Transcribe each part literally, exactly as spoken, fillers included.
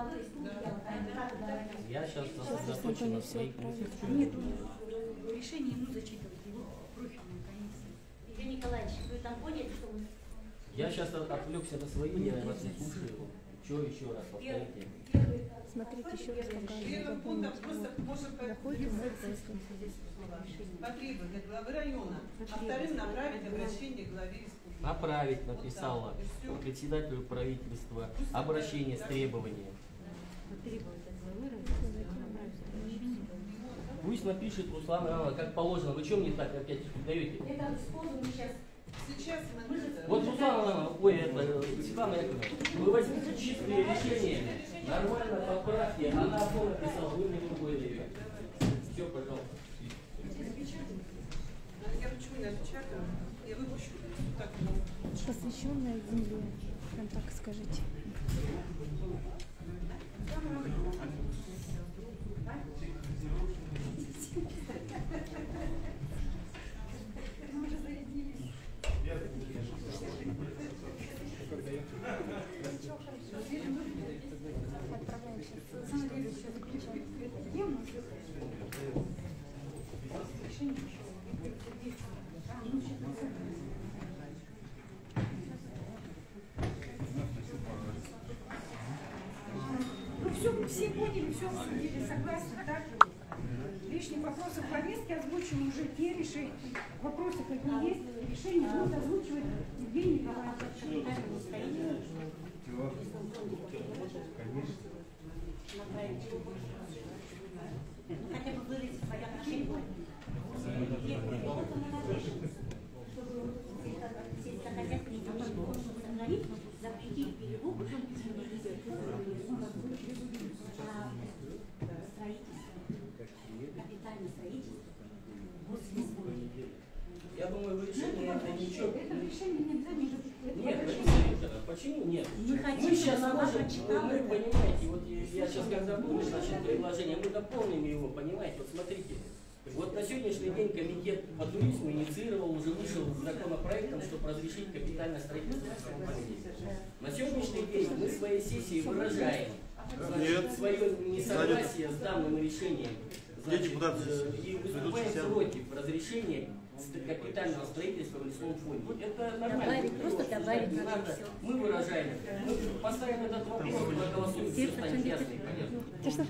Я сейчас сосредоточен на своих мыслях. Нет, решение ему зачитывать, его профильная комиссия. Юрий Николаевич, вы там поняли, что мы... Я сейчас отвлекся на свои, я вас не слушаю. Что еще раз повторите? Смотрите, еще раз покажу. Первым пунктом просто можно потребовать главы района, а вторым направить обращение к главе республики. Направить написала председателю правительства обращение с требованием. Пусть напишет Руслан Иванович, как положено. Вы что мне так опять даете? Это используем сейчас. Сейчас мы... Вот Руслан Иванович, ой, это Светлана Яковлевна, вы возьмите чистые решения, нормально поправьте, она одно написала, вы мне другое даете. Все, пожалуйста. Я почему не отпечатаю? Я выпущу. Так. Посвященная земле, прям так скажите. Ну все, все поняли, все обсудили, согласны, так? Лишних вопросов повестки озвучим уже те решения. Вопросы какие есть, решения будут озвучивать Евгений Николаевич. Хотя бы выразить свое отношение. Сельскохозяйственные земли сохранить, запретить перевод, капитальное строительство. Я думаю, вы решение это ничего. Это решение нельзя не Нет, Викторовна, почему нет? Мы хотим, Мы сейчас чтобы можем, прочитала вы это. понимаете, вот я сейчас как запомню, значит, предложение, мы дополним его, понимаете, вот смотрите. Вот на сегодняшний день комитет по туризму инициировал, уже вышел с законопроектом, чтобы разрешить капитальное строительство. На сегодняшний день мы в своей сессии выражаем значит, свое несогласие с данным решением. Значит, и выступаем против разрешения капитального строительства в лесном фонде. Это нормально. Добавить, просто добавить не надо. Мы выражаем. Мы поставим этот вопрос, проголосуем, все станет ясно и понятно.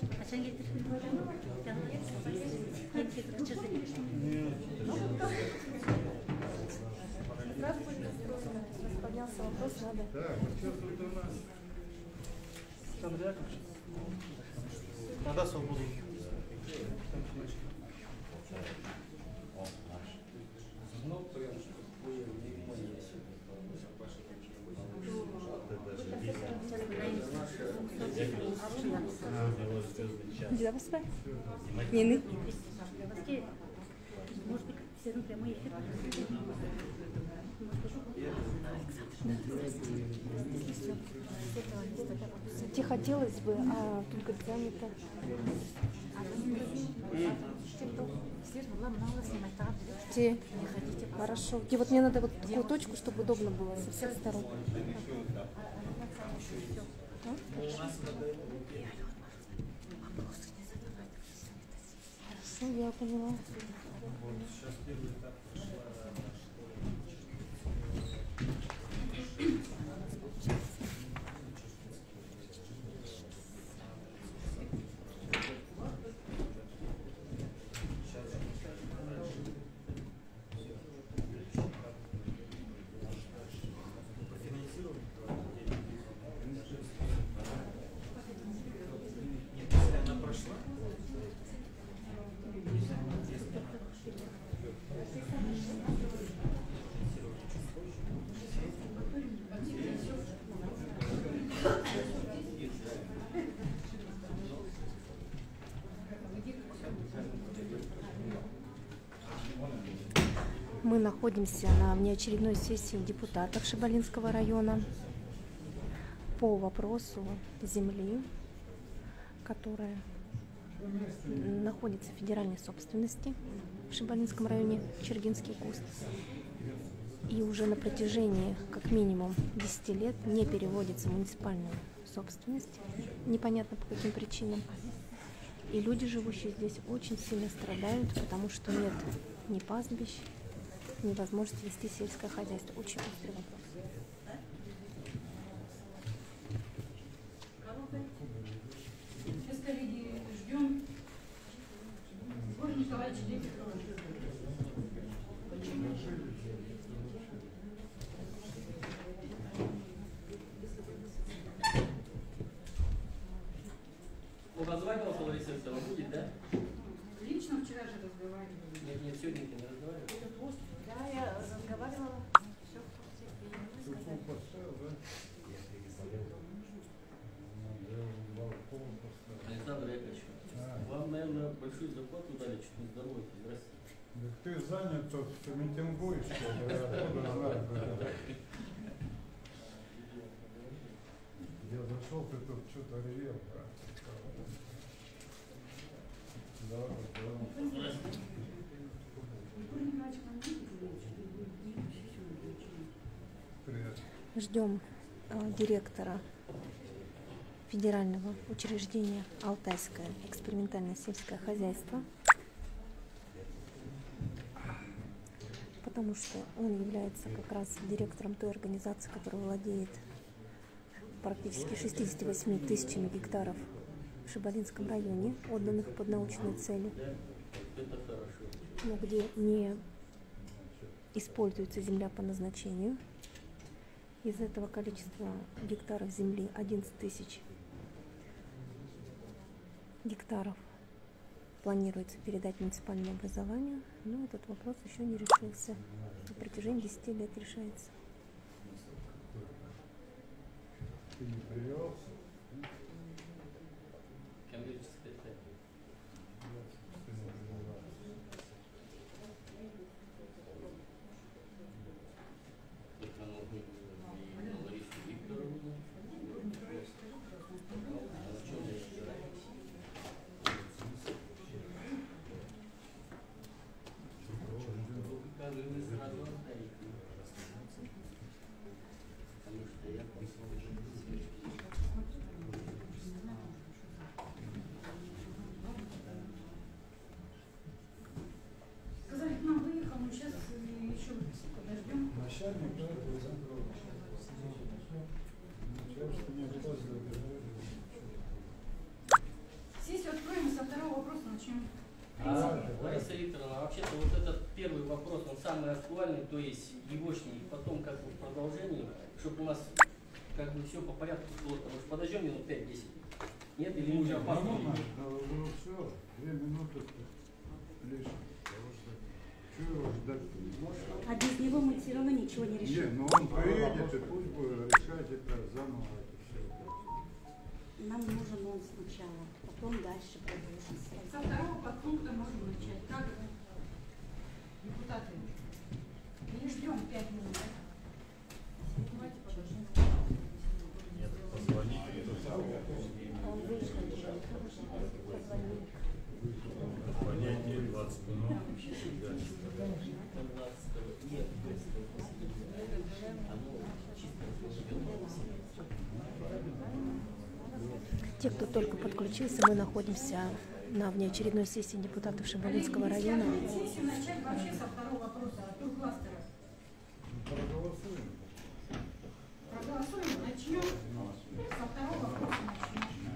Поднялся вопрос, надо. Так, сейчас тут у нас Александр Яковлевич. Надо свободу. Где вас спать? Нины. Может быть, все равно прямой эфир. Тебе хотелось бы, а тут как занято. Те. Хорошо. И вот мне надо вот такую точку, чтобы удобно было со всех сторон. Хорошо, я поняла. Мы находимся на внеочередной сессии депутатов Шибалинского района по вопросу земли, которая находится в федеральной собственности в Шибалинском районе, Чергинский куст. и уже на протяжении как минимум десяти лет не переводится в муниципальную собственность, непонятно по каким причинам. И люди, живущие здесь, очень сильно страдают, потому что нет ни пастбищ, ни возможности вести сельское хозяйство. Очень острый вопрос. Сейчас, коллеги, ждем Григория Николаевича Лебедева. Ну, разговаривал, что Лариса Александровна будет, да? Лично вчера же разговаривали. Нет, нет, сегодня ты не разговаривал. Да, я разговаривала. Все в Александр Яковлевич, вам, наверное, большую зарплату дали, чуть не здоровье. Здравствуйте. Да ты занят тут, что митингуешь, что ли? Я откуда знаю, да. Я зашел, ты тут что-то ревел, да? Да, да. Григорий Николаевич, к нам не Привет. Ждем э, директора федерального учреждения «Алтайское экспериментальное сельское хозяйство», потому что он является как раз директором той организации, которая владеет практически шестьюдесятью восьмью тысячами гектаров в Шибалинском районе, отданных под научные цели, Это хорошо. но где не используется земля по назначению. Из этого количества гектаров земли одиннадцать тысяч гектаров планируется передать муниципальному образованию, но этот вопрос еще не решился. На протяжении десяти лет решается. Ты не привелся? Коммерческая тайна. Ты не привелся. Это нужно и Ларису Викторовну. А на чем я разбираюсь? Как вы сразу отдаете? Потому что я посмотрю. сказали, к нам выехал, но сейчас еще подождем. Начальник, да, это закрыл. Начальство не отказывает. Сессию откроем и со второго вопроса начнем. А, Лариса Викторовна, вообще-то вот этот первый вопрос, он самый актуальный, то есть егошний, и потом как бы в продолжении, чтобы у нас как бы все по порядку шло, потому что подождем минут пять-десять. Нет, или мы уже опаздываем? Ну все, две минуты лишних. Чего его ждать? А без него мы все равно ничего не решим. Не, ну он приедет и пусть будет решать это заново. Это все. Нам нужен он сначала, потом дальше продолжим. Со второго подпункта можно начать. Как депутаты? Не ждем пять минут. Давайте подождем. Он вышел уже. Позвонил. Понятие двадцать минут. Нет, оно чисто Те, кто только подключился, мы находимся на внеочередной сессии депутатов Шибалинского района. Сессию начать вообще со второго вопроса, от туркластера. Проголосуем. Проголосуем, начнем. Со второго вопроса начнем.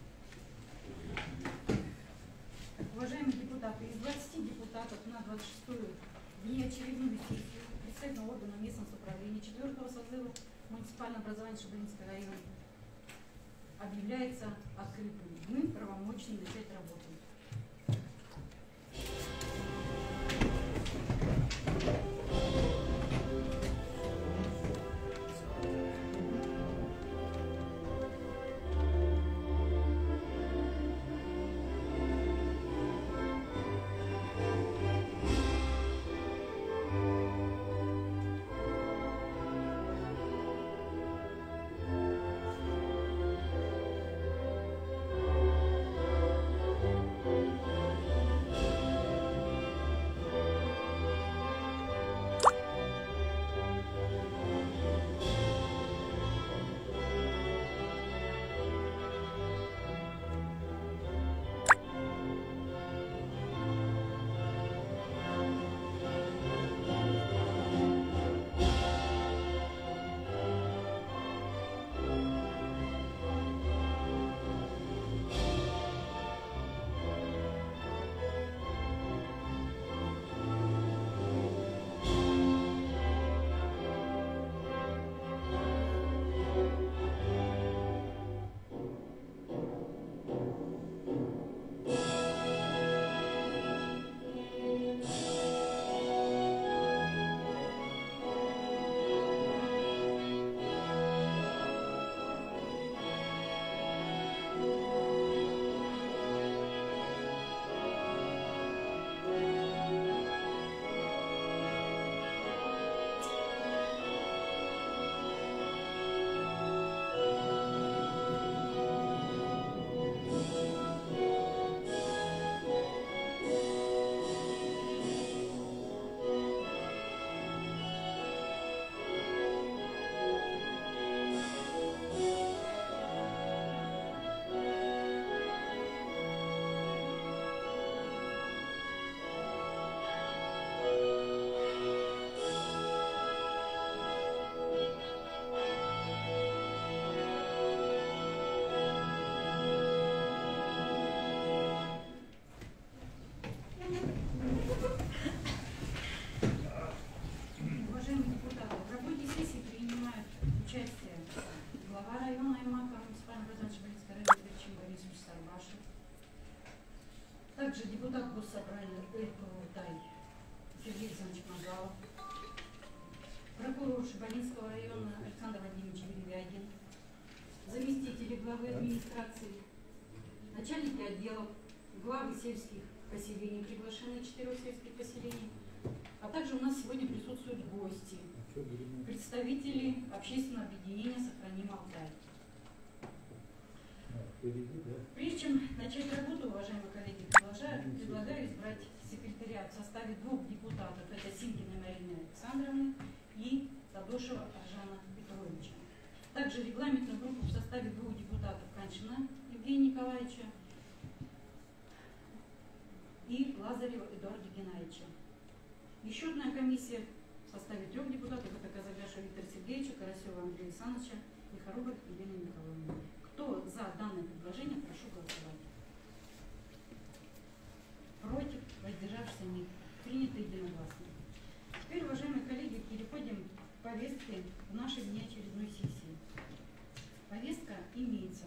Уважаемые депутаты, из двадцати депутатов на двадцать шестую внеочередную сессию представительного органа местного самоуправления четвертого созыва муниципального образования Шибалинского района объявляется открытым. Мы правомочны начать работу. Наталья Макова, муниципальный образователь Шабалинской района, Верчин Борисович Сарбашев. Также депутат Госсобрания Эльковый Сергей Александрович Магалов. Прокурор Шабалинского района Александр Владимирович Веревягин. Заместители главы администрации, начальники отделов, главы сельских поселений, приглашены четырех сельских поселений. А также у нас сегодня присутствуют гости, представители общественного объединения «Сохраним Алтай». Прежде чем начать работу, уважаемые коллеги, предлагаю, предлагаю избрать секретариат в составе двух депутатов. Это Синкина Марина Александровна и Тадошева Аржана Петровича. Также регламентную группу в составе двух депутатов Каньшина Евгения Николаевича и Лазарева Эдуарда Геннадьевича. И счетная комиссия в составе трех депутатов — это Казагаша Виктора Сергеевича, Карасева Андрея Александровича и Харубов Елены Николаевны. Кто за данное предложение, прошу голосовать. Против, воздержавшихся нет. Принято единогласно. Теперь, уважаемые коллеги, переходим к повестке в нашей внеочередной сессии. Повестка имеется.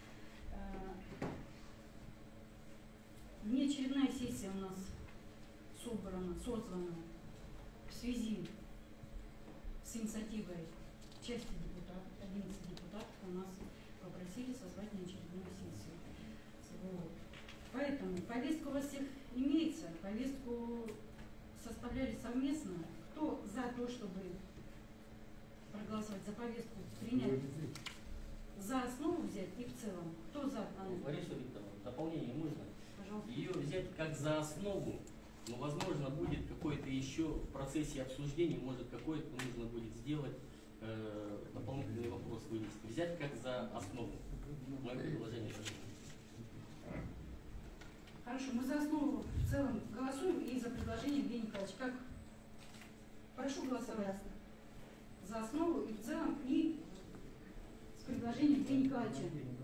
Внеочередная сессия у нас собрана, созвана в связи с инициативой части депутатов, одиннадцати депутатов у нас попросили созвать неочередную сессию. Вот. Поэтому повестка у вас всех имеется, повестку составляли совместно. Кто за то, чтобы проголосовать за повестку, принять, за основу взять и в целом? Кто за? Лариса Викторовна, дополнение можно? Пожалуйста. Ее взять как за основу, но возможно будет какое-то еще в процессе обсуждения, может какое-то нужно будет сделать, э, дополнительный вопрос вынести. Взять как за основу. Мое предложение. Хорошо, мы за основу в целом голосуем и за предложение Евгения Николаевича. Как? Прошу голосовать за основу и в целом, и с предложением Евгения Николаевича.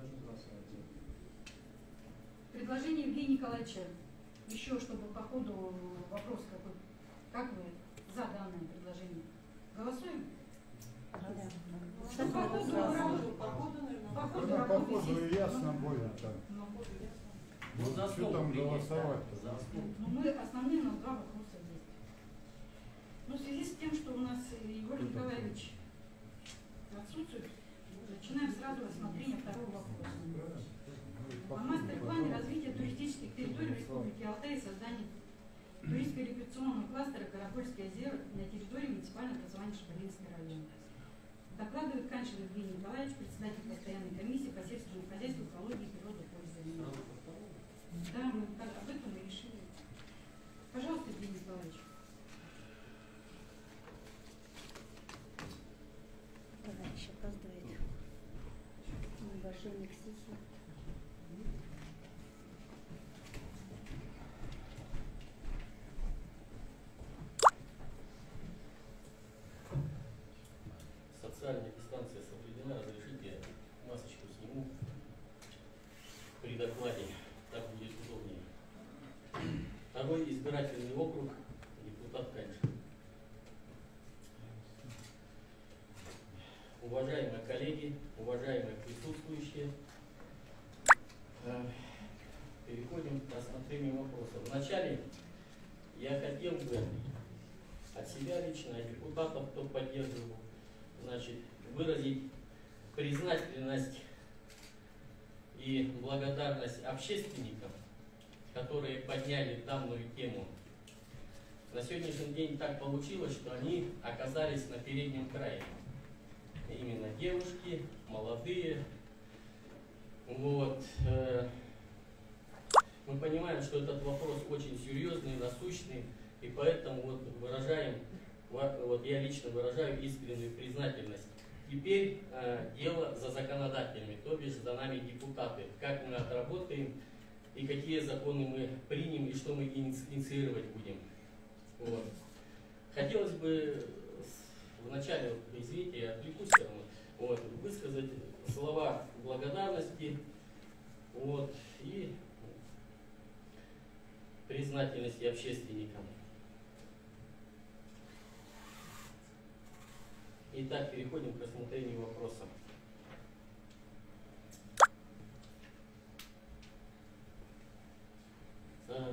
Предложение Евгения Николаевича. Еще, чтобы по ходу вопрос какой. Как вы за данное предложение? Голосуем? Да. По ходу работы. По ходу, наверное. По ходу Да, работы походу здесь. ясно будет там. Ну, за Что основу там принять, голосовать-то? да, за основу. Ну, мы основные, но два вопроса есть. Ну, в связи с тем, что у нас Егор Николаевич отсутствует, начинаем сразу рассмотрение второго вопроса. О мастер-плане развития туристических территорий Республики Алтай и создания туристско-рекреационного кластера Каракольские озера на территории муниципального образования Шабалинский район. Докладывает Каньшин Евгений Николаевич, председатель постоянной комиссии по сельскому хозяйству, экологии и природопользования. Да, мы так, об этом и решили. Пожалуйста, Евгений Николаевич. Товарищ опаздывает. Уважение к сессии. Социальная дистанция соблюдена. Разрешите масочку сниму при докладе. Так будет удобнее. Второй избирательный округ, депутат Каньшин. Уважаемые коллеги, уважаемые присутствующие, переходим к рассмотрению вопроса. Вначале я хотел бы от себя лично, от депутатов, кто поддерживал, значит, выразить признательность и благодарность общественникам, которые подняли данную тему. На сегодняшний день так получилось, что они оказались на переднем крае. Именно девушки, молодые. Вот. Мы понимаем, что этот вопрос очень серьезный, насущный, и поэтому вот выражаем, вот я лично выражаю искреннюю признательность. Теперь э, дело за законодателями, то бишь за нами депутаты. Как мы отработаем и какие законы мы примем и что мы инициировать будем. Вот. Хотелось бы вначале, вот, извините, я отвлекусь, вот, высказать слова благодарности, вот, и признательности общественникам. Итак, переходим к рассмотрению вопроса.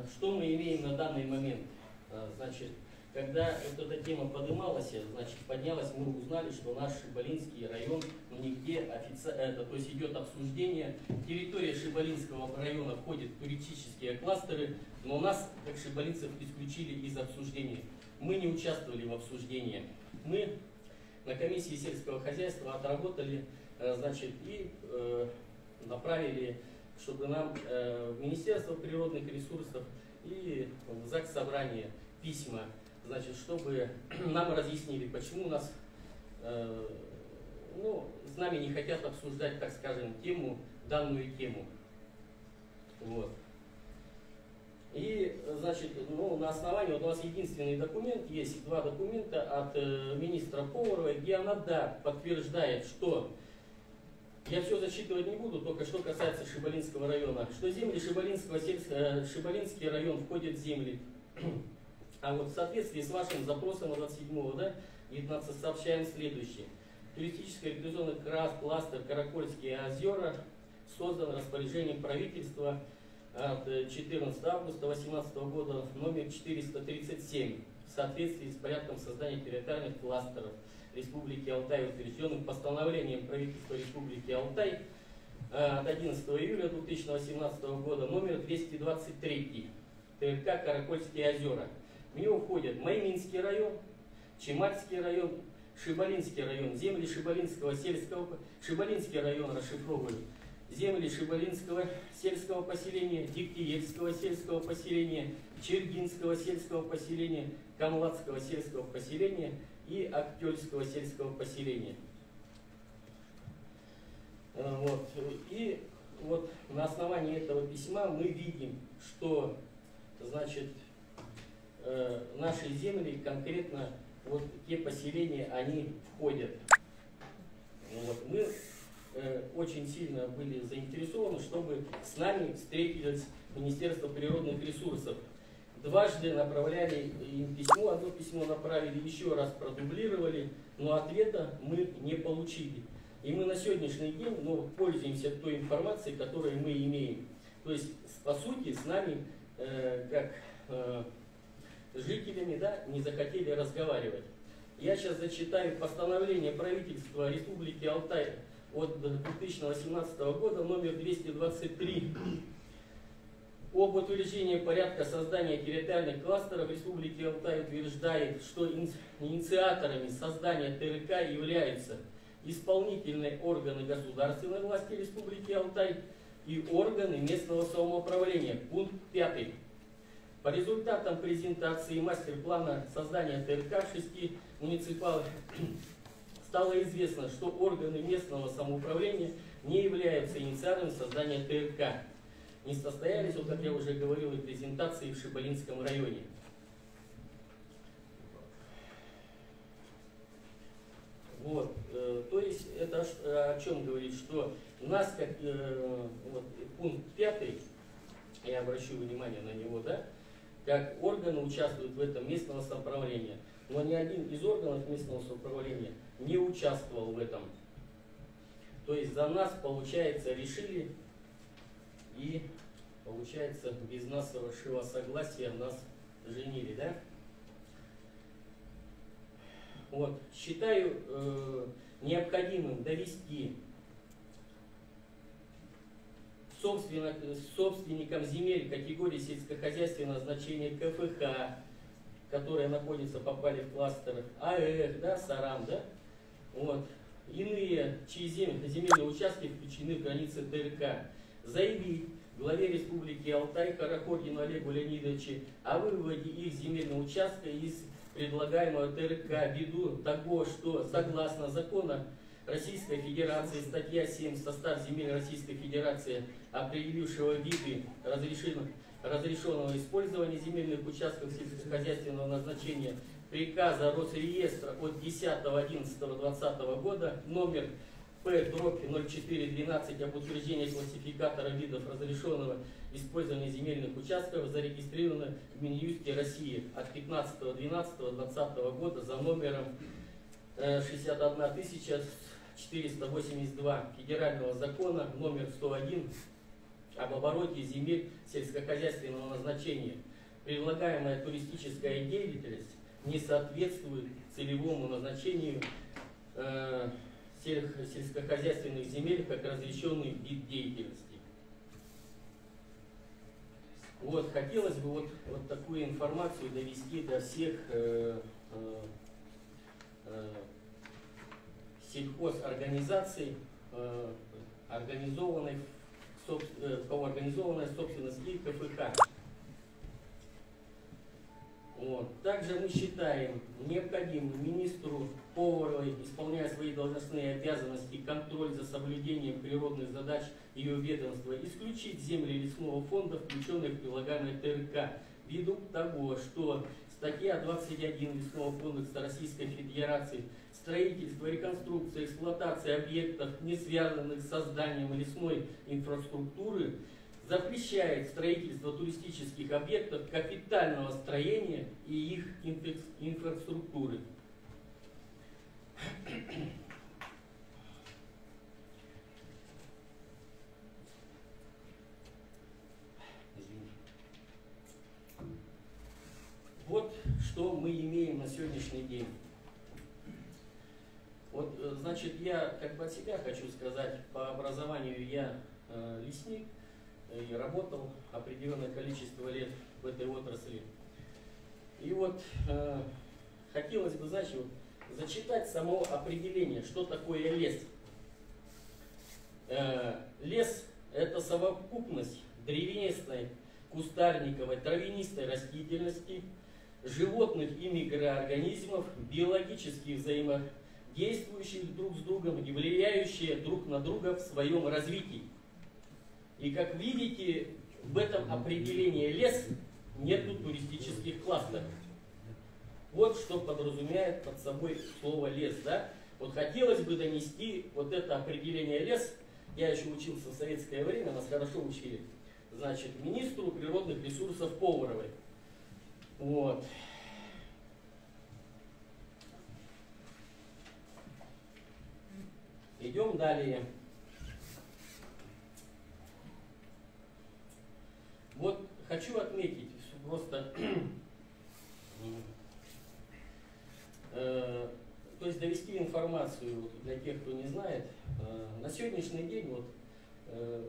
что мы имеем на данный момент? Э, значит, когда вот эта тема поднималась, значит, поднялась, мы узнали, что наш Шибалинский район, ну, нигде официально, то есть идет обсуждение, территория Шибалинского района входит в туристические кластеры, но у нас, как шибалинцев, исключили из обсуждения. Мы не участвовали в обсуждении. Мы на комиссии сельского хозяйства отработали, значит, и э, направили, чтобы нам э, в Министерство природных ресурсов и в ЗАГС собрание письма, значит, чтобы нам разъяснили, почему у нас, э, ну, с нами не хотят обсуждать, так скажем, тему, данную тему. Вот. И, значит, ну, на основании, вот у нас единственный документ, есть два документа от э, министра Поваровой, где она, да, подтверждает, что, я все зачитывать не буду, только что касается Шибалинского района, что земли Шибалинского сельского, Шибалинский район входят в земли. А вот в соответствии с вашим запросом от двадцать седьмого, да, девятнадцатого сообщаем следующее. Туристический рекреационный кластер Каракольские озера создан распоряжением правительства от четырнадцатого августа две тысячи восемнадцатого года номер четыреста тридцать семь в соответствии с порядком создания территориальных кластеров Республики Алтай, утвержденным постановлением правительства Республики Алтай от одиннадцатого июля две тысячи восемнадцатого года номер двести двадцать три ТРК Каракольские озера. В него входят Майминский район, Чемальский район, Шибалинский район, земли Шибалинского сельского, Шибалинский район расшифровывают, земли Шибалинского сельского поселения, Диктиевского сельского поселения, Чергинского сельского поселения, Камладского сельского поселения и Актельского сельского поселения. Вот. И вот на основании этого письма мы видим, что, значит, э, наши земли, конкретно вот те поселения, они входят. Вот. Мы э, очень сильно были заинтересованы, чтобы с нами встретилось Министерство природных ресурсов. Дважды направляли им письмо, одно письмо направили, еще раз продублировали, но ответа мы не получили. И мы на сегодняшний день, ну, пользуемся той информацией, которую мы имеем. То есть, по сути, с нами, э, как э, жителями, да, не захотели разговаривать. Я сейчас зачитаю постановление правительства Республики Алтай от две тысячи восемнадцатого года, номер двести двадцать три, об утверждении порядка создания территориальных кластеров Республики Алтай, утверждает, что инициаторами создания ТРК являются исполнительные органы государственной власти Республики Алтай и органы местного самоуправления. Пункт пятый. По результатам презентации мастер-плана создания ТРК в шести муниципалах стало известно, что органы местного самоуправления не являются инициаторами создания ТРК. Не состоялись, вот как я уже говорил, и презентации в Шибалинском районе. Вот, э, то есть это о чем говорит, что у нас, как э, вот, пункт пятый, я обращу внимание на него, да, как органы участвуют в этом местного самоуправления, но ни один из органов местного самоуправления не участвовал в этом. То есть за нас, получается, решили и, получается, без нашего согласия нас женили, да? Вот. Считаю э, необходимым довести собственникам земель категории сельскохозяйственного значения КФХ, которые находятся, попали в кластер АЭХ, да, Сарам, да, вот, иные, чьи земельные участки включены в границы ТРК, заявить главе Республики Алтай Караходину Олегу Леонидовичу о выводе их земельного участка из предлагаемого ТРК ввиду того, что согласно закону Российской Федерации, статья семь, состав земель Российской Федерации, определившего виды разрешенного использования земельных участков сельскохозяйственного назначения, приказа Росреестра от десятого одиннадцатого двадцатого года номер П ноль четыре двенадцать об утверждении классификатора видов разрешенного использования земельных участков, зарегистрировано в Минюсте России от пятнадцатого двенадцатого двадцатого года за номером шестьдесят одна тысяча четыреста восемьдесят два федерального закона номер сто один об обороте земель сельскохозяйственного назначения. Предлагаемая туристическая деятельность не соответствует целевому назначению э, сельскохозяйственных земель как разрешенный вид деятельности. Вот, хотелось бы вот, вот такую информацию довести до всех э, э, э, сельхозорганизаций, э, организованных, соб, э, организованной собственности ка эф ха. Вот. Также мы считаем необходимым министру Поваровой, исполняя свои должностные обязанности и контроль за соблюдением природных задач ее ведомства, исключить земли лесного фонда, включенные в прилагаемый тэ эр ка, ввиду того, что статья двадцать один Лесного кодекса Российской Федерации «Строительство, реконструкция, эксплуатация объектов, не связанных с созданием лесной инфраструктуры», запрещает строительство туристических объектов, капитального строения и их инфраструктуры. Вот что мы имеем на сегодняшний день. Вот, значит, я как бы от себя хочу сказать, по образованию я э, лесник, и работал определенное количество лет в этой отрасли. И вот э, хотелось бы, значит, вот, зачитать само определение, что такое лес. Э, лес – это совокупность древесной, кустарниковой, травянистой растительности, животных и микроорганизмов, биологически взаимодействующих друг с другом и влияющие друг на друга в своем развитии. И как видите, в этом определении лес нету туристических кластеров. Вот что подразумевает под собой слово лес. Да? Вот хотелось бы донести вот это определение лес. Я еще учился в советское время, нас хорошо учили. Значит, министру природных ресурсов Поваровой. Вот. Идем далее. Вот хочу отметить, просто, э, то есть довести информацию вот, для тех, кто не знает. Э, на сегодняшний день вот, э,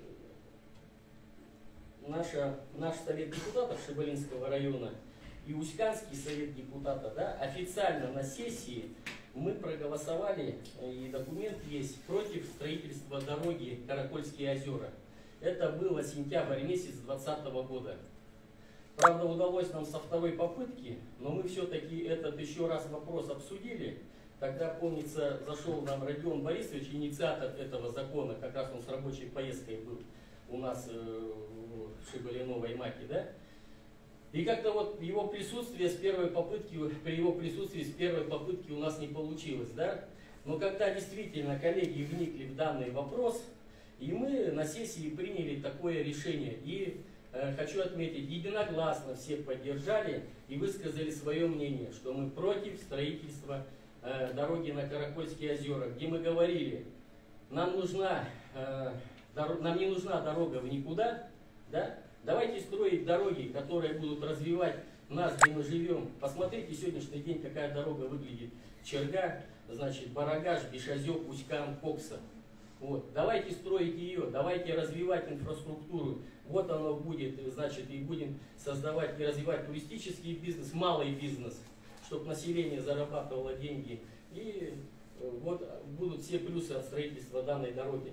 наша, наш совет депутатов Шибалинского района и Уськанский совет депутатов, да, официально на сессии мы проголосовали, и документ есть, против строительства дороги Каракольские озера. Это было сентябрь месяц две тысячи двадцатого года. Правда, удалось нам со второй попытки, но мы все-таки этот еще раз вопрос обсудили. Тогда, помнится, зашел нам Родион Борисович, инициатор этого закона, как раз он с рабочей поездкой был у нас э, в Шибалиновой Маке, да? И как-то вот его присутствие с первой попытки, при его присутствии с первой попытки у нас не получилось, да? Но когда действительно коллеги вникли в данный вопрос, и мы на сессии приняли такое решение. И э, хочу отметить, единогласно все поддержали и высказали свое мнение, что мы против строительства э, дороги на Каракольские озера, где мы говорили, нам, нужна, э, дор нам не нужна дорога в никуда, да? Давайте строить дороги, которые будут развивать нас, где мы живем. Посмотрите сегодняшний день, какая дорога выглядит. Черга, значит, Барагаш, Бешозек, Уськан, Кокса. Вот. Давайте строить ее, давайте развивать инфраструктуру. Вот оно будет, значит, и будем создавать и развивать туристический бизнес, малый бизнес, чтобы население зарабатывало деньги. И вот будут все плюсы от строительства данной дороги.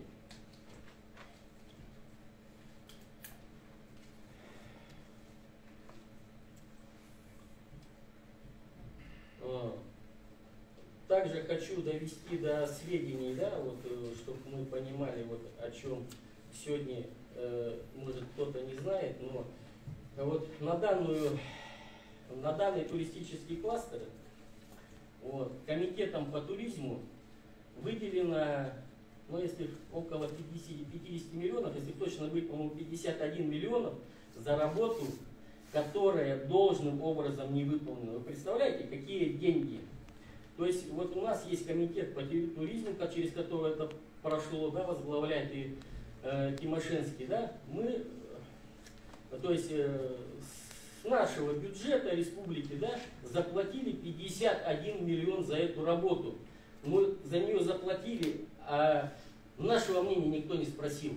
Также хочу довести до сведений, да, вот, чтобы мы понимали, вот, о чем сегодня, э, может, кто-то не знает, но вот на, данную, на данный туристический кластер вот, комитетом по туризму выделено, ну, если около пятидесяти миллионов, если точно быть, по-моему, пятьдесят один миллионов за работу, которая должным образом не выполнена. Вы представляете, какие деньги? То есть вот у нас есть комитет по туризму, через который это прошло, да, возглавляет и э, Тимошенский, да, мы, э, то есть э, с нашего бюджета республики, да, заплатили пятьдесят один миллион за эту работу. Мы за нее заплатили, а нашего мнения никто не спросил.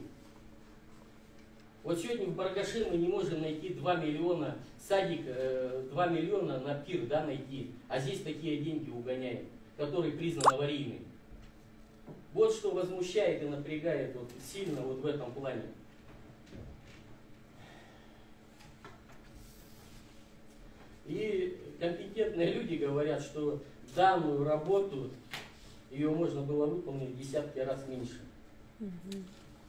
Вот сегодня в Баргаше мы не можем найти два миллиона, садик, два миллиона на пир, да, найти. А здесь такие деньги угоняем, которые признаны аварийными. Вот что возмущает и напрягает вот сильно вот в этом плане. И компетентные люди говорят, что данную работу, ее можно было выполнить в десятки раз меньше. Мгм.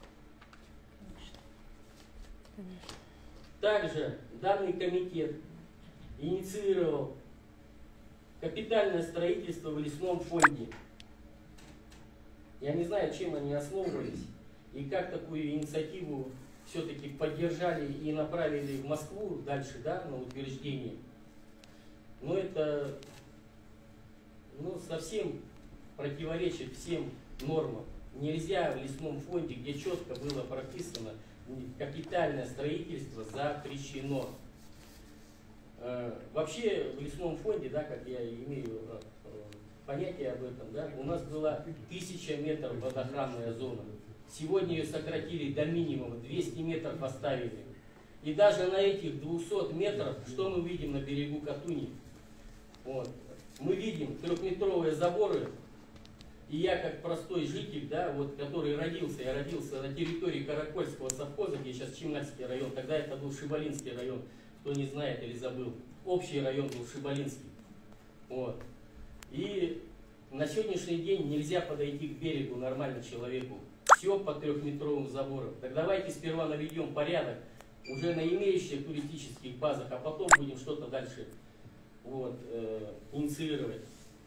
Также данный комитет инициировал капитальное строительство в лесном фонде. Я не знаю, чем они основывались и как такую инициативу все-таки поддержали и направили в Москву дальше, да, на утверждение. Но это, ну, совсем противоречит всем нормам. Нельзя в лесном фонде, где четко было прописано, капитальное строительство запрещено. Э, вообще в лесном фонде, да, как я имею э, понятие об этом, да, у нас была тысяча метров водоохранная зона. Сегодня ее сократили до минимума, двести метров оставили. И даже на этих двухсот метрах, что мы видим на берегу Катуни? Вот. Мы видим трехметровые заборы. И я, как простой житель, да, вот, который родился, я родился на территории Каракольского совхоза, где сейчас Чемнальский район, тогда это был Шибалинский район, кто не знает или забыл. Общий район был Шибалинский. Вот. И на сегодняшний день нельзя подойти к берегу нормально человеку. Все по трехметровым заборам. Так давайте сперва наведем порядок уже на имеющихся туристических базах, а потом будем что-то дальше вот, э, инициировать.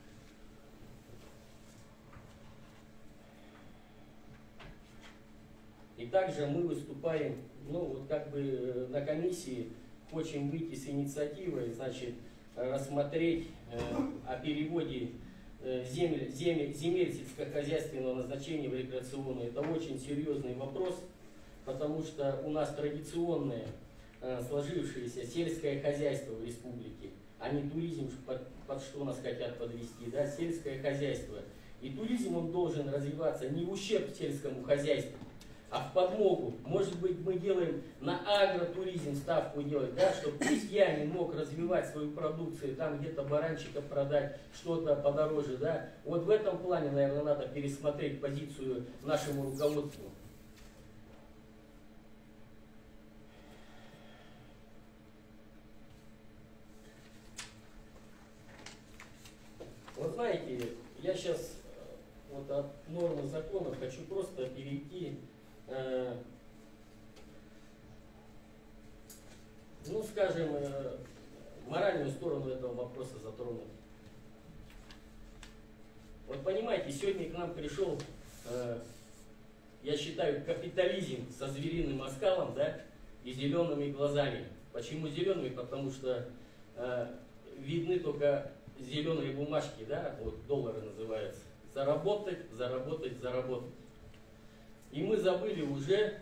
И также мы выступаем, ну вот как бы на комиссии, хотим выйти с инициативой, значит, рассмотреть э, о переводе э, земель, земель, земель сельскохозяйственного назначения в рекреационные. Это очень серьезный вопрос, потому что у нас традиционное э, сложившееся сельское хозяйство в республике, а не туризм, под, под что нас хотят подвести, да, сельское хозяйство. И туризм он должен развиваться не в ущерб сельскому хозяйству, а в подмогу. Может быть, мы делаем на агротуризм ставку делать, да, чтобы крестьянин мог развивать свою продукцию, там где-то баранчика продать, что-то подороже, да. Вот в этом плане, наверное, надо пересмотреть позицию нашему руководству. Вот знаете, я сейчас вот от нормы закона хочу просто перейти, э, ну, скажем, э, моральную сторону этого вопроса затронуть. Вот понимаете, сегодня к нам пришел, э, я считаю, капитализм со звериным оскалом, да, и зелеными глазами. Почему зелеными? Потому что э, видны только зеленые бумажки, да, вот доллары называются. Заработать, заработать, заработать. И мы забыли уже,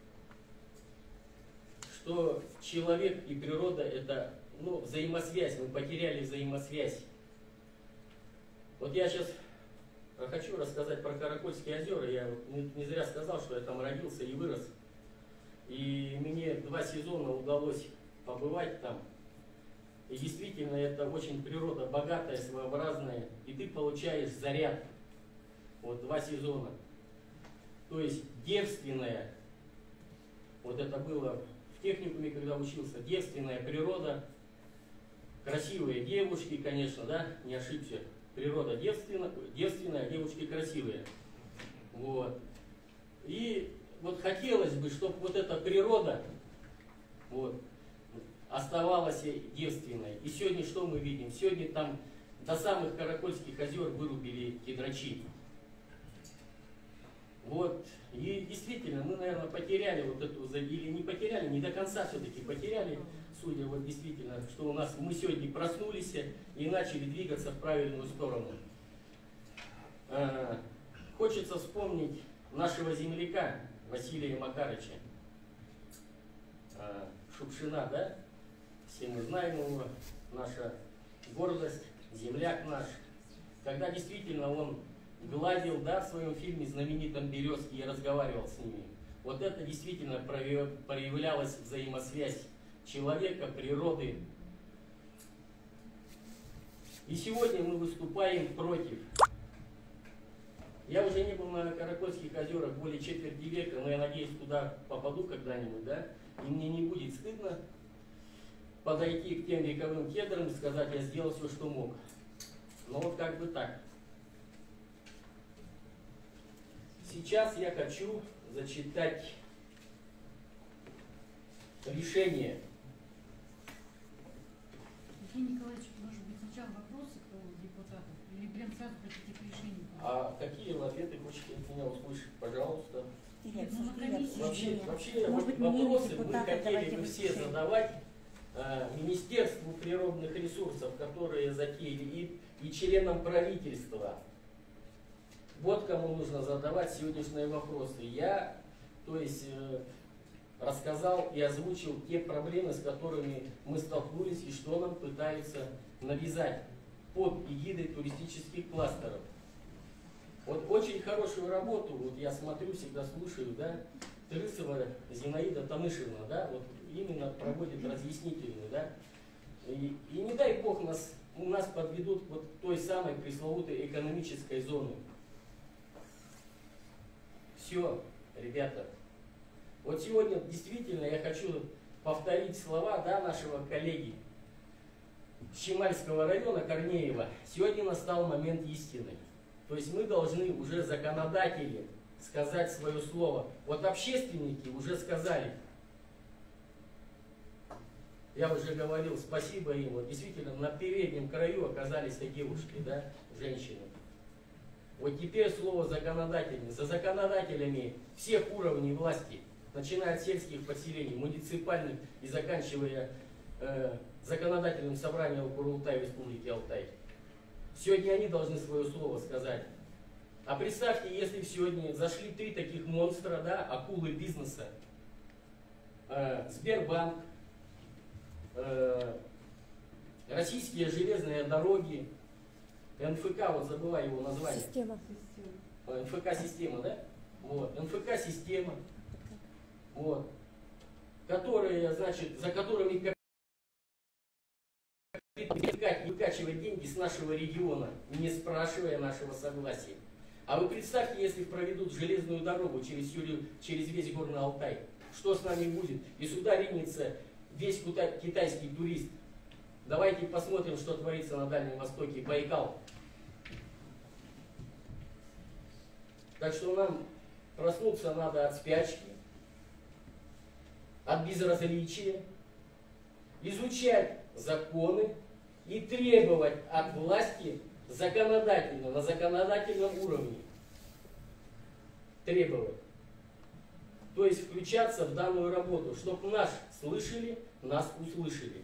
что человек и природа это, ну, взаимосвязь, мы потеряли взаимосвязь. Вот я сейчас хочу рассказать про Каракольские озера. Я не зря сказал, что я там родился и вырос. И мне два сезона удалось побывать там. И действительно, это очень природа богатая, своеобразная. И ты получаешь заряд. Вот два сезона. То есть девственная, вот это было в техникуме, когда учился, девственная природа, красивые девушки, конечно, да, не ошибся. Природа девственная, девственная, девушки красивые. Вот. И вот хотелось бы, чтобы вот эта природа, вот, оставалась девственной. И сегодня что мы видим? Сегодня там до самых Каракольских озер вырубили кедрачи. Вот. И действительно, мы, наверное, потеряли вот эту, или не потеряли, не до конца все-таки потеряли, судя вот действительно, что у нас мы сегодня проснулись и начали двигаться в правильную сторону. Хочется вспомнить нашего земляка, Василия Макарыча э, Шукшина, да? Все мы знаем его, наша гордость, земляк наш. Когда действительно он гладил, да, в своем фильме знаменитом «Березки» и разговаривал с ними. Вот это действительно проявлялась взаимосвязь человека, природы. И сегодня мы выступаем против. Я уже не был на Каракольских озерах более четверти века, но я надеюсь, туда попаду когда-нибудь, да, и мне не будет стыдно подойти к тем вековым кедрам и сказать, я сделал все, что мог. Но вот как бы так. Сейчас я хочу зачитать решение. Евгений Николаевич, может быть, сначала вопросы к депутату, или прям сразу хотите к решению? А какие ответы хотите от меня услышать? Пожалуйста. Нет, ну, на комиссии Вообще, вообще Может быть, вопросы мы депутата хотели давайте бы все выслушаем. задавать э, Министерству природных ресурсов, которые затеяли, и, и членам правительства. Вот кому нужно задавать сегодняшние вопросы. Я, то есть, э, рассказал и озвучил те проблемы, с которыми мы столкнулись и что нам пытаются навязать под эгидой туристических кластеров. Вот очень хорошую работу, вот я смотрю, всегда слушаю, да, Трысова Зинаида Танышевна, да, вот именно проводит разъяснительную, да, и, и не дай бог нас, у нас подведут вот той самой пресловутой экономической зоны. Все, ребята. Вот сегодня действительно я хочу повторить слова, да, нашего коллеги Щемальского района Корнеева. Сегодня настал момент истины. То есть мы должны уже, законодатели, сказать свое слово. Вот общественники уже сказали. Я уже говорил, спасибо им. Вот действительно на переднем краю оказались и девушки, да, женщины. Вот теперь слово законодателей. За законодателями всех уровней власти, начиная от сельских поселений, муниципальных и заканчивая э, законодательным собранием Курултай Республики Алтай. Сегодня они должны свое слово сказать. А представьте, если бы сегодня зашли три таких монстра, да, акулы бизнеса, э, Сбербанк, э, российские железные дороги, эн эф ка, вот забываю его название. Система. эн эф ка-система, да? Вот, эн эф ка-система, вот, которые, значит, за которыми выкачивать деньги с нашего региона, не спрашивая нашего согласия. А вы представьте, если проведут железную дорогу через, через весь Горный Алтай, что с нами будет? И сюда ринется весь китайский турист. Давайте посмотрим, что творится на Дальнем Востоке, Байкал. Так что нам проснуться надо от спячки, от безразличия, изучать законы и требовать от власти законодательно, на законодательном уровне. Требовать. То есть включаться в данную работу, чтобы нас слышали, нас услышали.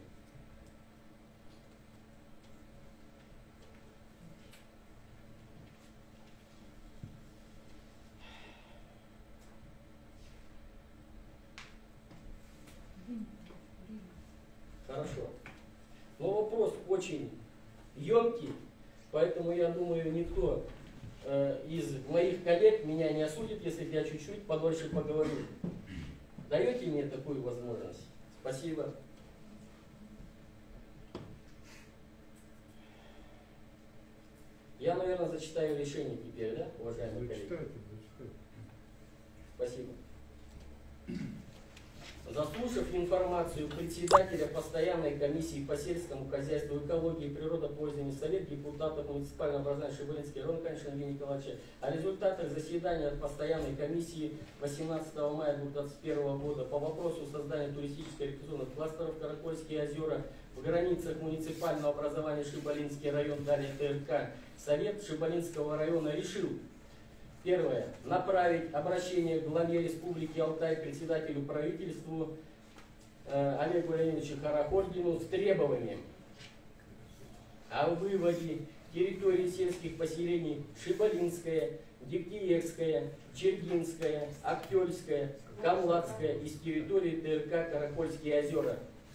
Хорошо. Но вопрос очень емкий, поэтому я думаю, никто э, из моих коллег меня не осудит, если я чуть-чуть подольше поговорю. Даете мне такую возможность? Спасибо. Я, наверное, зачитаю решение теперь, да, уважаемые коллеги? Зачитайте, зачитайте. Спасибо. Заслушав информацию председателя постоянной комиссии по сельскому хозяйству, экологии и природопользованию Совет депутатов муниципального образования Шибалинский район, конечно, Евгения Николаевича, о результатах заседания постоянной комиссии восемнадцатого мая две тысячи двадцать первого года по вопросу создания туристическо-рекреационных кластеров Каракольские озера в границах муниципального образования Шибалинский район, далее Т Р К, Совет Шибалинского района решил: первое. Направить обращение к главе Республики Алтай, председателю правительства э, Олегу Леонидовичу Харахольдину с требованием о выводе территории сельских поселений Шибалинское Дегтярская, Чергинская, Актёльская, Камладская из территории ТРК Каракольские озера.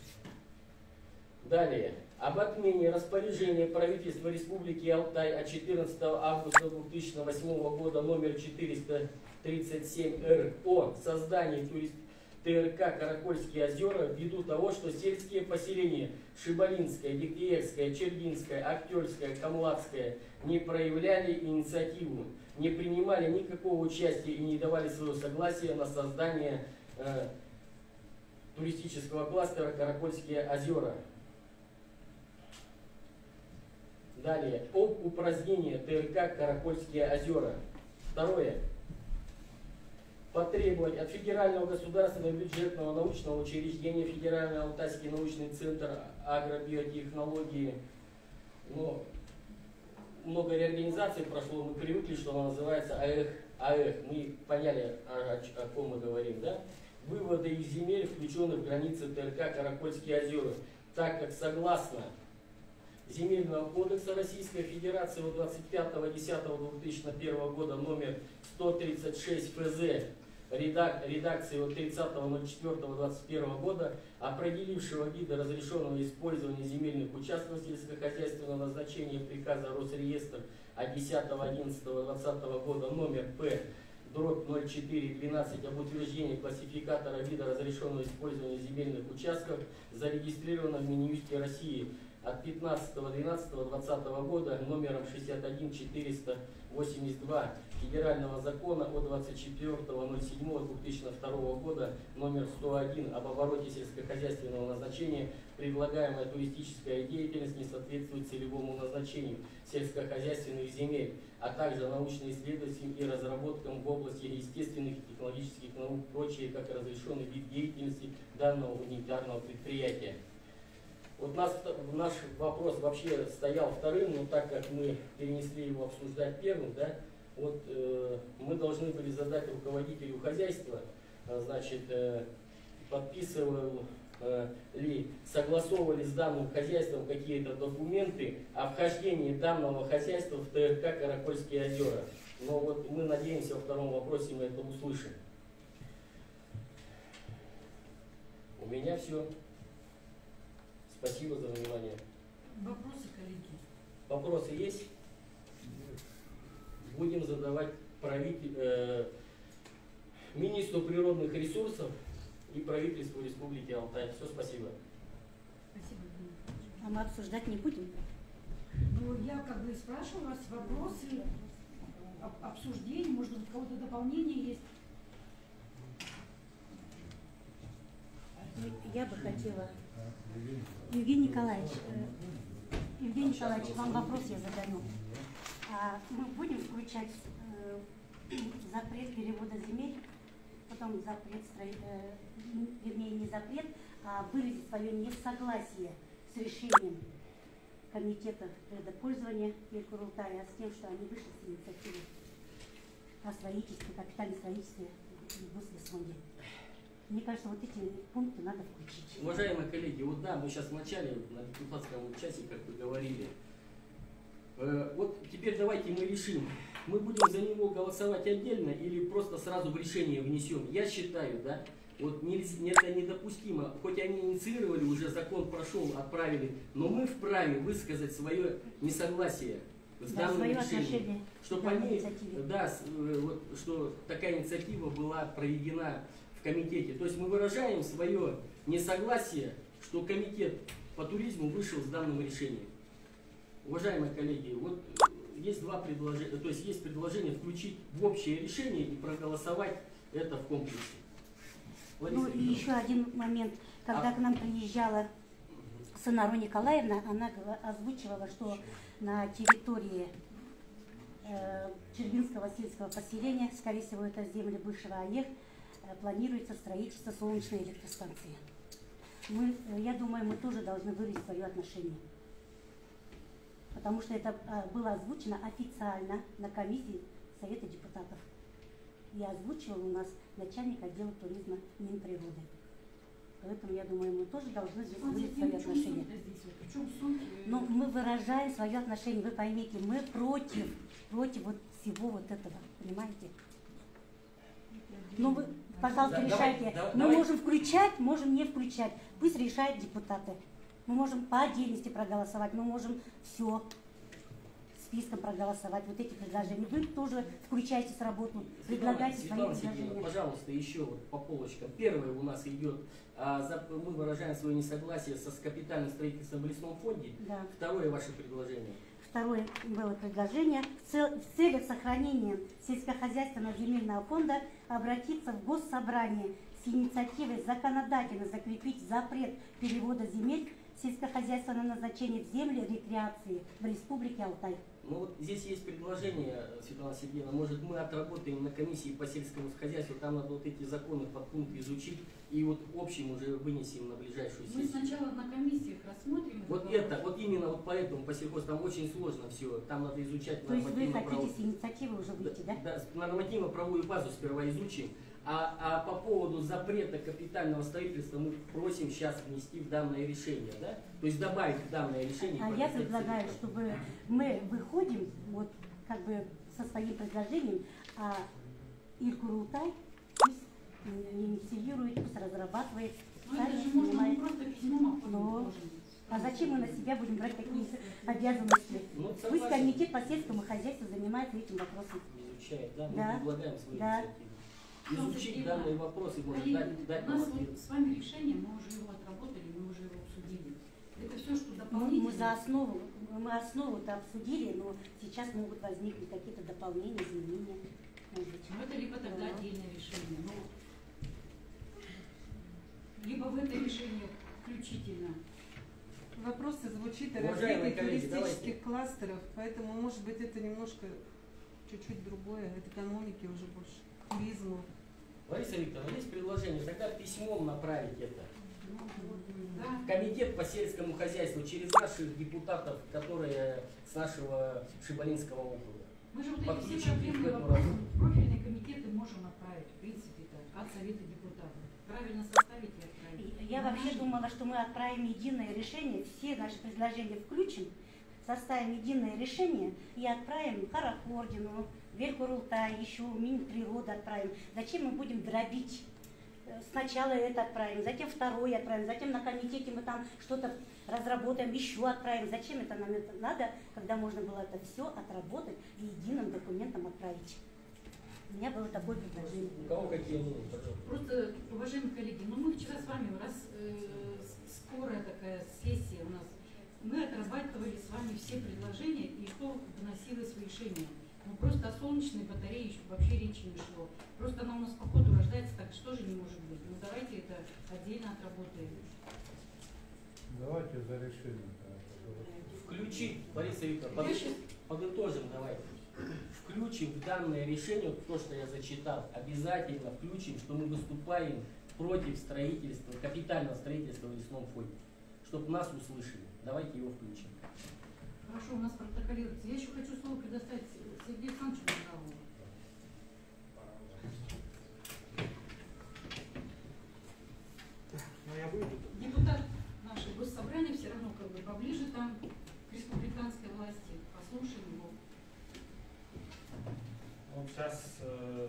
Далее. Об отмене распоряжения правительства Республики Алтай от четырнадцатого августа две тысячи восьмого года номер четыреста тридцать семь эр о создании ТРК Каракольские озера ввиду того, что сельские поселения Шибалинская, Дегтярская, Чергинская, Актёльская, Камладская не проявляли инициативу, не принимали никакого участия и не давали своего согласия на создание э, туристического кластера Каракольские озера. Далее. Об упразднении ТРК Каракольские озера. Второе. Потребовать от Федерального государственного бюджетного научного учреждения Федеральный Алтайский научный центр агробиотехнологии. Но много реорганизаций прошло, мы привыкли, что она называется АЭХ. АЭХ. Мы поняли, о, о, о ком мы говорим, да? Выводы из земель, включенных в границы ТРК Каракольские озера, так как согласно Земельного кодекса Российской Федерации от двадцать пятого десятого две тысячи первого года номер сто тридцать шесть эф зэ редак, редакции от тридцатого ноль четвёртого двадцать первого года, определившего виды разрешенного использования земельных участков сельскохозяйственного назначения приказа Росреестр от десятого одиннадцатого двадцатого года номер П дробь ноль четыре двенадцать об утверждении классификатора вида разрешенного использования земельных участков, зарегистрировано в Минюсте России от пятнадцатого двенадцатого двадцатого года номером шестьдесят один четыреста восемьдесят два Федерального закона от двадцать четвёртого ноль седьмого две тысячи второго года номер сто один об обороте сельскохозяйственного назначения, предлагаемая туристическая деятельность не соответствует целевому назначению сельскохозяйственных земель, а также научно-исследовательским и разработкам в области естественных и технологических наук, прочее, как разрешенный вид деятельности данного унитарного предприятия. Вот нас, наш вопрос вообще стоял вторым, но так как мы перенесли его обсуждать первым, да, вот э, мы должны были задать руководителю хозяйства, э, значит, э, подписывал э, ли, согласовывали с данным хозяйством какие-то документы о вхождении данного хозяйства в ТРК Каракольские озера. Но вот мы надеемся, во втором вопросе мы это услышим. У меня все. Спасибо за внимание. Вопросы, коллеги? Вопросы есть? Будем задавать правитель, э, министру природных ресурсов и правительству Республики Алтай. Все, спасибо. Спасибо. А мы обсуждать не будем? Ну, я как бы спрашиваю вас вопросы, об, обсуждения, может быть, у кого-то дополнение есть? Я бы хотела... Евгений Николаевич, э, Евгений Николаевич, вам вопрос я задаю. А мы будем включать э, запрет перевода земель, потом запрет, строи, э, вернее не запрет, а выразить свое несогласие с решением комитета предопользования Курултая с тем, что они вышли с инициативой о строительстве, капитальном строительстве в Госфонде. Мне кажется, вот эти пункты надо включить. Уважаемые коллеги, вот да, мы сейчас в начале, на депутатском часе, как вы говорили. Э, вот теперь давайте мы решим, мы будем за него голосовать отдельно или просто сразу в решение внесем. Я считаю, да, вот нельзя, это недопустимо. Хоть они инициировали, уже закон прошел, отправили, но мы вправе высказать свое несогласие с Да, данным свое решением. отношение Чтобы к они, инициативе. да, с- э, вот, что такая инициатива была проведена в комитете. То есть мы выражаем свое несогласие, что комитет по туризму вышел с данным решением. Уважаемые коллеги, вот есть два предложения, то есть есть предложение включить в общее решение и проголосовать это в комплексе. Лариса Ну и Викторовна. еще один момент. Когда А- к нам приезжала Санаро Николаевна, она гова- озвучивала, что на территории э, Чергинского сельского поселения, скорее всего, это земли бывшего АЕХ, э, планируется строительство солнечной электростанции. Мы, э, я думаю, мы тоже должны выразить свое отношение. Потому что это э, было озвучено официально на комиссии Совета депутатов. И озвучивал у нас начальник отдела туризма Минприроды. Поэтому, я думаю, мы тоже должны выразить свое отношение. Но мы выражаем свое отношение. Вы поймите, мы против, против вот всего вот этого, понимаете? Ну вы, пожалуйста, Да, решайте. давай, Мы давай. можем включать, можем не включать. Пусть решают депутаты. Мы можем по отдельности проголосовать, мы можем все списком проголосовать, вот эти предложения. Вы тоже включайтесь в работу, предлагайте свои Светлана Сергеевна, предложения. пожалуйста, еще вот по полочкам. Первое у нас идет, а, за, мы выражаем свое несогласие со с капитальным строительством в лесном фонде. Да. Второе ваше предложение. Второе было предложение. В, цел, в целях сохранения сельскохозяйственного земельного фонда обратиться в Госсобрание с инициативой законодательно закрепить запрет перевода земель сельскохозяйственного назначения в земли рекреации в Республике Алтай. Ну вот здесь есть предложение, Светлана Сергеевна, может мы отработаем на комиссии по сельскому хозяйству, там надо вот эти законы подпункты изучить и вот общим уже вынесем на ближайшую Мы сессию. сначала на комиссиях рассмотрим. Вот этот это, вопрос. вот именно вот поэтому по сельхоз там очень сложно все, там надо изучать То есть вы нормативно-правовую- хотите с инициативы уже выйти, да? Да, нормативно-правовую базу сперва изучим, а, а по поводу запрета капитального строительства мы просим сейчас внести в данное решение, да? То есть добавить в данное решение. А я предлагаю, чтобы мы выходим вот как бы со своим предложением, а Иль-Курултай пусть инициирует, пусть разрабатывает, Ну это сами же можно не снимает. просто письмом оформить Но- тоже. А зачем мы на себя будем брать такие обязанности? Ну, Пусть согласен. комитет по сельскому хозяйству занимается этим вопросом. Изучает, да, мы Да. предлагаем свои Да. инициативы. Изучить данные вопросы, может Коллеги, дать, дать у нам нас ответ. вот с вами решение, мы уже его отработали, мы уже его обсудили. Это все, что Мы, дополнительно. мы за основу, мы основу-то обсудили, но сейчас могут возникнуть какие-то дополнения, изменения. Может быть. Ну, это либо тогда Да. отдельное решение. Ну, либо в это решение включительно. Вопрос звучит о Уважаемые развитии коллеги, туристических кластеров, поэтому, может быть, это немножко чуть-чуть другое, от экономики уже больше, к туризму. Лариса Викторовна, есть предложение, тогда письмом направить это. Да. В комитет по сельскому хозяйству через наших депутатов, которые с нашего Шибалинского округа. Мы же вот эти Подключить все их проблемные к этому вопросы работу. в профильные комитеты можем отправить, в принципе-то, от Совета депутатов. Правильно составить и отправить. Я Но вообще наши- думала, что мы отправим единое решение, все наши предложения включим, составим единое решение и отправим Каракордину, Вель-Курултай, еще Минприроды отправим. Зачем мы будем дробить? Э, Сначала это отправим, затем второе отправим, затем на комитете мы там что-то разработаем, еще отправим. Зачем это нам это надо, когда можно было это все отработать и единым документом отправить? У меня было такое предложение. У кого какие мнения, пожалуйста? Просто, уважаемые коллеги, ну мы вчера с вами, раз э, с- скорая такая сессия у нас, мы отрабатывали с вами все предложения и кто выносилось в решение. Ну просто о солнечной батарее еще вообще речи не шло. Просто она у нас по ходу рождается, так что же не может быть. Ну давайте это отдельно отработаем. Давайте за решение. Включить, Лариса Викторовна, Я под- щас- подытожим давайте. Включим в данное решение, вот то, что я зачитал, обязательно включим, что мы выступаем против строительства, капитального строительства в лесном фонде, чтобы нас услышали. Давайте его включим. Хорошо, у нас протоколируется. Я еще хочу слово предоставить Сергею Александровичу Михайлову. Ну я выйду. Депутат нашего госсобрания все равно как бы поближе там к республиканской власти. Послушаем его. Вот сейчас э,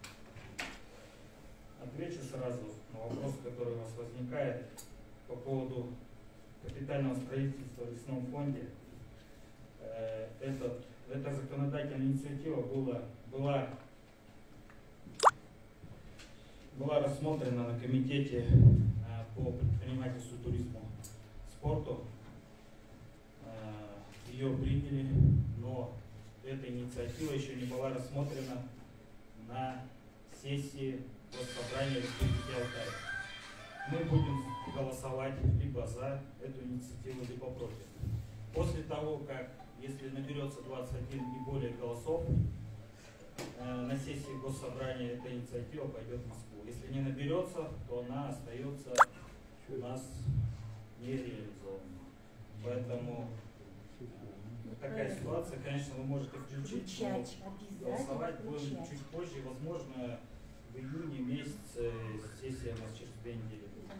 отвечу сразу на вопрос, который у вас возникает по поводу капитального строительства в лесном фонде. Э, этот, эта законодательная инициатива была, была, была рассмотрена на комитете э, по предпринимательству, туризму, спорту. Э, ее приняли, но эта инициатива еще не была рассмотрена на сессии Госсобрания Республики Алтай. Мы будем голосовать либо за эту инициативу, либо против. После того, как, если наберется двадцать один и более голосов, э, на сессии Госсобрания эта инициатива пойдет в Москву. Если не наберется, то она остается у нас нереализованной. Поэтому такая ситуация, конечно, вы можете включить, но Включать, голосовать обязательно будем включать. чуть позже, возможно, в июне месяце, сессия у нас через две недели будет.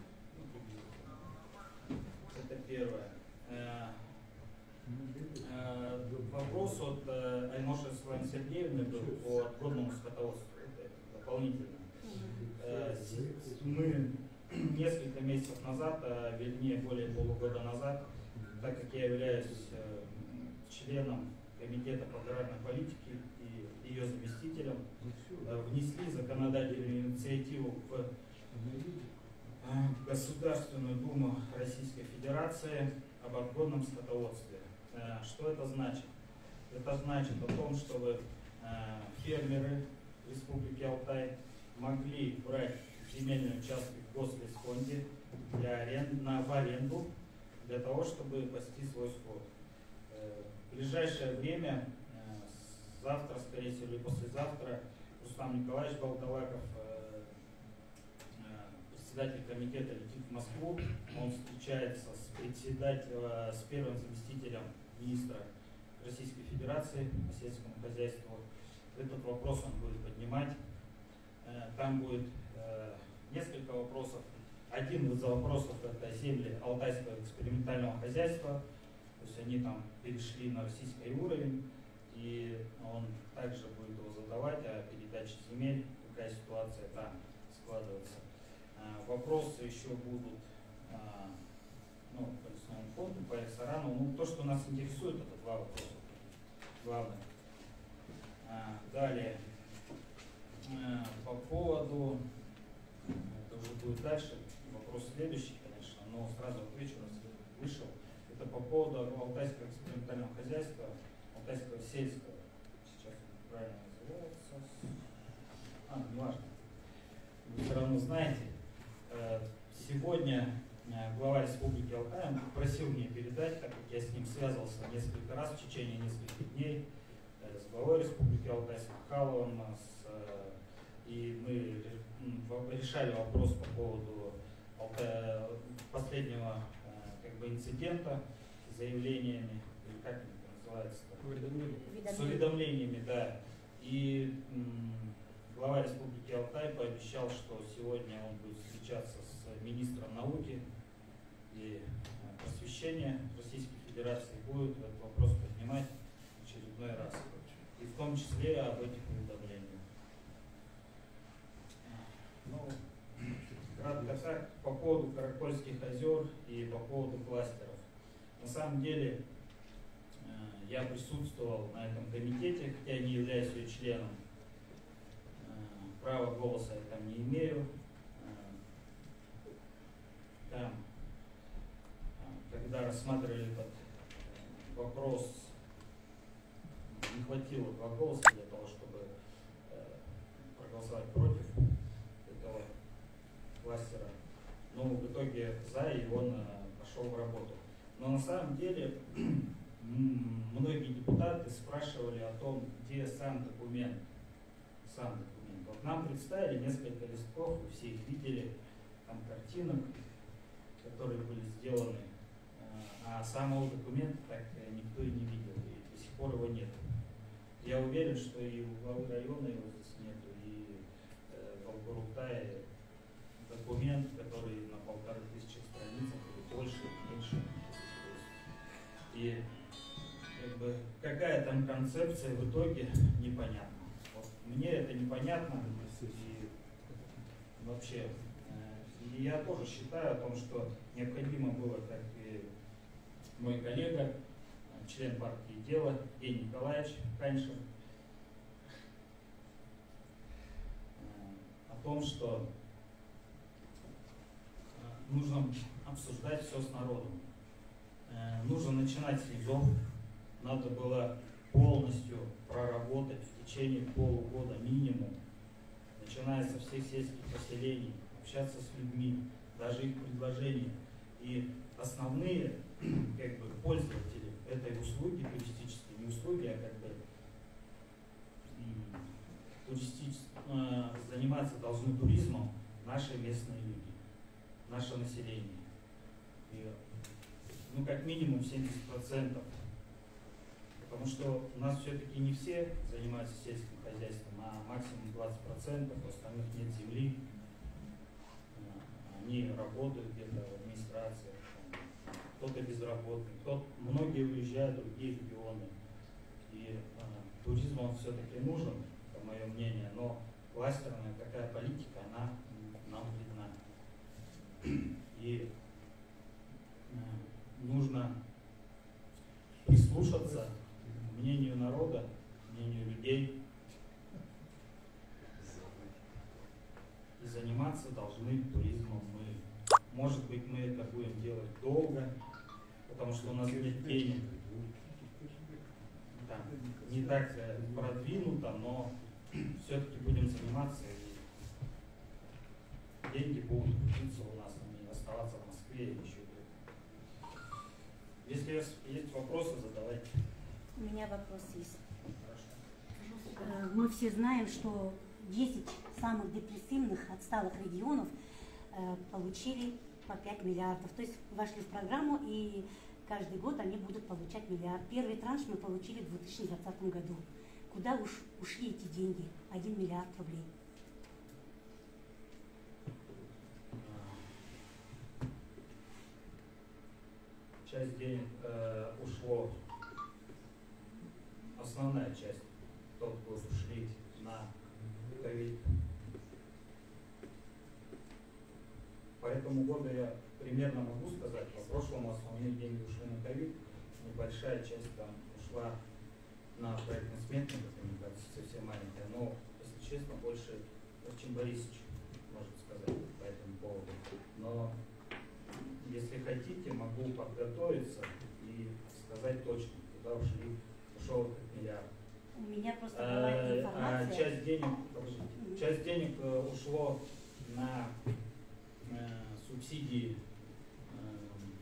Это первое. Э, э, Вопрос от э, Айноши Светланы Сергеевны по отгодному скотоводству. Это дополнительно. Э, Мы несколько месяцев назад, а вернее более полугода назад, так как я являюсь э, членом Комитета по аграрной политике и ее заместителем, э, внесли законодательную инициативу в э, Государственную Думу Российской Федерации об отгодном скотоводстве. Э, что это значит? Это значит о том, чтобы э, фермеры Республики Алтай могли брать земельные участки в гослесфонде для арен... на, в аренду для того, чтобы пасти свой скот. Э, в ближайшее время, э, завтра, скорее всего, или послезавтра, Рустам Николаевич Болтоваков, э, э, председатель комитета, летит в Москву. Он встречается с председателем, с первым заместителем министра Российской Федерации по сельскому хозяйству. Этот вопрос он будет поднимать. Там будет э, несколько вопросов. Один из вопросов — это земли Алтайского экспериментального хозяйства. То есть они там перешли на российский уровень, и он также будет его задавать о передаче земель, какая ситуация там складывается. Э, вопросы еще будут э, ну, по лесному фонду, по ресторану. Ну, то, что нас интересует, это два вопроса главных. Э, далее. По поводу, это уже будет дальше, вопрос следующий, конечно, но сразу отвечу, раз вышел. Это по поводу Алтайского экспериментального хозяйства, Алтайского сельского, сейчас правильно называется, а, не важно, вы все равно знаете. Сегодня глава Республики Алтай попросил меня передать, так как я с ним связывался несколько раз в течение нескольких дней, с главой Республики Алтай, с Михайловым, с и мы решали вопрос по поводу последнего как бы, инцидента с заявлениями, или как это называется? С уведомлениями, да. И м, глава Республики Алтай пообещал, что сегодня он будет встречаться с министром науки и просвещения Российской Федерации, будет этот вопрос поднимать в очередной раз. И в том числе об этих уведомлениях. Ну, кратко так, по поводу Каракольских озер и по поводу кластеров. На самом деле, э, я присутствовал на этом комитете, хотя не являюсь ее членом. Э, права голоса я там не имею. Э, там, э, когда рассматривали этот вопрос, не хватило два голоса для того, чтобы э, проголосовать против этого кластера, но в итоге за, и он э, пошел в работу. Но на самом деле многие депутаты спрашивали о том, где сам документ. Сам документ. Вот нам представили несколько листков, вы все их видели, там картинок, которые были сделаны, а самого документа так никто и не видел, и до сих пор его нет. Я уверен, что и у главы района его здесь нету, и э, в Алгурутае документ, который на полторы тысячи страницах, или больше, меньше. И как бы, какая там концепция в итоге, непонятно. Вот мне это непонятно, и вообще, э, и я тоже считаю о том, что необходимо было, как и мой коллега, член партии «Дело» Евгений Николаевич Каньшин, о том, что нужно обсуждать все с народом. Нужно начинать с низов. Надо было полностью проработать в течение полугода минимум, начиная со всех сельских поселений, общаться с людьми, даже их предложения. И основные как бы, пользователи этой услуги, туристической, не услуги, а как бы туристически, э, заниматься должны туризмом наши местные люди, наше население. И, ну, как минимум семьдесят процентов. Потому что у нас все-таки не все занимаются сельским хозяйством, а максимум двадцать процентов, у остальных нет земли. Они работают где-то в администрации, кто-то безработный, кто многие уезжают в другие регионы. И э, туризм он все-таки нужен. это мое мнение, но кластерная такая политика, она нам видна. И э, нужно прислушаться к мнению народа, мнению людей. И заниматься должны туризмом мы. Может быть, мы это будем делать долго, потому что у нас нет денег. Да, не так продвинуто, но все-таки будем заниматься, и деньги будут учиться у нас, а не оставаться в Москве или еще где-то. Если есть вопросы, задавайте. У меня вопрос есть. Хорошо. Э, Мы все знаем, что десять самых депрессивных, отсталых регионов э, получили по пять миллиардов. То есть вошли в программу, и каждый год они будут получать миллиард. Первый транш мы получили в две тысячи двадцатом году. Куда уж ушли эти деньги? Один миллиард рублей. Часть денег э, ушло, основная часть, тот год ушли на ковид. По этому году я примерно могу сказать, по прошлому основные деньги ушли на ковид, небольшая часть там ушла на проектно-сметные документации, совсем маленькая, но, если честно, больше Арчин Борисович может сказать по этому поводу. Но если хотите, могу подготовиться и сказать точно, куда ушли, ушел этот миллиард. У меня просто была информация. А, часть денег, подождите, часть денег э, ушло на э, субсидии э,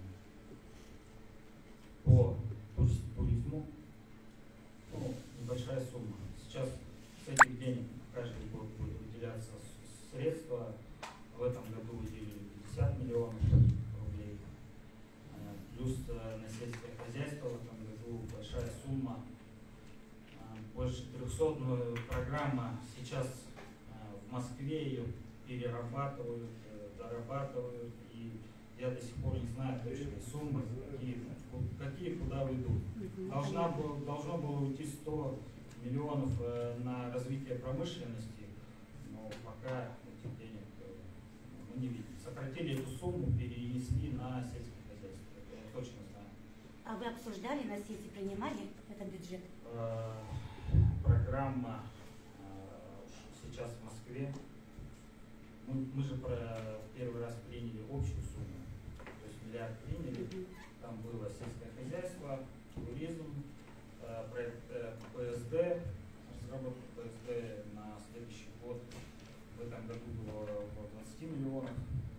по туризму. Ну, небольшая сумма. Сейчас с этих денег каждый год будет выделяться средства. В этом году выделили пятьдесят миллионов рублей. Плюс на сельское хозяйство в этом году большая сумма. Больше трехсот, но программа сейчас в Москве ее перерабатывают, дорабатывают. И я до сих пор не знаю точные суммы, какие, какие куда уйдут. Должна был, должно было уйти сто миллионов на развитие промышленности, но пока этих денег мы не видим. Сократили эту сумму, перенесли на сельское хозяйство. Это я точно знаю. А вы обсуждали на сессии, принимали этот бюджет? Программа сейчас в Москве. Мы, мы же про первый раз приняли общую сумму. То есть миллиард приняли. Там было сельское хозяйство, туризм, проект ПСД, разработка ПСД на следующий год. В этом году было около двадцати миллионов.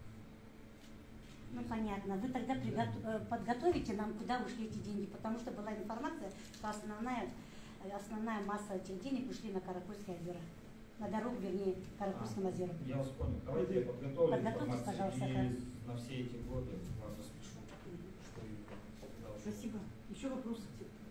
Ну понятно. Вы тогда приготов... подготовите нам, куда ушли эти деньги, потому что была информация, что основная, основная масса этих денег ушли на Каракульское озеро. На дорогу, вернее, к Каракульскому озеру. Я вас понял. Давайте я подготовлю Подготовьте, информацию пожалуйста, и да. на все эти годы вам распишу, что и куда ушло. Спасибо. Еще вопросы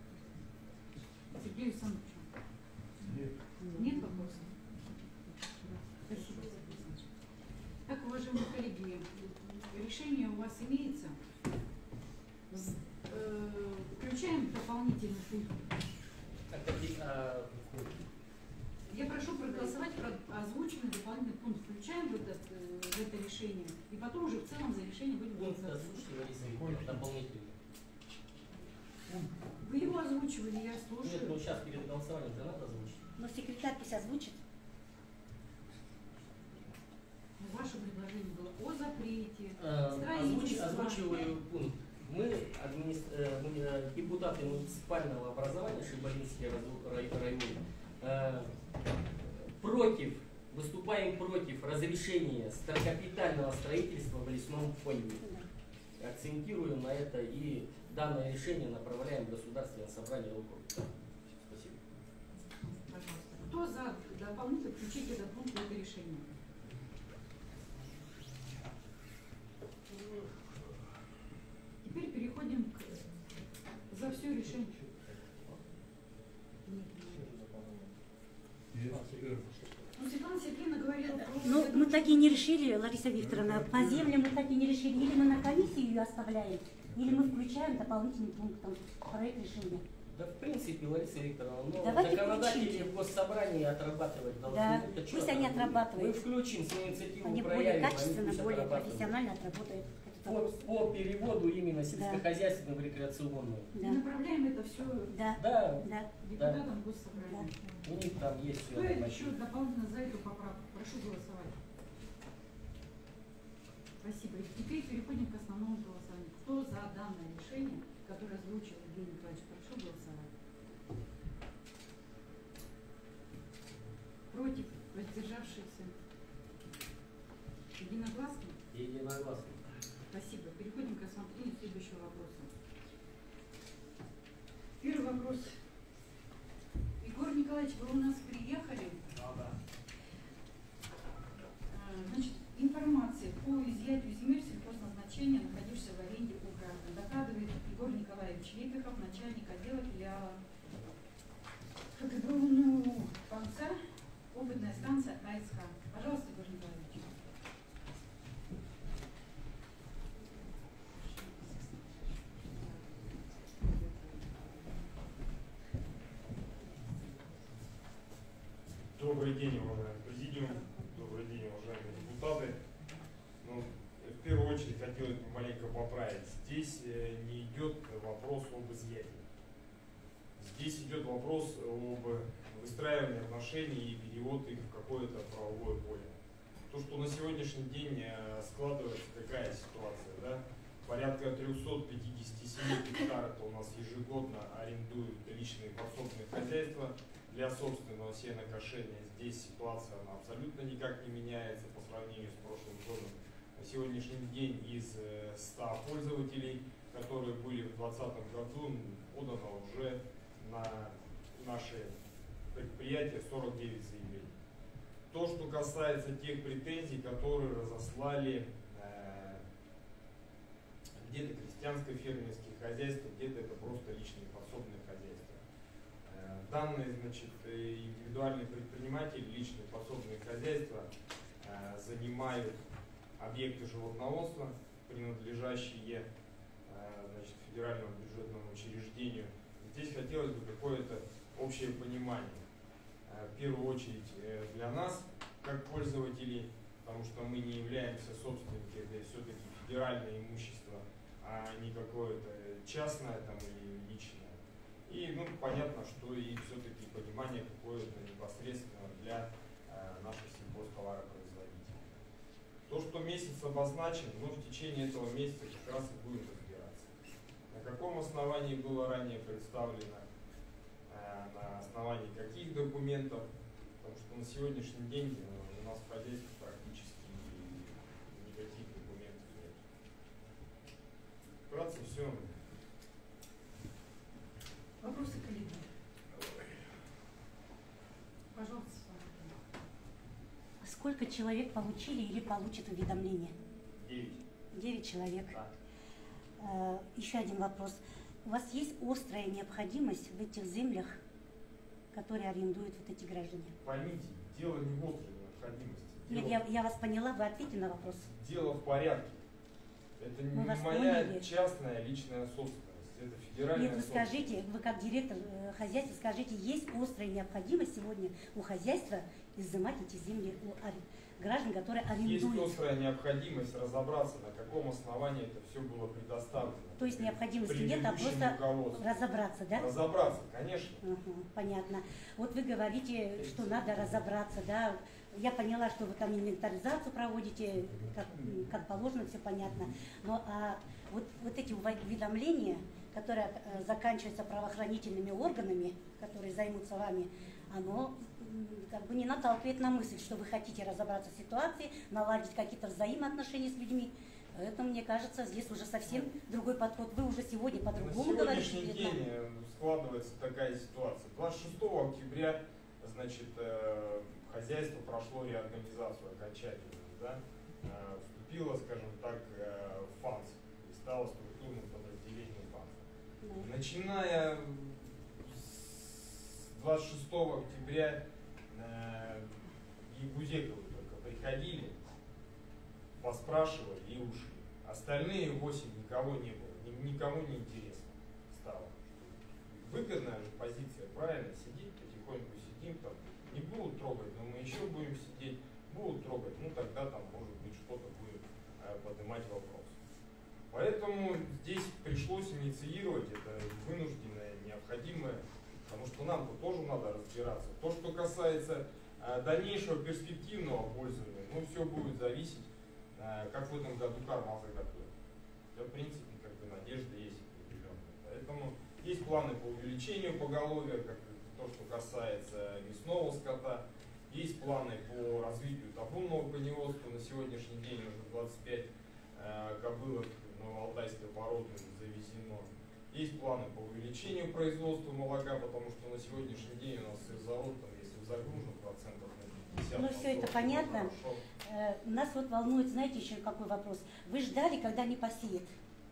к Сергею Александровичу? Нет. Нет вопросов? Спасибо, Сергей Александрович. Так, уважаемые коллеги, решение у вас имеется. З- э, Включаем дополнительный пункт. Так, таки, а, Я прошу проголосовать про озвученный дополнительный пункт. Включаем в, этот, э, в это решение. И потом уже в целом за решение будем пункт голосовать. озвучьте, Лариса Викторовна, дополнительно. Вы его озвучивали, я Нет, ну слушаю. сейчас перед голосованием же надо озвучить. Но секретарь пусть озвучит. Ваше предложение было о запрете. Э, озвуч- строительства. Озвучиваю пункт. Мы, админис- э, мы, э, депутаты муниципального образования Шибалинский разу- рай- район, э, против, выступаем против разрешения старокапитального строительства в лесном фонде. Акцентируем на это и данное решение направляем в Государственное собрание округа. Спасибо. Пожалуйста. Кто за дополнительно включить этот пункт в это решение? Теперь переходим к за все решение. Ну, Светлана Сергеевна говорила про... Ну, мы так и не решили, Лариса Викторовна, по землям мы так и не решили. Или мы на комиссию ее оставляем, или мы включаем дополнительным пунктом проект решения. Да, в принципе, Лариса Викторовна, но Давайте законодатели включите. в госсобрании отрабатывать должны. Да, Это пусть чё они там? отрабатывают. Мы включим свою инициативу, Они более проявим, они качественно, пусть более отрабатывают. профессионально отработают этот По, вопрос. по переводу именно сельскохозяйственного в рекреационную. И Да, направляем это все да, Да, да. депутатам госсобрания. у них там есть все. Кто еще дополнительно за эту поправку? Прошу голосовать. Спасибо. И теперь переходим к основному голосованию. Кто за данное решение, которое озвучил Евгений Николаевич, прошу голосовать. Против, воздержавшиеся. Единогласно? Единогласно. Спасибо. Переходим к рассмотрению следующего вопроса. Первый вопрос. Егор Николаевич, вы у нас приехали? Да. Значит, информация по изъятию земель сельхозназначения, находившихся в аренде у граждан, докладывает Егор Николаевич Лепихов, начальник отдела филиала КГБУ конца, опытная станция АСХ. Пожалуйста, Егор Николаевич. Добрый день, уважаемый президиум, добрый день, уважаемые депутаты. Ну, в первую очередь хотелось бы маленько поправить. Здесь не идет вопрос об изъятии. Здесь идет вопрос об выстраивании отношений и перевод их в какое-то правовое поле. То, что на сегодняшний день складывается такая ситуация, да, порядка триста пятьдесят семь гектаров у нас ежегодно арендуют личные подсобные хозяйства для собственного сенокошения. Здесь ситуация она абсолютно никак не меняется по сравнению с прошлым годом. На сегодняшний день из ста пользователей, которые были в две тысячи двадцатом году, подано уже на наши предприятия сорок девять заявлений. То, что касается тех претензий, которые разослали э, где-то крестьянско-фермерские хозяйства, где-то это просто личные подсобные хозяйства. Э, данные, значит, индивидуальные предприниматели, личные подсобные хозяйства э, занимают объекты животноводства, принадлежащие э, значит, федеральному бюджетному учреждению. Здесь хотелось бы какое-то общее понимание. В первую очередь для нас, как пользователей, потому что мы не являемся собственниками, это все-таки федеральное имущество, а не какое-то частное там, или личное. И ну, понятно, что и все-таки понимание какое-то непосредственно для э, наших сельхозтоваропроизводителей. То, что месяц обозначен, ну, в течение этого месяца как раз и будем разбираться. На каком основании было ранее представлено, на основании каких документов, потому что на сегодняшний день у нас в хозяйстве практически никаких документов нет. Вкратце все. Вопросы, коллеги? Пожалуйста. Сколько человек получили или получат уведомление? Девять. Девять человек. Да. Э, еще один вопрос. У вас есть острая необходимость в этих землях, которые арендуют вот эти граждане? Поймите, дело не в острой необходимости. Нет, Дело, я, я вас поняла, вы ответили на вопрос. дело в порядке. Это не Мы вас моя поняли. частная личная собственность. Это федеральная Нет, вы собственность. скажите, вы как директор э, хозяйства, скажите, есть острая необходимость сегодня у хозяйства изымать эти земли у ар- граждан, которые Есть арендуют? острая необходимость разобраться, на каком основании это все было предоставлено. То есть необходимости нет, а Предыдущим просто руководством. разобраться, да? Разобраться, конечно. Угу, понятно. Вот вы говорите, что надо разобраться, да? Я поняла, что вы там инвентаризацию проводите, как, как положено, все понятно. Но а вот, вот эти уведомления, которые э, заканчиваются правоохранительными органами, которые займутся вами, оно м, как бы не наталкивает на мысль, что вы хотите разобраться в ситуации, наладить какие-то взаимоотношения с людьми. Поэтому, мне кажется, здесь уже совсем другой подход. Вы уже сегодня по-другому На говорите. сегодняшний перед день нами. э, складывается такая ситуация. двадцать шестого октября, значит, э, хозяйство прошло реорганизацию окончательную, да? Э, вступило, скажем так, э, в ФАНС и стало структурным подразделением ФАНСа. Да. Начиная с двадцать шестого октября э, Ягузековы только приходили, поспрашивали и ушли. Остальные восемь никого не было, ни- никому не интересно стало. выгодная же позиция, правильно, сидеть потихоньку сидим, там, не будут трогать, но мы еще будем сидеть, будут трогать, ну тогда там может быть что-то будет э, поднимать вопрос. Поэтому здесь пришлось инициировать, это вынужденное, необходимое, потому что нам-то тоже надо разбираться. То, что касается э, дальнейшего перспективного пользования, ну все будет зависеть, э, как в этом году карма заготовит. В принципе, как бы надежда есть определенная. Поэтому есть планы по увеличению поголовья, как то, что касается мясного скота. Есть планы по развитию табунного коневодства. На сегодняшний день уже двадцать пять э, кобылок новоалтайской породы завезено. Есть планы по увеличению производства молока, потому что на сегодняшний день у нас сырзавод, там, если загружен процентов на пятьдесят. Ну все это понятно. Э, нас вот волнует, знаете, еще какой вопрос. Вы ждали, когда не посеет?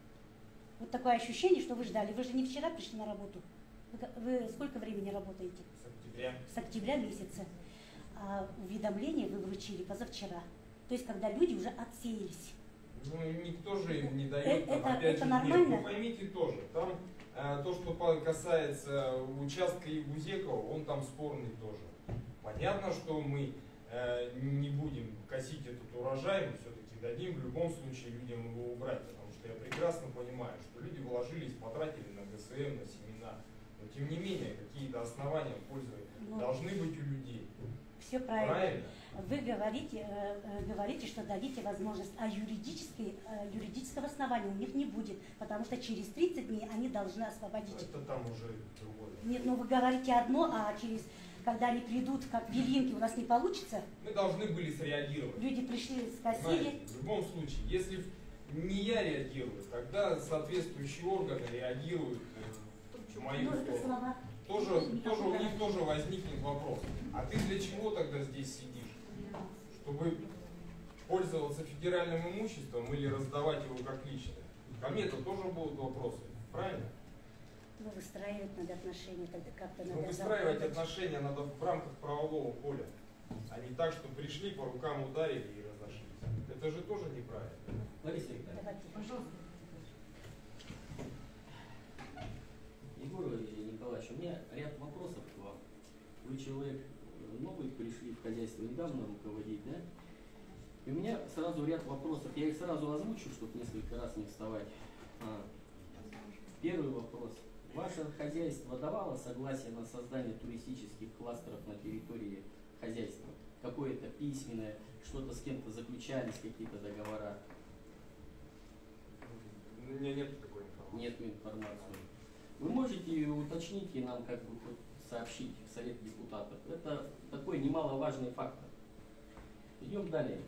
Вот такое ощущение, что вы ждали. Вы же не вчера пришли на работу. Вы, вы сколько времени работаете? С октября. С октября месяца. А уведомление вы вручили позавчера. То есть, когда люди уже отсеялись. Ну, никто же им не дает, там, это, опять это же, нормально? нет, вы поймите тоже, там э, то, что касается участка Ягузекова, он там спорный тоже. Понятно, что мы э, не будем косить этот урожай, мы все-таки дадим в любом случае людям его убрать, потому что я прекрасно понимаю, что люди вложились, потратили на ГСМ, на семена, но тем не менее какие-то основания пользы ну, должны быть у людей. Все правильно. Правильно? Вы говорите, э, говорите, что дадите возможность, а юридической, э, юридического основания у них не будет, потому что через тридцать дней они должны освободить. Это там уже другое. Нет, ну вы говорите одно, а через, когда они придут, как белинки, у нас не получится? Мы должны были среагировать. Люди пришли, скосили. Знаете, в любом случае, если не я реагирую, тогда соответствующие органы реагируют в мою ну, сторону. Тоже, тоже у них тоже возникнет вопрос. А ты для чего тогда здесь сидишь? Чтобы пользоваться федеральным имуществом или раздавать его как личное? Ко мне-то тоже будут вопросы, правильно? Ну, выстраивать надо отношения, тогда как-то надо. Ну, выстраивать отношения надо в рамках правового поля, а не так, что пришли, по рукам ударили и разошлись. Это же тоже неправильно. Лариса Викторовна, Пожалуйста. Егор Николаевич, у меня ряд вопросов к вам. Вы человек новый, пришли в хозяйство недавно руководить, да? И у меня сразу ряд вопросов. Я их сразу озвучу, чтобы несколько раз не вставать. А. Первый вопрос. Ваше хозяйство давало согласие на создание туристических кластеров на территории хозяйства? Какое-то письменное, что-то с кем-то заключались, какие-то договора? У меня нет такой информации. Нет информации. Вы можете ее уточнить и нам как бы сообщить в Совет депутатов. Это такой немаловажный фактор. Идем далее.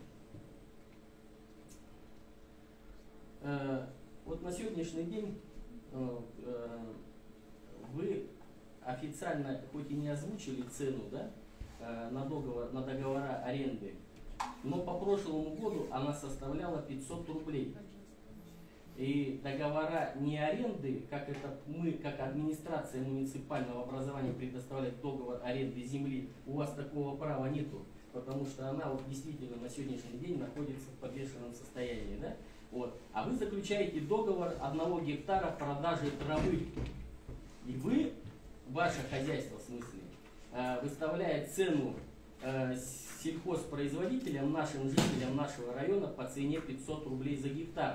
Э, вот на сегодняшний день э, э, вы официально, хоть и не озвучили цену, да, э, на, договор, на договора аренды, но по прошлому году она составляла пятьсот рублей. И договора не аренды, как это мы, как администрация муниципального образования, предоставляет договор аренды земли, у вас такого права нету, потому что она вот действительно на сегодняшний день находится в подвешенном состоянии, да? Вот. А вы заключаете договор одного гектара продажи травы. И вы, ваше хозяйство в смысле, выставляет цену сельхозпроизводителям, нашим жителям нашего района по цене пятьсот рублей за гектар.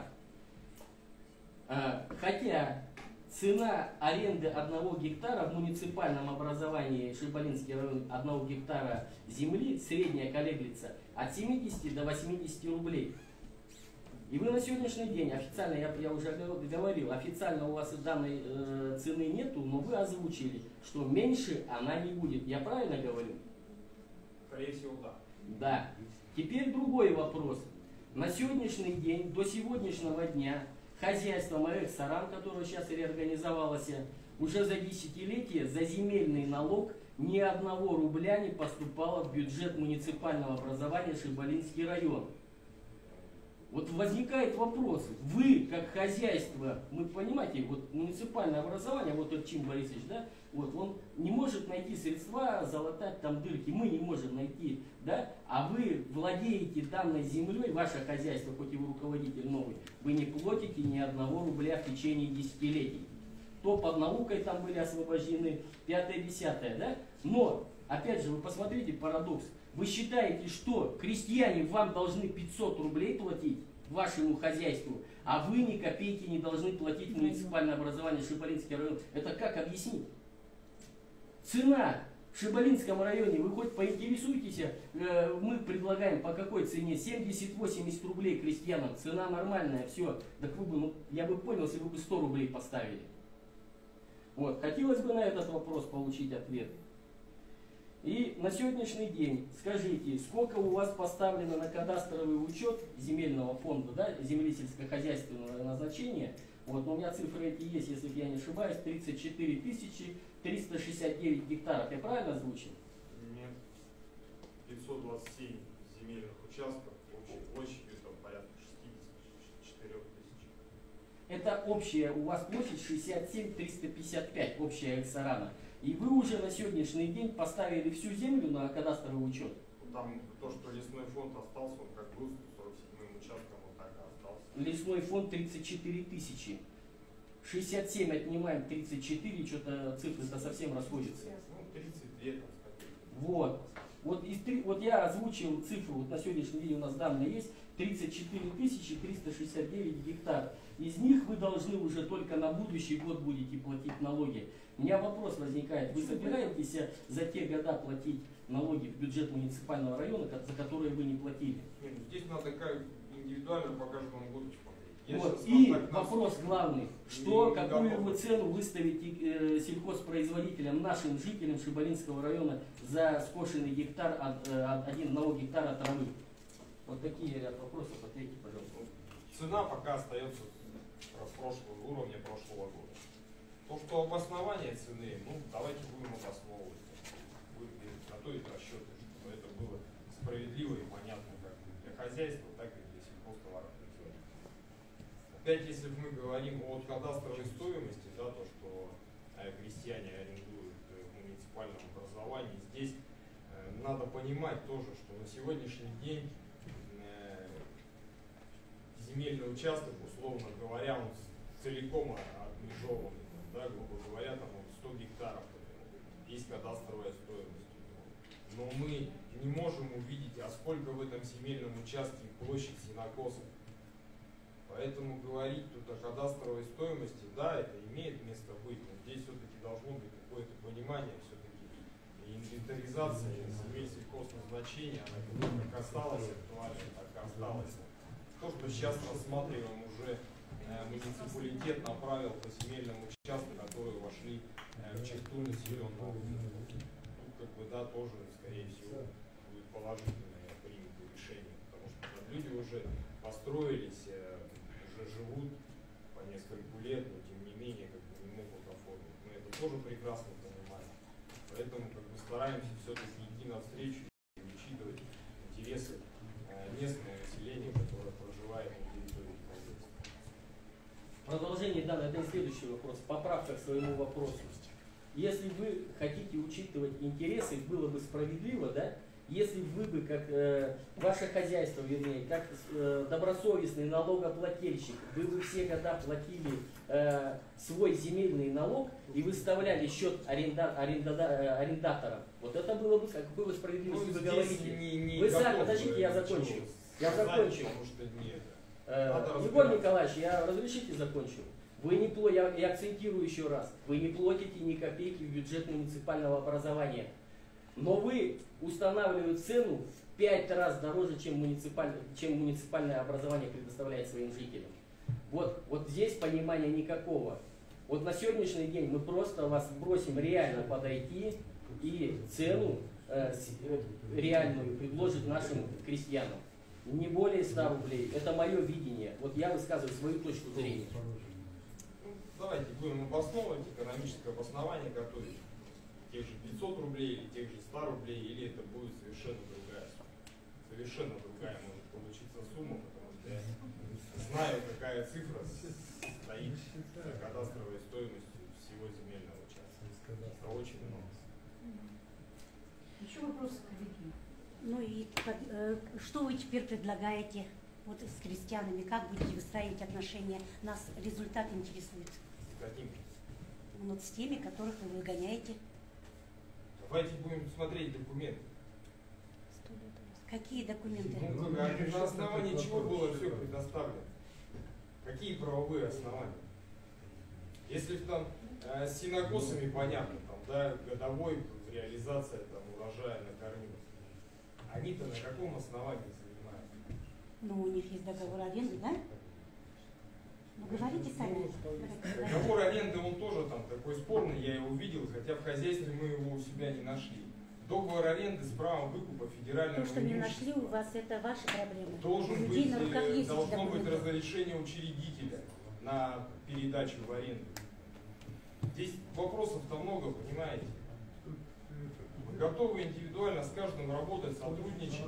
Хотя цена аренды одного гектара в муниципальном образовании Шибалинский район одного гектара земли средняя колеблется от семидесяти до восьмидесяти рублей. И вы на сегодняшний день, официально, я, я уже говорил, официально у вас данной э, цены нету, но вы озвучили, что меньше она не будет. Я правильно говорю? Скорее всего, да. Да. Теперь другой вопрос. На сегодняшний день, до сегодняшнего дня, хозяйство Маэк Саран, которое сейчас реорганизовалось, уже за десятилетие за земельный налог ни одного рубля не поступало в бюджет муниципального образования Шибалинский район. Вот возникает вопрос, вы как хозяйство, мы понимаете, вот муниципальное образование, вот Чим Борисович, да, вот он не может найти средства залатать там дырки, мы не можем найти, да, а вы владеете данной землей, ваше хозяйство, хоть и вы руководитель новый, вы не платите ни одного рубля в течение десятилетий. то под наукой там были освобождены, пятое, десятое, да? Но, опять же, вы посмотрите парадокс. Вы считаете, что крестьяне вам должны пятьсот рублей платить вашему хозяйству, а вы ни копейки не должны платить в муниципальное образование Шибалинский район. Это как объяснить? Цена в Шибалинском районе, вы хоть поинтересуйтесь, э, мы предлагаем по какой цене? семьдесят-восемьдесят рублей крестьянам, цена нормальная, все. Так вы бы, ну, я бы понял, если вы бы сто рублей поставили. Вот, хотелось бы на этот вопрос получить ответ. И на сегодняшний день скажите, сколько у вас поставлено на кадастровый учет земельного фонда, да, земли сельскохозяйственного назначения? Вот, но у меня цифры эти есть, если я не ошибаюсь, тридцать четыре тысячи триста шестьдесят девять гектаров. Я правильно озвучил? Нет. пятьсот двадцать семь земельных участков, общей площадью там порядка шестьдесят четыре тысячи. Это общая у вас площадь шестьдесят семь триста пятьдесят пять, общая Эксарана. И вы уже на сегодняшний день поставили всю землю на кадастровый учет? Там то, что лесной фонд остался, он как был сто сорок седьмым участком, он так и остался. Лесной фонд тридцать четыре тысячи. шестьдесят семь отнимаем тридцать четыре, что-то цифры-то совсем расходятся. Ну, тридцать две там сказать. Вот. Вот, из, вот я озвучил цифру, вот на сегодняшний день у нас данные есть, тридцать четыре тысячи триста шестьдесят девять гектар. Из них вы должны уже только на будущий год будете платить налоги. У меня вопрос возникает, вы собираетесь за те года платить налоги в бюджет муниципального района, за которые вы не платили? Нет, ну, здесь надо как индивидуально по каждому году смотреть. Я Вот. сейчас И так вопрос нас... главный, что, не какую готов. вы цену выставите э, сельхозпроизводителям, нашим жителям Шибалинского района за скошенный гектар, от, э, от один налог гектара травы? Вот такие ряд вопросов, ответьте, пожалуйста. Цена пока остается прошлого уровня прошлого года. То, что обоснование цены, ну давайте будем обосновывать. Будем на то и расчеты, чтобы это было справедливо и понятно как для хозяйства, так и для сельхозтоваропроизводителя. Опять, если мы говорим о кадастровой стоимости, да, то, что э, крестьяне арендуют э, в муниципальном образовании, здесь э, надо понимать тоже, что на сегодняшний день э, земельный участок, условно говоря, он целиком отмежеванный, да, грубо говоря, там вот сто гектаров, есть кадастровая стоимость. Но мы не можем увидеть, а сколько в этом земельном участке площадь сенокосов. Поэтому говорить тут о кадастровой стоимости, да, это имеет место быть, но здесь все-таки должно быть какое-то понимание, все-таки инвентаризация земель сельхозназначения, она как осталась актуальной, так и осталась. То, что сейчас рассматриваем, уже э, муниципалитет направил по земельным участкам, которые вошли э, в черту населенного пункта. Тут как бы, да, тоже, скорее всего, будет положительное принято решение, потому что там люди уже построились, э, уже живут по нескольку лет, но тем не менее как бы не могут оформить. Мы это тоже прекрасно понимаем. Поэтому как бы стараемся все-таки идти навстречу и учитывать интересы э, местного населения, которое проживает на территории хозяйства. Продолжение данного, это не следующий вопрос, поправка к своему вопросу. Если вы хотите учитывать интересы, было бы справедливо, да, если вы бы, как э, ваше хозяйство, вернее, как э, добросовестный налогоплательщик, вы бы все года платили э, свой земельный налог и выставляли счет аренда, аренда, арендаторам. Вот это было бы, как было справедливо, если Ну, вы говорите. Не, не Вы сами, готов подождите, я закончу. Я сказать, закончу. Потому что нет. Э, Надо Егор разбираться. Николаевич, я разрешите закончу? Вы не пло... я, я акцентирую еще раз, вы не платите ни копейки в бюджет муниципального образования. Но вы устанавливаете цену в пять раз дороже, чем, муниципаль... чем муниципальное образование предоставляет своим жителям. Вот, вот здесь понимания никакого. Вот на сегодняшний день мы просто вас просим реально подойти и цену э, с, э, реальную предложить нашим крестьянам. Не более ста рублей. Это мое видение. Вот я высказываю свою точку зрения. Ну, давайте будем обосновывать экономическое обоснование готовить. Тех же пятьсот рублей или тех же ста рублей, или это будет совершенно другая сумма. Совершенно другая может получиться сумма, потому что я знаю, какая цифра стоит за кадастровой стоимостью всего земельного участка. Это очень много. Еще вопросы, коллеги? Ну и э, что вы теперь предлагаете вот с крестьянами? Как будете выстраивать отношения? Нас результат интересует. Каким? вот с теми, которых вы выгоняете. Давайте будем смотреть документы. Какие документы? Ну, на основании чего было все предоставлено? Какие правовые основания? Если там э, с сенокосами понятно, там, да, годовой реализация там, урожая на кормилах. Они-то на каком основании занимаются? Ну, у них есть договор аренды, да? Ну, говорите сами. Договор аренды, он тоже там такой спорный, я его видел, хотя в хозяйстве мы его у себя не нашли. Договор аренды с правом выкупа федерального То, что не имущества. нашли у вас, это ваши проблемы. Должен У быть, людей на руках э, есть эти должно быть документы. разрешение учредителя на передачу в аренду. Здесь вопросов-то много, понимаете? Мы готовы индивидуально с каждым работать, сотрудничать.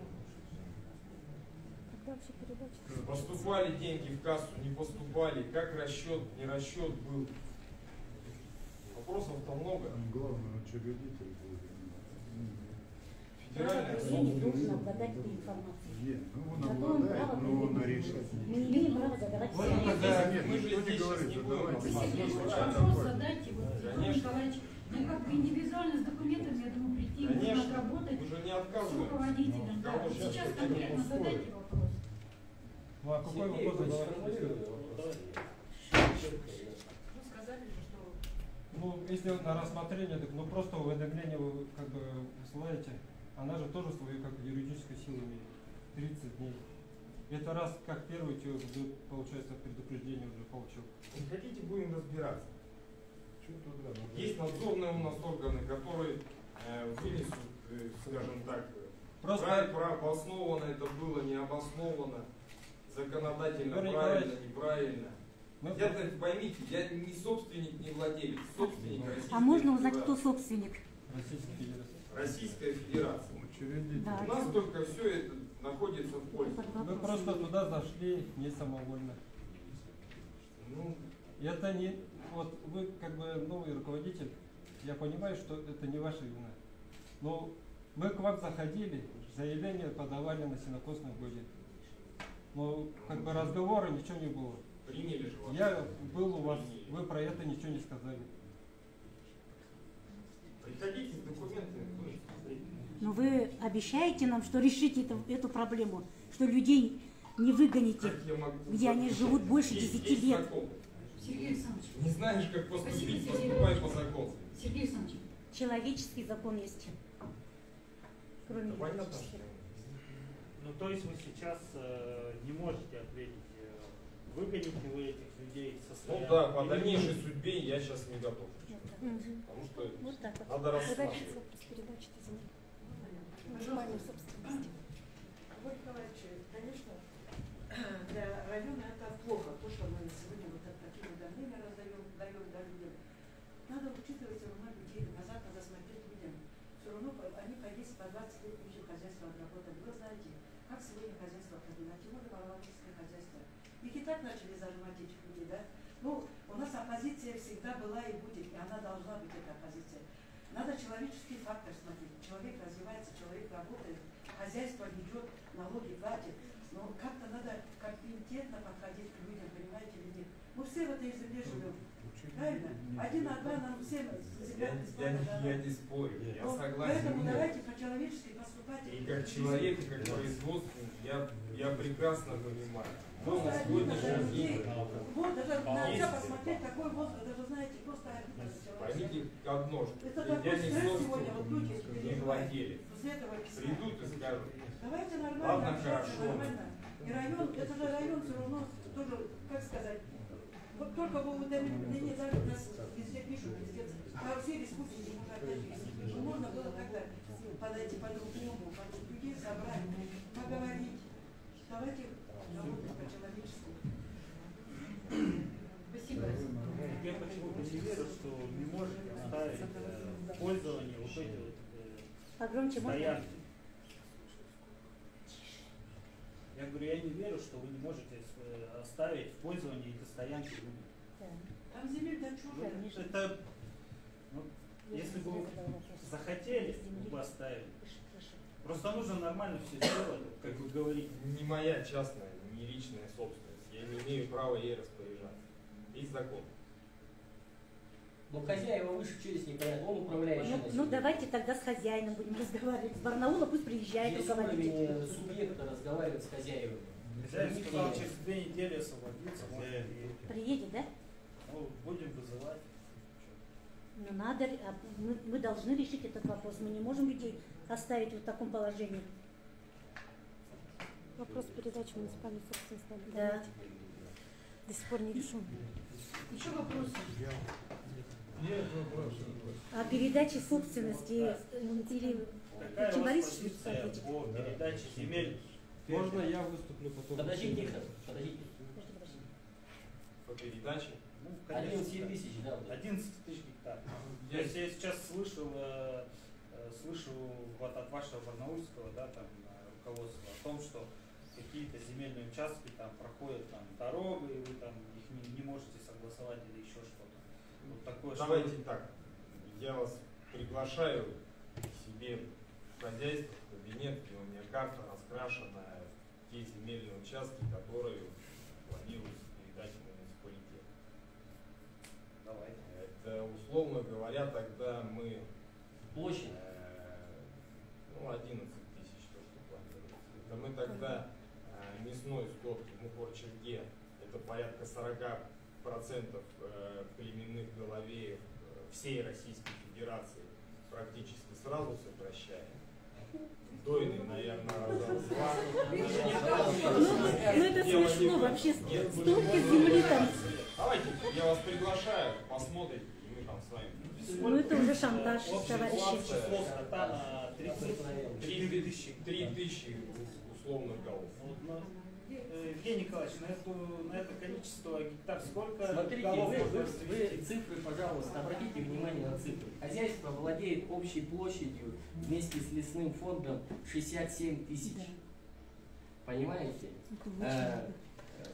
Поступали деньги в кассу, не поступали, как расчет, не расчет был. Вопросов-то много. Главное, учредитель будет. Федеральная Правоохранение должен собственность. обладать этой информацией. Нет, ну он Зато он обладает, право но он применить. решает. Мы не имеем права задавать Вот все. тогда Нет, мы же никто не здесь сейчас говорит, не будем задавайте. рассматривать. Вопрос Правильно. задайте, вот, Иван Конечно. Николаевич, ну как бы индивидуально с документами, я думаю, прийти, можно Конечно, отработать уже не с отказываем. руководителем. Да. Кого Вот сейчас сейчас хотим конкретно условия? задайте вопрос. Ну а какой Сергей, вопрос вы задавать? сформулируйте вопрос. Вы сказали же, что Ну, если на рассмотрение, так ну просто уведомление вы как бы высылаете, она же тоже свою как бы юридическую силу имеет. тридцать дней. Это раз как первый человек будет, получается, предупреждение уже получил. Не хотите, будем разбираться. Что туда? Ну, Есть надзорные у нас органы, которые э, вынесут, э, скажем так, Просто- прав- прав- обоснованно это было, не обоснованно, законодательно Юрий правильно, Николаевич, неправильно. Мы- Я, так, поймите, я не собственник, не владелец, собственник Российской А можно узнать, кто Федерации. собственник? Российской Федерации. Российская Федерация. Учредитель. Да. У нас только все это находится в пользу. Под Мы вопросом. просто туда зашли не самовольно. Ну, И это не, вот вы как бы новый руководитель, я понимаю, что это не ваша вина. Но мы к вам заходили, заявление подавали на сенокосном годе. Но как бы разговора ничего не было. приняли же вас. Я был у вас, вы про это ничего не сказали. Приходите с документами, будем смотреть. Но вы обещаете нам, что решите эту, эту проблему, что людей не выгоните, Как я могу где они запретить? живут больше Есть- десяти есть лет. закон. Сергей Александрович, Не знаешь, как поступить, Спасибо, Сергей поступай по Александрович. закону. Сергей Александрович, Человеческий закон есть. Кроме Да понятно, юридических. что Ну, то есть вы сейчас э, не можете ответить, э, выгоните вы этих людей со Ну стоянки да, по или дальнейшей нет? судьбе я сейчас не готов. Мгм. Потому что Вот так вот. надо рассматривать. Вопрос передачи земли. Муниципальной собственности. Иван Николаевич, конечно, для района это плохо, то, что мы сегодня вот такие уведомления раздаем, даем до людям. Надо учитывать все равно людей, назад надо смотреть людям. Все равно они по десять, по двадцать лет еще хозяйство отработали. Вы знаете, как сегодня хозяйство отработало, тем более парламентское хозяйство. Их и так начали зажимать этих людей, да? Ну, у нас оппозиция всегда была и будет, и она должна быть, эта оппозиция. Надо человеческий фактор смотреть. Человек развивается, человек работает, хозяйство ведет, налоги платит. Но как-то надо компетентно подходить к людям, понимаете ли нет. Мы все в этой земле живем. Правильно? Один на два нам всем земля Я, я, бесплатно я дана. не спорю, я Но согласен. Поэтому но давайте по-человечески поступать. И как человек, и как производственник, я, я прекрасно понимаю. Но на Просто сегодняшний обидно, день, вот даже нельзя есть, посмотреть такой возраст, даже знаете, просто обидно за человека. поймите одно, что Это я такой не стресс сегодня, вот люди собственник, не владелец. После этого писать. Придут и скажут, Давайте нормально ладно, общаться, хорошо. нормально. И район, это же район все равно тоже, как сказать, вот только вы уведомление дали, у нас везде пишут, везде, по всей республике никогда не Ну, можно было как-то подойти по-другому, под- людей собрать, поговорить. Давайте работать по-человечески. спасибо. Я почему-то не верю, что не можете оставить э, в пользовании вот эти вот э, Погромче можно? стоянки. Я говорю, я не верю, что вы не можете э, оставить в пользовании эти стоянки людям. Да. Там земель до чужая. Конечно. Это, ну, если бы вы захотели, вы бы оставили. Пиши, пиши. Просто нужно нормально все сделать, как вы говорите. не моя частная, не личная собственность. Я не имею права ей распоряжаться. Есть закон. Ну хозяева выше через непонятно, он управляющий. Ну, ну давайте тогда с хозяином будем разговаривать. С Барнаула пусть приезжает Есть руководитель. уровень субъекта разговаривать с хозяевами. Хозяин сказал, через две недели освободится, может приедет. Приедет, да? Ну, будем вызывать. Ну надо, а мы, мы должны решить этот вопрос. Мы не можем людей оставить вот в таком положении. Вопрос передачи муниципальной собственности Да. до сих пор не решен. Еще вопросы? Нет вопросов. А передачи собственности или Какая у вас Чеморийский позиция ответит? по передаче земель? Можно я выступлю потом? Подожди, тихо, подождите. По передаче. Ну, конечно, одиннадцать тысяч, да. вот. одиннадцать тысяч гектар. То Я- есть я сейчас слышал, э, э, слышу вот от вашего барнаульского, да, там, э, руководства о том, что какие-то земельные участки там проходят там дорога, и вы там их не, не можете согласовать или еще что-то. Вот такое, что- Давайте так. Я вас приглашаю к себе в хозяйство, в кабинет, где у меня карта раскрашенная, те земельные участки, которые планируется передать в муниципалитет. Давайте. Это, условно говоря, тогда мы Площадь. э, ну, одиннадцать тысяч то, что планируется. Это мы тогда э, мясной скот в Мухор-Черге, это порядка сорок процентов э, племенных головеев э, всей Российской Федерации практически сразу сокращаем. Дойный, наверное, раза в два. Ну это смешно вообще. Столько земли там. Давайте, я вас приглашаю, посмотрите, и мы там с вами. Ну это уже шантаж, Общая товарищи. число скота на тридцать Три тысячи, три тысячи условных голов. Вот, ну, э, Евгений Николаевич, на, эту, на это количество гектар сколько Смотрите, голов вы, можно вы, развести? вы цифры, пожалуйста, обратите внимание на цифры. Хозяйство владеет общей площадью вместе с лесным фондом шестьдесят семь тысяч. Понимаете? Э, э,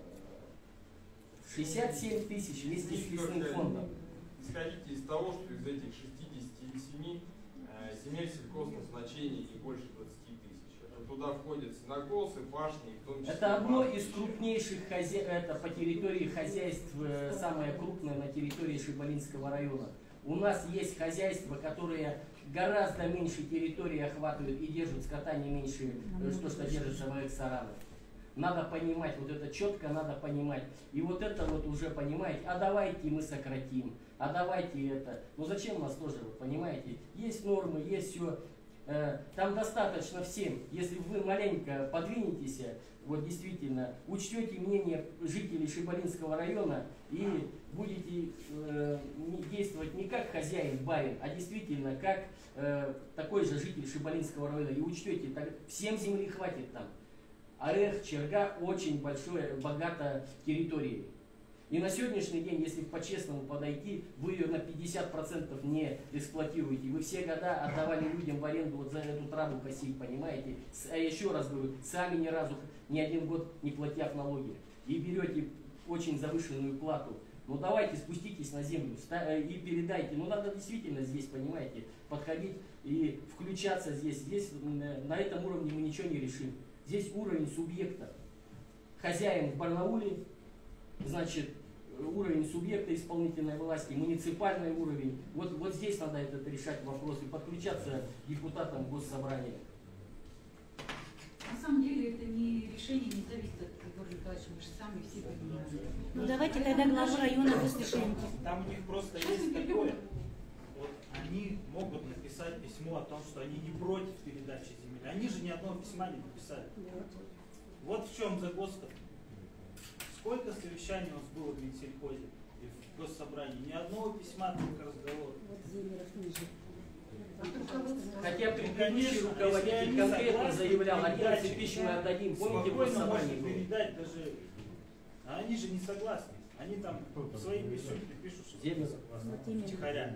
шестьдесят семь тысяч вместе с лесным фондом. Исходите из того, что из этих шестидесяти семи э, земель сельхозназначения не больше двадцати тысяч. Это туда входят сенокосы, пашни, в том числе. Это одно пашни. из крупнейших хозя... это по территории хозяйств, э, самое крупное на территории Шибалинского района. У нас есть хозяйства, которые гораздо меньше территории охватывают и держат скота не меньше, э, что, что держится в моих саранах. Надо понимать, вот это четко надо понимать. И вот это вот уже понимаете, а давайте мы сократим, а давайте это. Ну зачем у нас тоже, вы понимаете, есть нормы, есть все. Э, там достаточно всем, если вы маленько подвинетесь, вот действительно, учтете мнение жителей Шибалинского района и будете э, не действовать не как хозяин, барин, а действительно как э, такой же житель Шибалинского района. И учтете, так, всем земли хватит там. Орех, Черга очень большое, богато территории. И на сегодняшний день, если по-честному подойти, вы ее на пятьдесят процентов не эксплуатируете. Вы все года отдавали людям в аренду вот за эту траву косить, понимаете? А еще раз говорю, сами ни разу, ни один год не платя налоги. И берете очень завышенную плату. Ну давайте спуститесь на землю и передайте. Ну надо действительно здесь, понимаете, подходить и включаться здесь. Здесь на этом уровне мы ничего не решим. Здесь уровень субъекта. Хозяин в Барнауле, значит, уровень субъекта исполнительной власти, муниципальный уровень. Вот, вот здесь надо этот решать вопрос и подключаться депутатам госсобрания. На самом деле это не решение не зависит от Георгия Николаевича, мы же сами все понимаем. Ну давайте тогда главу района выслушаем. Там у них просто есть такое. Вот они могут написать письмо о том, что они не против передачи земли. Они же ни одного письма не написали. Вот в чем загвоздка. Сколько совещаний у нас было в Минсельхозе и в госсобрании? Ни одного письма, только разговор. Хотя предыдущий руководитель конкретно заявлял, одиннадцать тысяч мы отдадим, помните, в спокойно госсобрании можно было? передать даже. А они же не согласны. Они там свои писюльки пишут, что не согласны. Втихаря.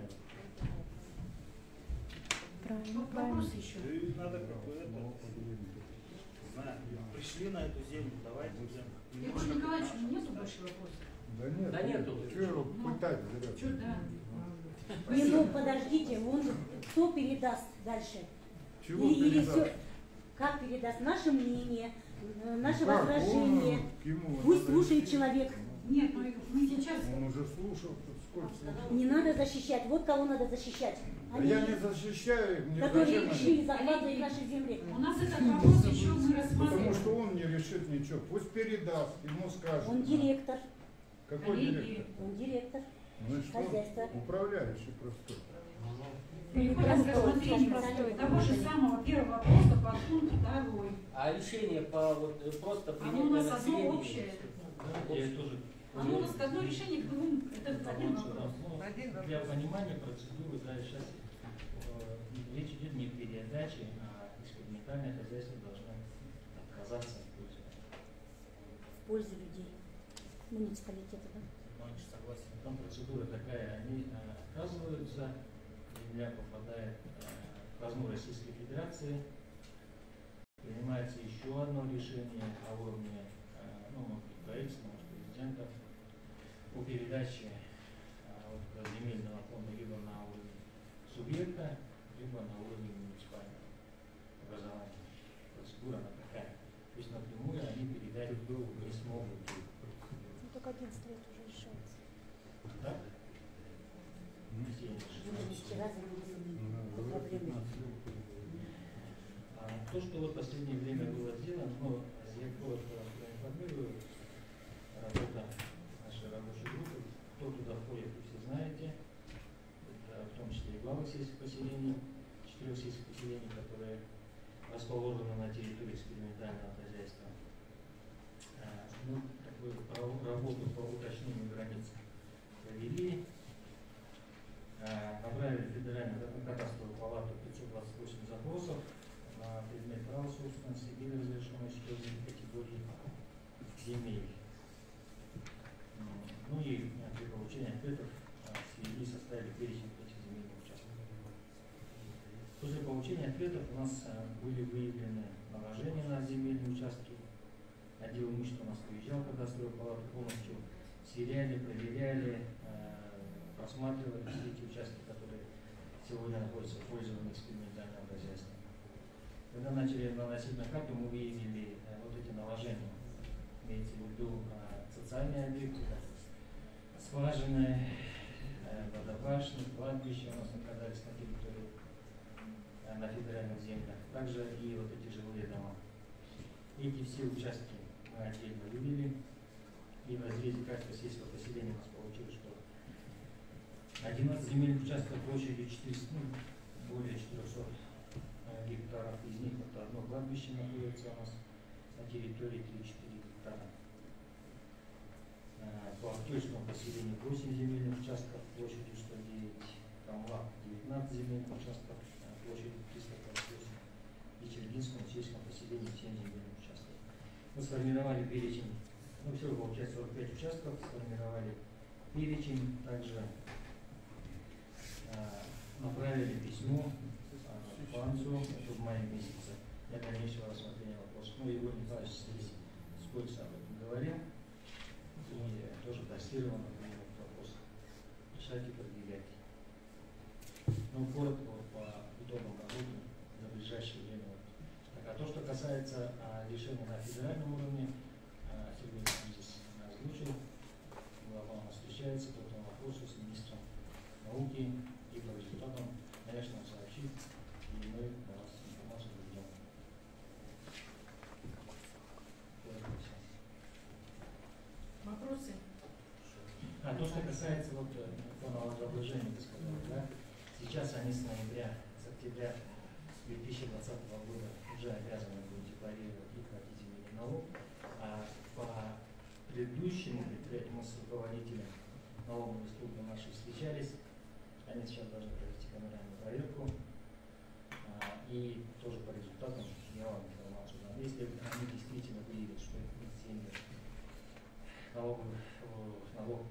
Правильно, Вопросы еще? И надо какое-то, не знаю, пришли на эту землю, давайте землю. Егор Николаевич, у меня нету больше вопросов. Да нет, Да нету. Чего его пытать зря? Что, да? Не, ну подождите, он же кто передаст дальше? Чего Или, или передаст? все, как передаст? Наше мнение, э, наше Как? возражение. Он, ему Пусть надо- слушает человек. Нет, мы, мы сейчас... Он уже слушал, тут сколько слушал. Не надо защищать. Вот кого надо защищать. Да я не защищаю их, мне которые зачем решили они? захватывать наши земли. У нас этот вопрос еще мы рассматриваем. Потому что он не решит ничего. Пусть передаст, ему скажут. Он директор. Какой директор? Он директор. Ну и что? Хозяйство. Управляющий просто. Переходим к рассмотрению того же самого первого вопроса по пункту второй. А решение по вот э, просто принять Оно у нас на одно население? общее. Я тоже Оно у нас одно решение к двум. Это один вопрос. Для понимания процедуры, да, сейчас э, речь идет не о передаче, а экспериментальное хозяйство должно отказаться от пользы. В пользу людей. Муниципалитета, да? Ну, я согласен. Там процедура такая, они э, отказываются, земля попадает э, в казну Российской Федерации, принимается еще одно решение о уровне, э, ну, может быть, правительства, может, президента, по передаче э, земельного фонда либо на уровень субъекта, либо на уровень муниципального образования. Процедура она такая. То есть напрямую они передать не смогут. Ну, только одиннадцать лет уже решается. Так? А, то, что вот в последнее время было сделано, ну, я коротко проинформирую, работа нашей рабочей группы, кто туда входит, вы все знаете, это в том числе и главы сельских поселений, четырех сельских поселений, которые расположены на территории экспериментального хозяйства. А, ну, такую работу по уточнению границ провели. Направили в Федеральную кадастровую палату пятьсот двадцать восемь запросов на предмет права собственности или разрешенной серьезной категории земель. Ну и при получении ответов свели и составили перечень этих земельных участков. После получения ответов у нас были выявлены наложения на земельные участки. Отдел имущества у нас приезжал в кадастровую палату, полностью сверяли, проверяли, просматривали все эти участки, которые сегодня находятся в пользовании экспериментального хозяйства. Когда начали наносить на карту, мы выявили э, вот эти наложения. Имеется в виду э, социальные объекты, скважины, э, водобашни, кладбища у нас находились на территории, э, на федеральных землях. Также и вот эти жилые дома. Эти все участки мы отдельно вывели. И в разрезе качества сельского поселения у нас получилось, что одиннадцать земельных участков площадью четыреста, ну, более четырехсот э, гектаров. Из них вот одно кладбище находится у нас на территории три-четыре гектара. Э, по Актёйскому поселению восемь земельных участков площадью сто девять, Камлак девятнадцать земельных участков э, площадью триста двадцать восемь и Чергинскому сельскому поселению семь земельных участков. Мы сформировали перечень, ну всего получается сорок пять участков, сформировали перечень, также направили письмо Францу в мае месяце для дальнейшего рассмотрения вопроса. Ну, Егор Николаевич здесь вскользь об этом говорил и тоже датирован этот вопрос. Решайте, продвигайте. Ну, коротко по итогам работы за ближайшее время. Так, а то, что касается а, решения на федеральном уровне, а, Сергей здесь озвучил, глава у нас встречается по этому вопросу с министром науки. И по результатам, конечно, сообщит, и мы на вас информацию доведем. Вопросы? А то, что касается вот по налогообложению, ты сказал, да, сейчас они с ноября, с октября две тысячи двадцатого года уже обязаны будут декларировать и платить земельный налог, а по предыдущему предприятию мы с руководителем налоговой службы нашей встречались. Они сейчас должны провести камеральную проверку, а, и тоже по результатам я вам информацию дам. Если они действительно выявят, что их земли налог, налог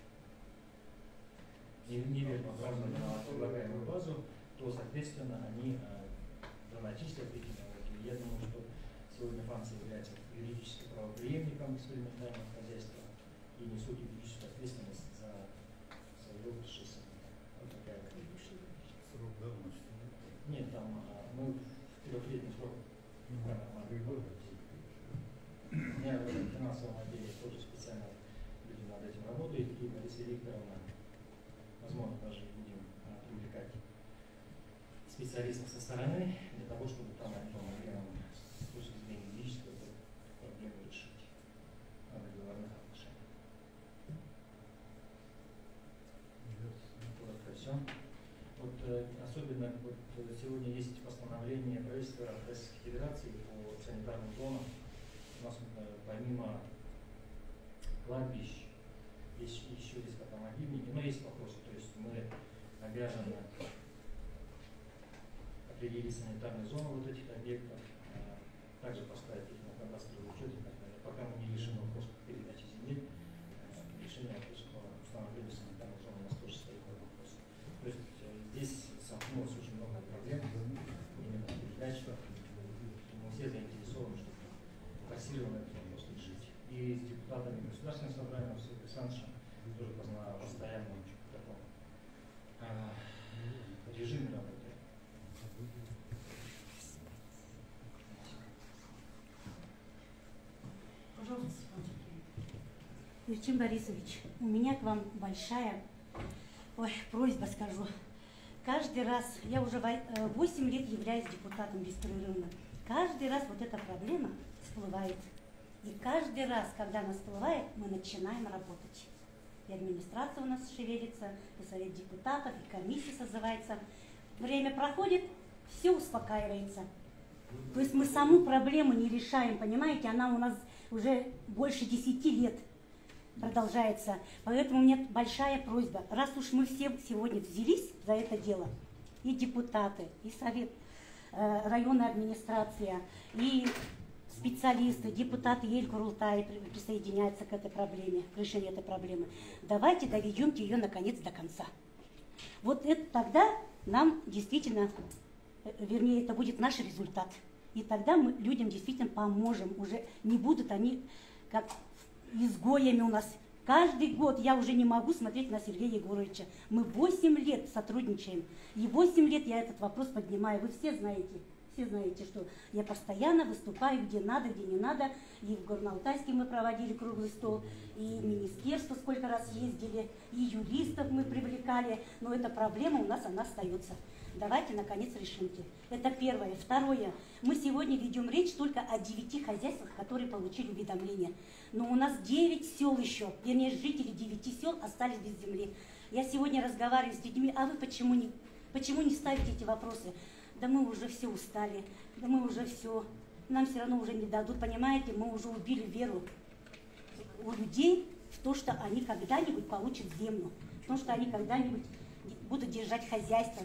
неверно указаны на предлагаемую базу, то, соответственно, они а, доначислят эти налоги. Я думаю, что сегодня Франция является юридическим правопреемником экспериментального хозяйства и несут юридическую ответственность за свое предшествие. Срок давности. Нет, там мы в трехлетний срок. У меня в финансовом отделе тоже специально люди над этим работает, и Лариса Викторовна, возможно, даже будем а, привлекать специалистов со стороны, для того, чтобы там они помогли нам с точки зрения юридической проблему решить на договорных отношениях. Коротко все. Вот э, особенно вот, сегодня есть постановление правительства Российской Федерации по санитарным зонам. У нас э, помимо кладбищ есть еще есть автомобильники, но есть вопросы. То есть мы обязаны определить санитарные зоны вот этих объектов, э, также поставить их на кадастровый учет и так далее. Пока мы не решим вопрос передачи земель, э, решение вопроса установления санитарных зон у нас тоже стоит вопрос. То есть э, здесь сомкнулось очень много проблем именно передачи. Мы все заинтересованы, чтобы форсированно этот вопрос решить. И с депутатами Государственного собрания с Александровичем тоже постоянно в таком э, режиме работаем. Евгений Борисович, у меня к вам большая ой, просьба, скажу. Каждый раз, я уже восемь лет являюсь депутатом беспрерывно, каждый раз вот эта проблема всплывает. И каждый раз, когда она всплывает, мы начинаем работать. И администрация у нас шевелится, и совет депутатов, и комиссия созывается. Время проходит, все успокаивается. То есть мы саму проблему не решаем, понимаете, она у нас уже больше десяти лет продолжается. Поэтому у меня большая просьба, раз уж мы все сегодня взялись за это дело, и депутаты, и совет, э, районная администрация, и специалисты, депутаты Ель-Курултай присоединяются к этой проблеме, к решению этой проблемы, давайте доведем ее наконец до конца. Вот это тогда нам действительно, вернее, это будет наш результат. И тогда мы людям действительно поможем. Уже не будут они как изгоями у нас. Каждый год я уже не могу смотреть на Сергея Егоровича. Мы восемь лет сотрудничаем. И восемь лет я этот вопрос поднимаю. Вы все знаете. Все знаете, что я постоянно выступаю, где надо, где не надо. И в Горно-Алтайске мы проводили круглый стол, и в министерство сколько раз ездили, и юристов мы привлекали. Но эта проблема у нас, она остается. Давайте, наконец, решимте. Это первое. Второе. Мы сегодня ведем речь только о девяти хозяйствах, которые получили уведомление. Но у нас девять сел еще, вернее, жители девяти сел остались без земли. Я сегодня разговариваю с людьми, а вы почему не, почему не ставите эти вопросы? Да мы уже все устали, да мы уже все, нам все равно уже не дадут, понимаете, мы уже убили веру у людей в то, что они когда-нибудь получат землю, в то, что они когда-нибудь будут держать хозяйство.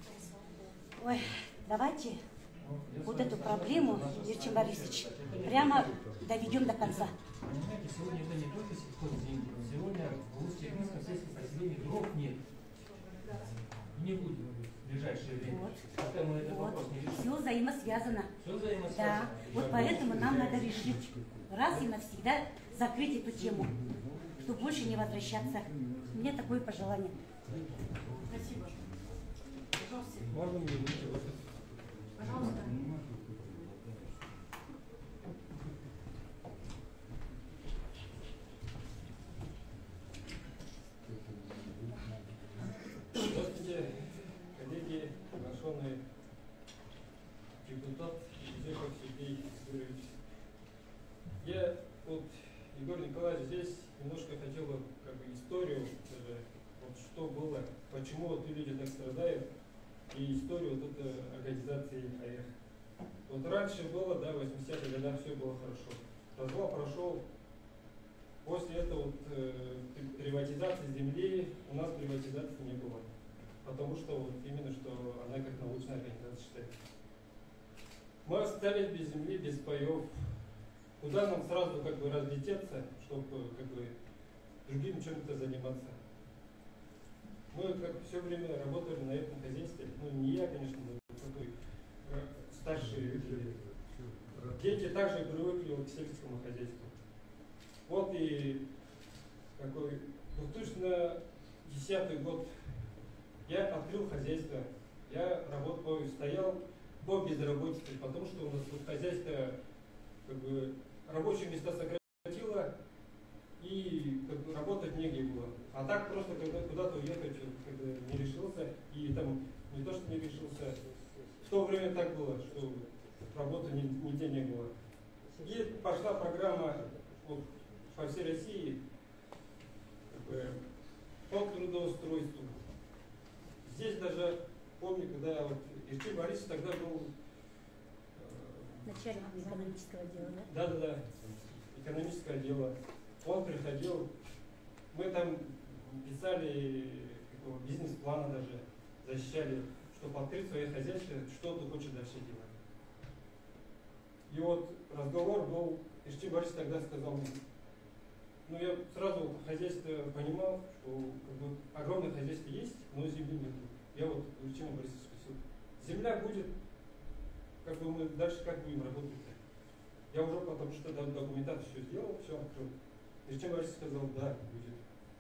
Ой, давайте вот эту проблему, Евгений Борисович, прямо доведем до конца. Понимаете, сегодня это не только сельхозземли, сегодня в Усть-Иркутском сельском поселении дров нет. Не будет в ближайшее время. Вот. Пока мы этот вот. вопрос не решим. Все взаимосвязано. Все взаимосвязано. Да. Вот поэтому нам надо решить раз и навсегда закрыть эту тему, чтобы больше не возвращаться. У меня такое пожелание. Спасибо. Пожалуйста. Можно мне выйти в этот? Пожалуйста. Здравствуйте, коллеги, приглашенный депутат Зеков Сергей Юрьевич. Я вот, Егор Николаевич, здесь немножко хотел бы как бы историю, даже, вот что было, почему вот люди так страдают, и историю вот этой организации АЭР. Вот раньше было, да, в восьмидесятых годах все было хорошо. Развал прошел. После этого вот, э, приватизации земли у нас приватизации не было. Потому что вот именно что она как научная организация считается. Мы остались без земли, без паев. Куда нам сразу как бы разлететься, чтобы как бы другим чем-то заниматься? Мы как все время работали на этом хозяйстве. Ну не я, конечно, но такой э, старший. Дети также привыкли вот к сельскому хозяйству. Вот и какой две тысячи десятый год я открыл хозяйство. Я работал, стоял по безработице, потому что у нас вот хозяйство как бы рабочие места сократило, и как бы, работать негде было. А так просто, когда куда-то уехать, когда не решился, и там не то, что не решился, в то время так было, что работы нигде не было. И пошла программа вот, по всей России как бы, по трудоустройству. Здесь даже, помню, когда вот Ильич Борисович тогда был... Э, начальник экономического дела, да? Да, да, да, экономическое дело. Он приходил, мы там писали бизнес-планы даже, защищали, чтобы открыть свое хозяйство, что ты хочешь дальше делать. И вот разговор был, Ильич Борисович тогда сказал мне, ну я сразу хозяйство понимал, что как бы, огромное хозяйство есть, но земли нет. Я вот у Ильича Борисовича спросил, земля будет, как бы мы дальше как будем работать-то? Я уже потому что документацию все сделал, все открыл. Ильич Борисович сказал, да, будет.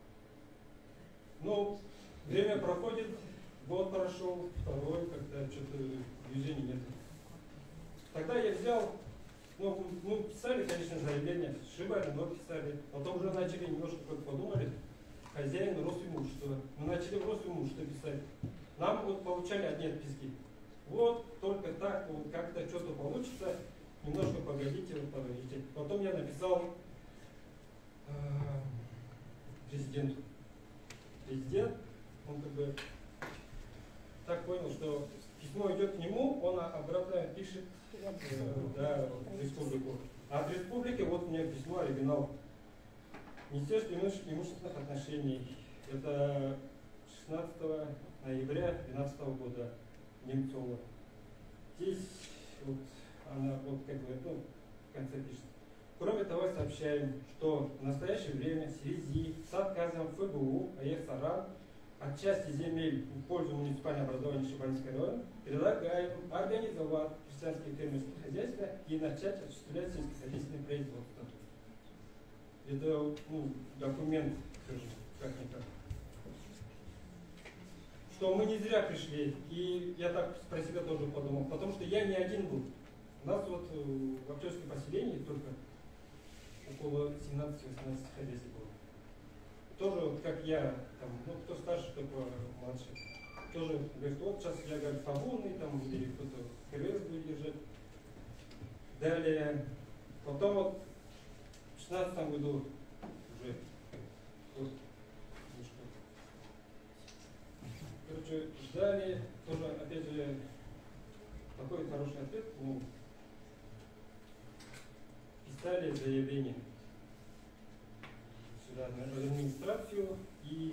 Ну, время проходит, год прошел, второй, когда что-то движения нет. Тогда я взял, ну, мы писали, конечно, заявление, сшибали, но писали. Потом уже начали немножко как подумали, хозяин, Росимущество. Мы начали в Росимущество писать. Нам вот получали одни отписки. Вот, только так, вот как-то что-то получится, немножко погодите, вот погодите. Потом я написал э, президенту. Президент, он как бы так понял, что письмо идет к нему, он обратно пишет э, да, в республику. А от республики вот мне письмо, оригинал. Министерство имущественных отношений. Это шестнадцатого ноября две тысячи двенадцатого года. Немцова. Здесь вот она вот как бы ну, в конце пишет. Кроме того, сообщаем, что в настоящее время в связи с отказом ФГУ АЭС «Саран» от части земель в пользу муниципального образования Шибанинского района предлагаем организовать крестьянские фермерские хозяйства и начать осуществлять сельскохозяйственное производство. Это ну, документ, как-никак. Что мы не зря пришли, и я так про себя тоже подумал, потому что я не один был. У нас вот в Актёрском поселении только около семнадцати-восемнадцати хозяйств было. Тоже вот как я, там, ну кто старше, кто младше, тоже говорит, вот сейчас я говорю, фабунный, там, или кто-то КВС будет держать. Далее, потом вот в шестнадцатом году уже вот, короче, ждали, тоже, опять же, такой хороший ответ, ну, писали заявление сюда на администрацию и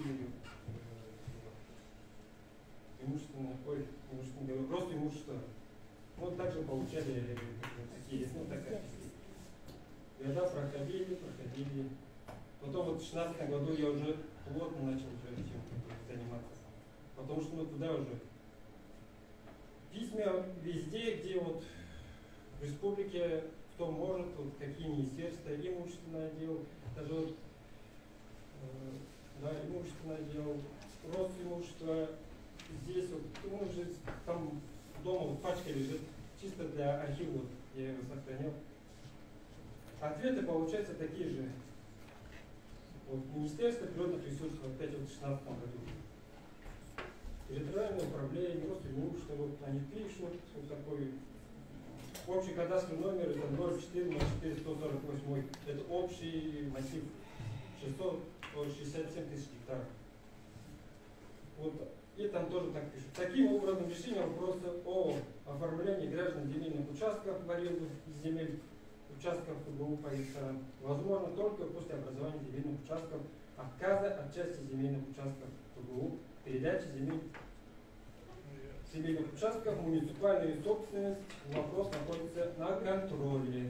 имущественное, ой, имущественное, просто имущество. Вот также получали такие, ну, такая. Года проходили, проходили. Потом вот в шестнадцатом году я уже плотно начал уже этим заниматься. Потому что мы туда уже письма везде, где вот в республике кто может, вот какие министерства, имущественное отдел, даже вот, э, да, имущественное отдел, Росимущество, здесь вот, ну, уже там дома вот пачка лежит, чисто для архива, вот, я его сохранил. Ответы получаются такие же. Вот, Министерство природных ресурсов опять вот в шестнадцатом году. Территориальное управление, Росимущество, вот они пишут, вот такой общий кадастровый номер, это ноль четыре ноль четыре сто сорок восемь, это общий массив шестьсот шестьдесят семь тысяч гектаров. Вот, и там тоже так пишут. Таким образом, решение вопроса о оформлении граждан земельных участков в аренду земель участков ФГУ по ИСА возможно только после образования земельных участков, отказа от части земельных участков ФГУ, передачи земель, земельных участков, муниципальную собственность. Вопрос находится на контроле.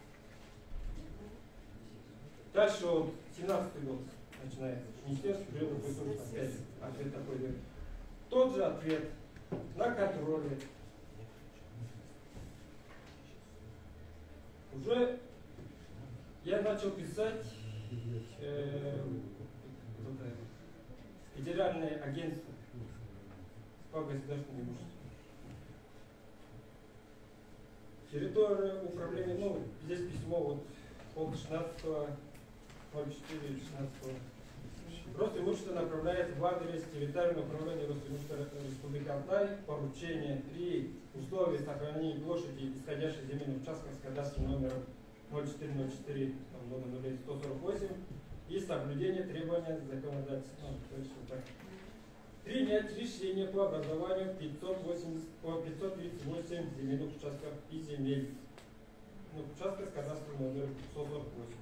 Дальше вот семнадцатый год начинается. Министерство природных ресурсов опять ответ такой дает. Тот же ответ на контроле. Уже я начал писать э, федеральное агентство по государственному имуществу. Территория управления, ну, здесь письмо вот от шестнадцатого ноль четыре шестнадцатого Росимущество направляет в адрес территориального управления Росимущества Республики Алтай поручение при условии сохранения площади исходящих земельных участков с кадастровым номером ноль четыре ноль четыре сто сорок восемь и соблюдение требований законодательства. Ну, принять решение по образованию пятьсот восемьдесят, по пятьсот тридцать восемь земельных участков и земель. Ну, участков с кадастровым номером сто сорок восемь.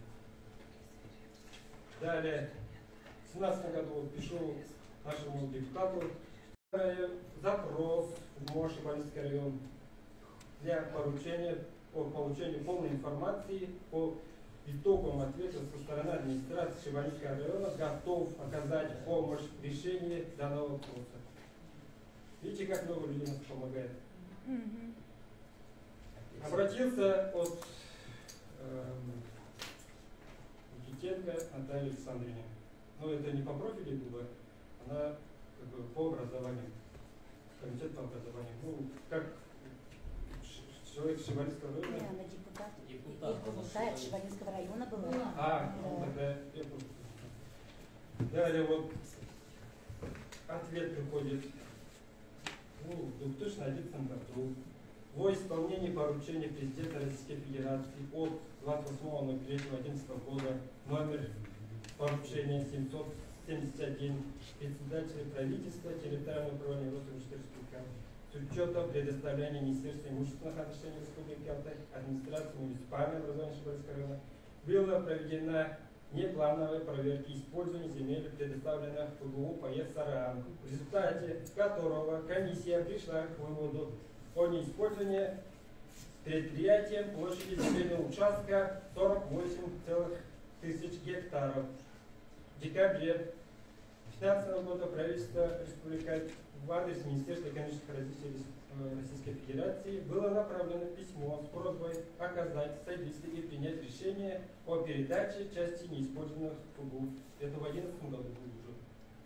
Далее. В две тысячи семнадцатом году пишу нашему депутату запрос в МО Шибалинский район для поручения по получению полной информации по итогам ответа со стороны администрации Шибалинского района, готов оказать помощь в решении данного вопроса. Видите, как много людей нас помогает. Mm-hmm. Обратился от э, Никитенко Натальи Александровне. Но это не по профилю было, она как бы по образованию, комитет по образованию. Ну, как человек Шибалинского района. Да, она депутат. Депутат, депутат Шибалинского района была. А, ну тогда я просто... Далее вот ответ приходит ну, в две тысячи одиннадцатом году. Во исполнении поручения президента Российской Федерации от двадцать восьмого ноль третьего две тысячи одиннадцатого года номер поручение семьсот семьдесят один председателя правительства территориального управления Росимущества Республики с учетом предоставления Министерства имущественных отношений Республики Алтай, администрации муниципального образования Шибалинского района была проведена неплановая проверка использования земель, предоставленных ФГУ по ЕС-Саран, в результате которого комиссия пришла к выводу о неиспользовании предприятием площади земельного участка сорок восемь целых тысяч гектаров. В декабре две тысячи пятнадцатого года правительство Республики в адрес Министерства экономического развития Российской Федерации было направлено письмо с просьбой оказать содействие и принять решение о передаче части неиспользованных ФГУ. Это в две тысячи одиннадцатом году было уже.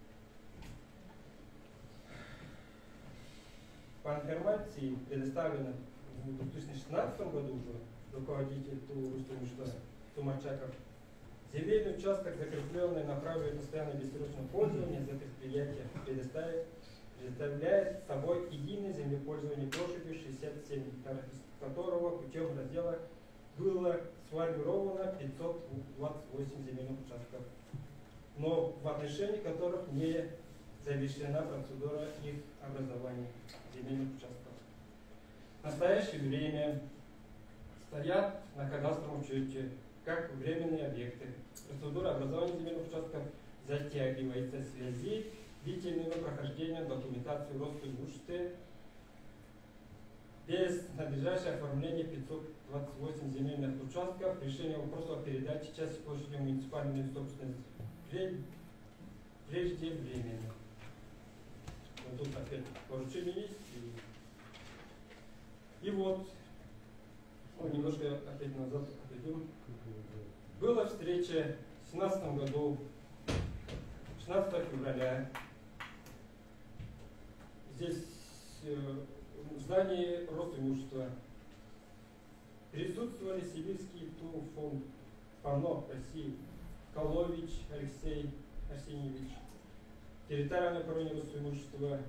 По информации, предоставленной в две тысячи шестнадцатом году уже руководитель Росимущества Тумачаков, земельный участок, закрепленный на праве постоянного бессрочного пользования за предприятие, представляет собой единое землепользование площадью шестьдесят семь гектаров, из которого путем раздела было сформировано пятьсот двадцать восемь земельных участков, но в отношении которых не завершена процедура их образования земельных участков. В настоящее время стоят на кадастровом учете как временные объекты. Процедура образования земельных участков затягивается в связи с длительным прохождением документации в Росимуществе без надлежащего оформления пятьсот двадцать восемь земельных участков, решение вопроса о передаче части площади муниципальной собственности преждевременно. Вот тут опять поручение есть. И, и вот, ну, немножко опять назад отойдем. Была встреча в две тысячи семнадцатом году, шестнадцатого февраля, здесь э, в здании Росимущества присутствовали сибирский турфонд ФАНО России, Колович Алексей Арсеньевич, территориальное управление Росимущества,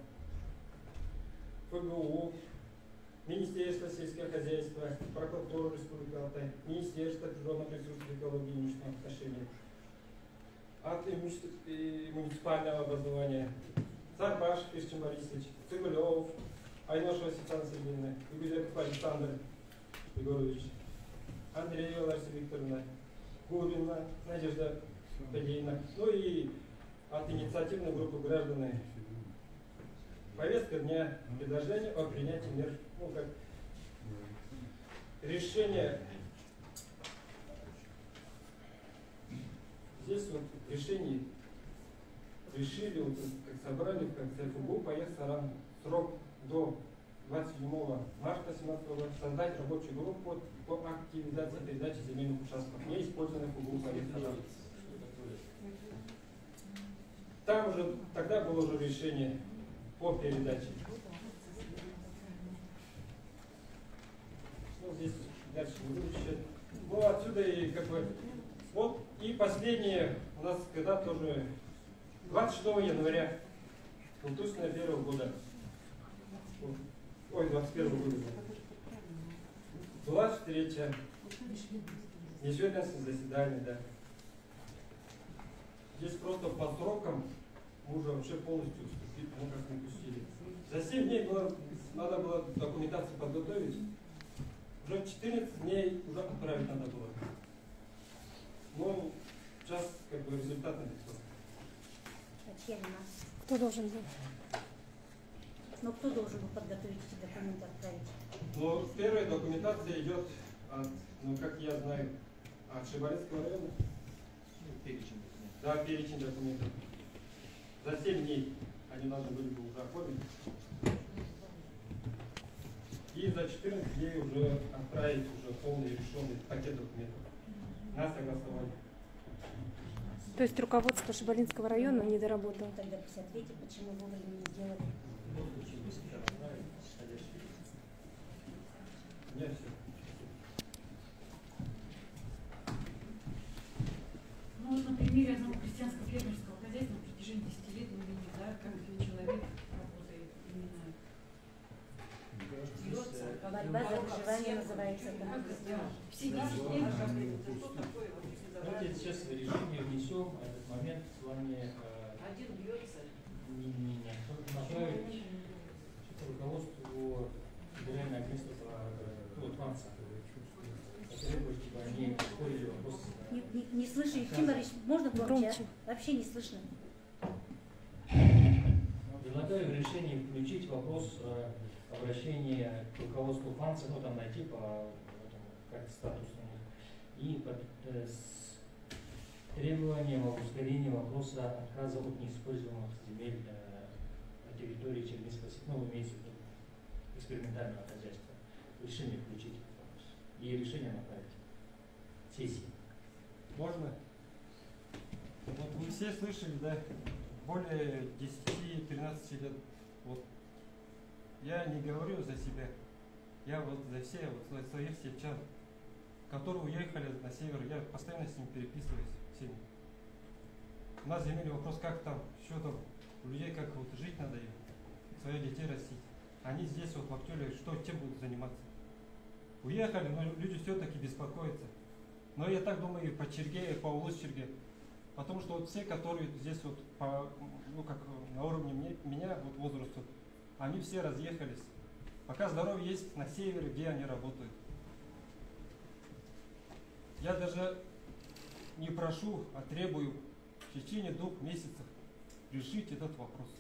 ФГУ, Министерство сельского хозяйства, прокуратура Республики Алтай, Министерство природных ресурсов, экологии и имущественных отношений, от муниципального образования, Сарбаш Кристиан Борисович, Цыгулев, Айношева Светлана Сергеевна, Игузяков Александр Егорович, Андреева Лариса Викторовна, Гурина Надежда Фадеевна, ну и от инициативной группы граждан. Повестка дня, предложение о принятии мер, ну как решение. Здесь вот решение решили, вот, как собрали в конце ФГУ по ЕС-Саран срок до двадцать седьмого марта две тысячи семнадцатого года создать рабочую группу по активизации передачи земельных участков, не использованных ФГУ по ЕС-Саран. Там уже, тогда было уже решение по передаче. Ну, здесь дальше не буду читать. Ну, отсюда и как бы... Вот и последнее, у нас когда тоже двадцать шестого января две тысячи первого года, ой, двадцать первого года, двадцать третье, несведомственное заседание, да. Здесь просто по срокам мы уже вообще полностью уступили, ну как не пустили. За семь дней было, надо было документацию подготовить, уже четырнадцать дней уже отправить надо было. Ну, сейчас как бы результат налицо. Кто должен был? Ну, кто должен был подготовить эти документы, отправить? Ну, первая документация идет от, ну, как я знаю, от Шибалинского района. Перечень. Да, перечень документов. За семь дней они должны были бы уже оформить. И за четырнадцать дней уже отправить уже полный решенный пакет документов на согласование. То есть руководство Шибалинского района не доработало? Тогда пусть ответит, почему вовремя не сделали. У меня все. Ну вот на примере одного крестьянского фермерского хозяйства на протяжении десяти лет мы видим, да, как человек работает именно. Борьба за выживание называется. Все десять лет. Давайте сейчас решение внесем, а этот момент с вами э, Один бьется. не, не, не, направить руководству Федерального агентства по э, трансу. Потребовать, чтобы они ускорили вопрос. Не, не, не слышно, Евгений Борисович, можно громче? Вообще не слышно. Предлагаю в решении включить вопрос э, обращения к руководству ФАНСа, ну там найти по этому, как статус у них, и под, э, с требованием об ускорении вопроса отказа от неиспользуемых земель э, на территории Челябинского сектора, ну, имеется в виду экспериментального хозяйства. Решение включить вопрос. И решение направить. Сессии. Можно? Вот вы все слышали, да, более десяти-тринадцати лет. Вот. Я не говорю за себя. Я вот за все, вот за своих сельчан, которые уехали на север, я постоянно с ними переписываюсь, всеми. У нас имели вопрос, как там, что там, у людей как вот жить надо им, своих детей растить. Они здесь вот в Актюле, что чем будут заниматься? Уехали, но люди все-таки беспокоятся. Но я так думаю и по Черге, и по Улус-Черге. Потому что вот все, которые здесь вот по, ну как на уровне мне, меня, вот возрасту, они все разъехались. Пока здоровье есть на севере, где они работают. Я даже не прошу, а требую в течение двух месяцев решить этот вопрос.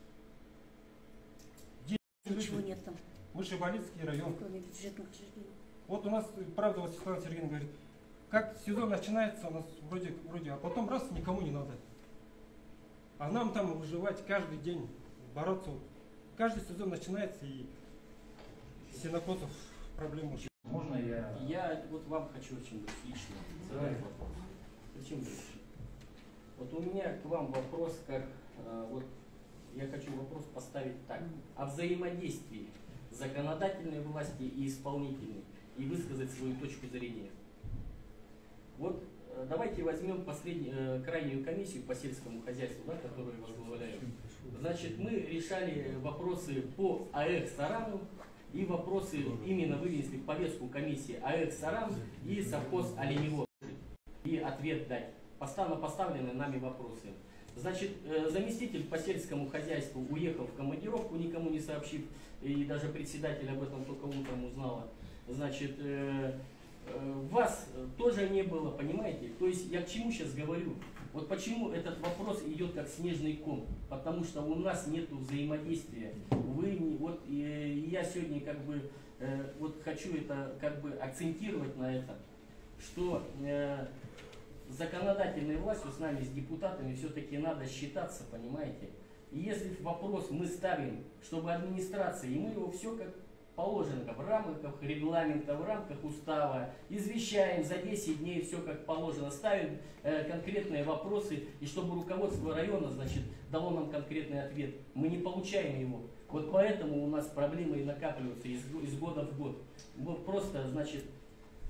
Ничего нет там. Мы Шибалинский район. Кроме бюджетных учреждений. Вот у нас, правда, вот Светлана Сергеевна говорит, как сезон начинается у нас вроде, вроде, а потом раз никому не надо. А нам там выживать каждый день, бороться. Каждый сезон начинается и сенокосов проблем уже. Можно я? Я вот вам хочу очень лично задать вопрос. Зачем лично? Вот у меня к вам вопрос, как э, вот я хочу вопрос поставить так. О взаимодействии законодательной власти и исполнительной и высказать свою точку зрения. Вот э, давайте возьмем последнюю, э, крайнюю комиссию по сельскому хозяйству, да, которую возглавляю. Значит, мы решали вопросы по АЭХ Сараму и вопросы именно вынесли в повестку комиссии АЭХ Сарам и совхоз Оленевод. И ответ дать. Поставлено поставлены нами вопросы. Значит, заместитель по сельскому хозяйству уехал в командировку, никому не сообщив, и даже председатель об этом только утром узнала. Значит, вас тоже не было, понимаете? То есть я к чему сейчас говорю? Вот почему этот вопрос идет как снежный ком? Потому что у нас нет взаимодействия. Вы, вот, и я сегодня как бы вот хочу это как бы акцентировать на этом, что э, законодательной властью с нами, с депутатами, все-таки надо считаться, понимаете? И если вопрос мы ставим, чтобы администрация, и мы его все как положено, в рамках регламента, в рамках устава, извещаем за десять дней, все как положено, ставим э, конкретные вопросы, и чтобы руководство района, значит, дало нам конкретный ответ. Мы не получаем его. Вот поэтому у нас проблемы и накапливаются из, из года в год. Вот просто, значит,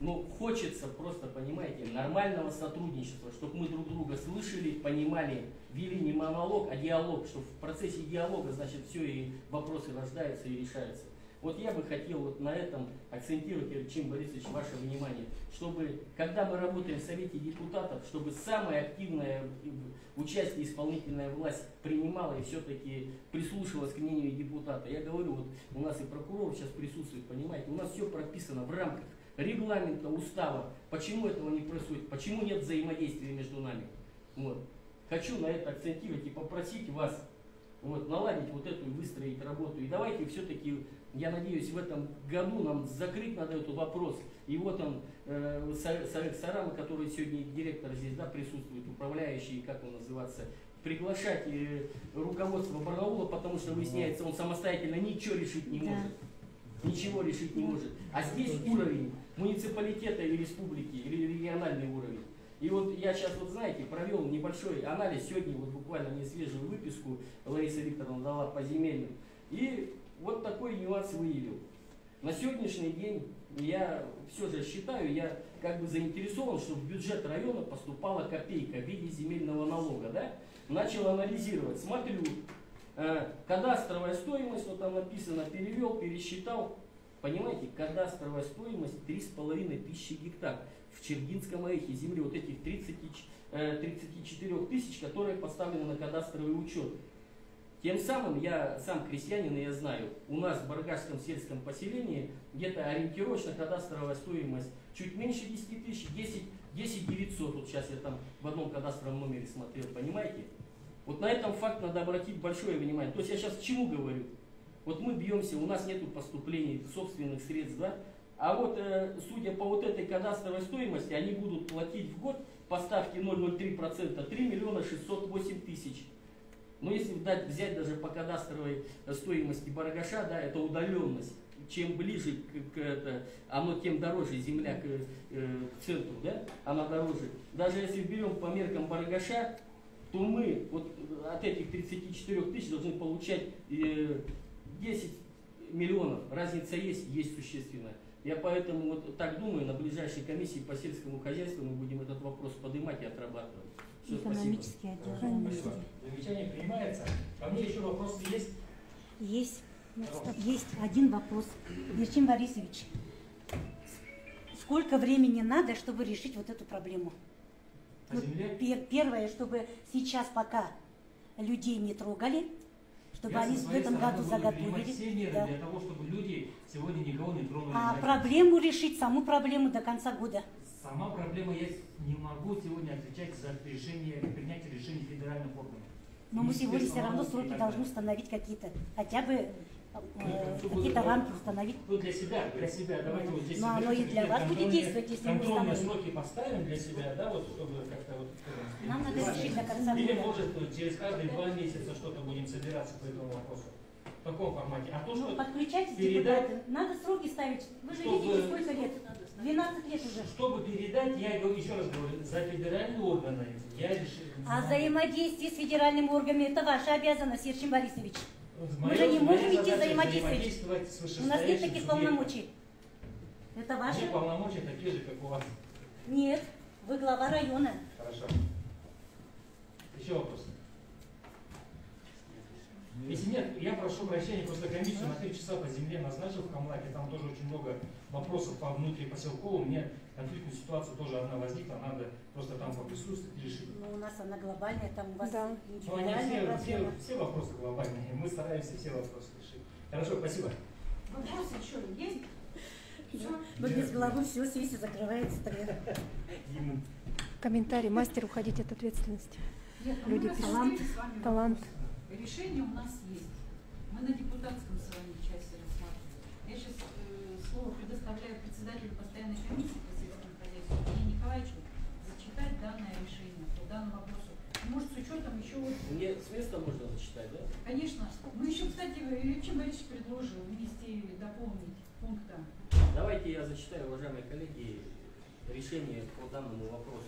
Ну, хочется просто, понимаете, нормального сотрудничества, чтобы мы друг друга слышали, понимали, вели не монолог, а диалог, чтобы в процессе диалога, значит, все и вопросы рождаются и решаются. Вот я бы хотел вот на этом акцентировать, Евгений Борисович, ваше внимание, чтобы, когда мы работаем в Совете депутатов, чтобы самое активное участие исполнительная власть принимала и все-таки прислушивалась к мнению депутата. Я говорю, вот у нас и прокурор сейчас присутствует, понимаете, у нас все прописано в рамках регламента, устава. Почему этого не происходит? Почему нет взаимодействия между нами? Вот. Хочу на это акцентировать и попросить вас вот, наладить вот эту и выстроить работу. И давайте все-таки, я надеюсь, в этом году нам закрыть надо этот вопрос. И вот он, э, Сарык Сарама, который сегодня директор здесь, да, присутствует, управляющий, как он называется, приглашать э, руководство Барнаула, потому что выясняется, он самостоятельно ничего решить не может. Ничего решить не может. А здесь уровень муниципалитета или республики, или региональный уровень. И вот я сейчас, вот знаете, провел небольшой анализ, сегодня вот буквально не свежую выписку Лариса Викторовна дала по земельным. И вот такой нюанс выявил. На сегодняшний день я все же считаю, я как бы заинтересован, чтобы в бюджет района поступала копейка в виде земельного налога. Да? Начал анализировать, смотрю, э, кадастровая стоимость, вот там написано, перевел, пересчитал. Понимаете, кадастровая стоимость три с половиной тысячи гектар. В Чергинском Орехе земли вот этих тридцать четыре тысяч, которые поставлены на кадастровый учет. Тем самым я сам крестьянин, и я знаю, у нас в Баргашском сельском поселении где-то ориентировочно кадастровая стоимость чуть меньше десяти тысяч, десять тысяч девятьсот. Вот сейчас я там в одном кадастровом номере смотрел, понимаете? Вот на этом факт надо обратить большое внимание. То есть я сейчас к чему говорю? Вот мы бьемся, у нас нет поступлений собственных средств, да? А вот, э, судя по вот этой кадастровой стоимости, они будут платить в год по ставке ноль целых ноль три процента три миллиона шестьсот восемь тысяч. Но если дать, взять даже по кадастровой стоимости Барагаша, да, это удаленность. Чем ближе к, к это, оно, тем дороже земля к, э, к центру, да, она дороже. Даже если берем по меркам Барагаша, то мы вот от этих тридцати четырёх тысяч должны получать э, десять миллионов. Разница есть, есть существенная. Я поэтому вот так думаю, на ближайшей комиссии по сельскому хозяйству мы будем этот вопрос поднимать и отрабатывать. Все, Экономический отдел. Спасибо. Замечание принимается. Ко мне еще вопросы есть? Есть. Есть один вопрос. Евгений Борисович, сколько времени надо, чтобы решить вот эту проблему? По земле? Пер, первое, чтобы сейчас пока людей не трогали, чтобы Я они в этом году заготовили. Все меры, да, для того, чтобы люди сегодня никого не тронули. А проблему решить, саму проблему до конца года. Сама проблема, я не могу сегодня отвечать за решение, принятие решений федеральных органов. Но мы сегодня все равно сроки должны установить какие-то, хотя бы э, какие-то рамки установить. Ну, для себя, для себя. Давайте вот здесь. Но оно и для вас будет действовать, если мы контрольные установим. сроки поставим для себя, да, вот, чтобы как-то вот. Нам надо решить до конца года. Или может через каждые два месяца что-то будем собираться по этому вопросу. В таком формате. А то, что подключайтесь, передать, депутаты. Надо сроки ставить. Вы же чтобы, видите, сколько лет. двенадцать лет уже. Чтобы передать, я говорю, еще раз говорю, за федеральные органы я решил. А взаимодействие с федеральными органами это ваша обязанность, Евгений Борисович. Мы Моё, же не можем идти взаимодействовать. взаимодействовать. У нас нет таких полномочий. Это ваши? Мои полномочия такие же, как у вас. Нет, вы глава района. Хорошо. Еще вопросы? Если нет, я прошу прощения, просто комиссию на три часа по земле назначил в Камлаке, там тоже очень много вопросов по внутрипоселковым. Мне конфликтную ситуацию тоже одна возникла, надо просто там поприсутствовать и решить. Ну, у нас она глобальная, там у вас Да. Ну, они все, все, все вопросы глобальные, мы стараемся все вопросы решить. Хорошо, спасибо. Вопросы еще есть? Все? Вот без головы все, сессия закрывается. Комментарий. Мастер уходить от ответственности. Нет, ну Люди мы пишут. рассмотрели с вами Талант. вопрос. Решение у нас есть. Мы на депутатском с вами части рассматриваем. Я сейчас э, слово предоставляю председателю постоянной комиссии по сельскому хозяйству Евгению Николаевичу зачитать данное решение по данному вопросу. Может, с учетом еще вот... Мне с места можно зачитать, да? Конечно. Мы еще, кстати, Евгений Борисович предложил внести, дополнить пунктом. Давайте я зачитаю, уважаемые коллеги, решение по данному вопросу.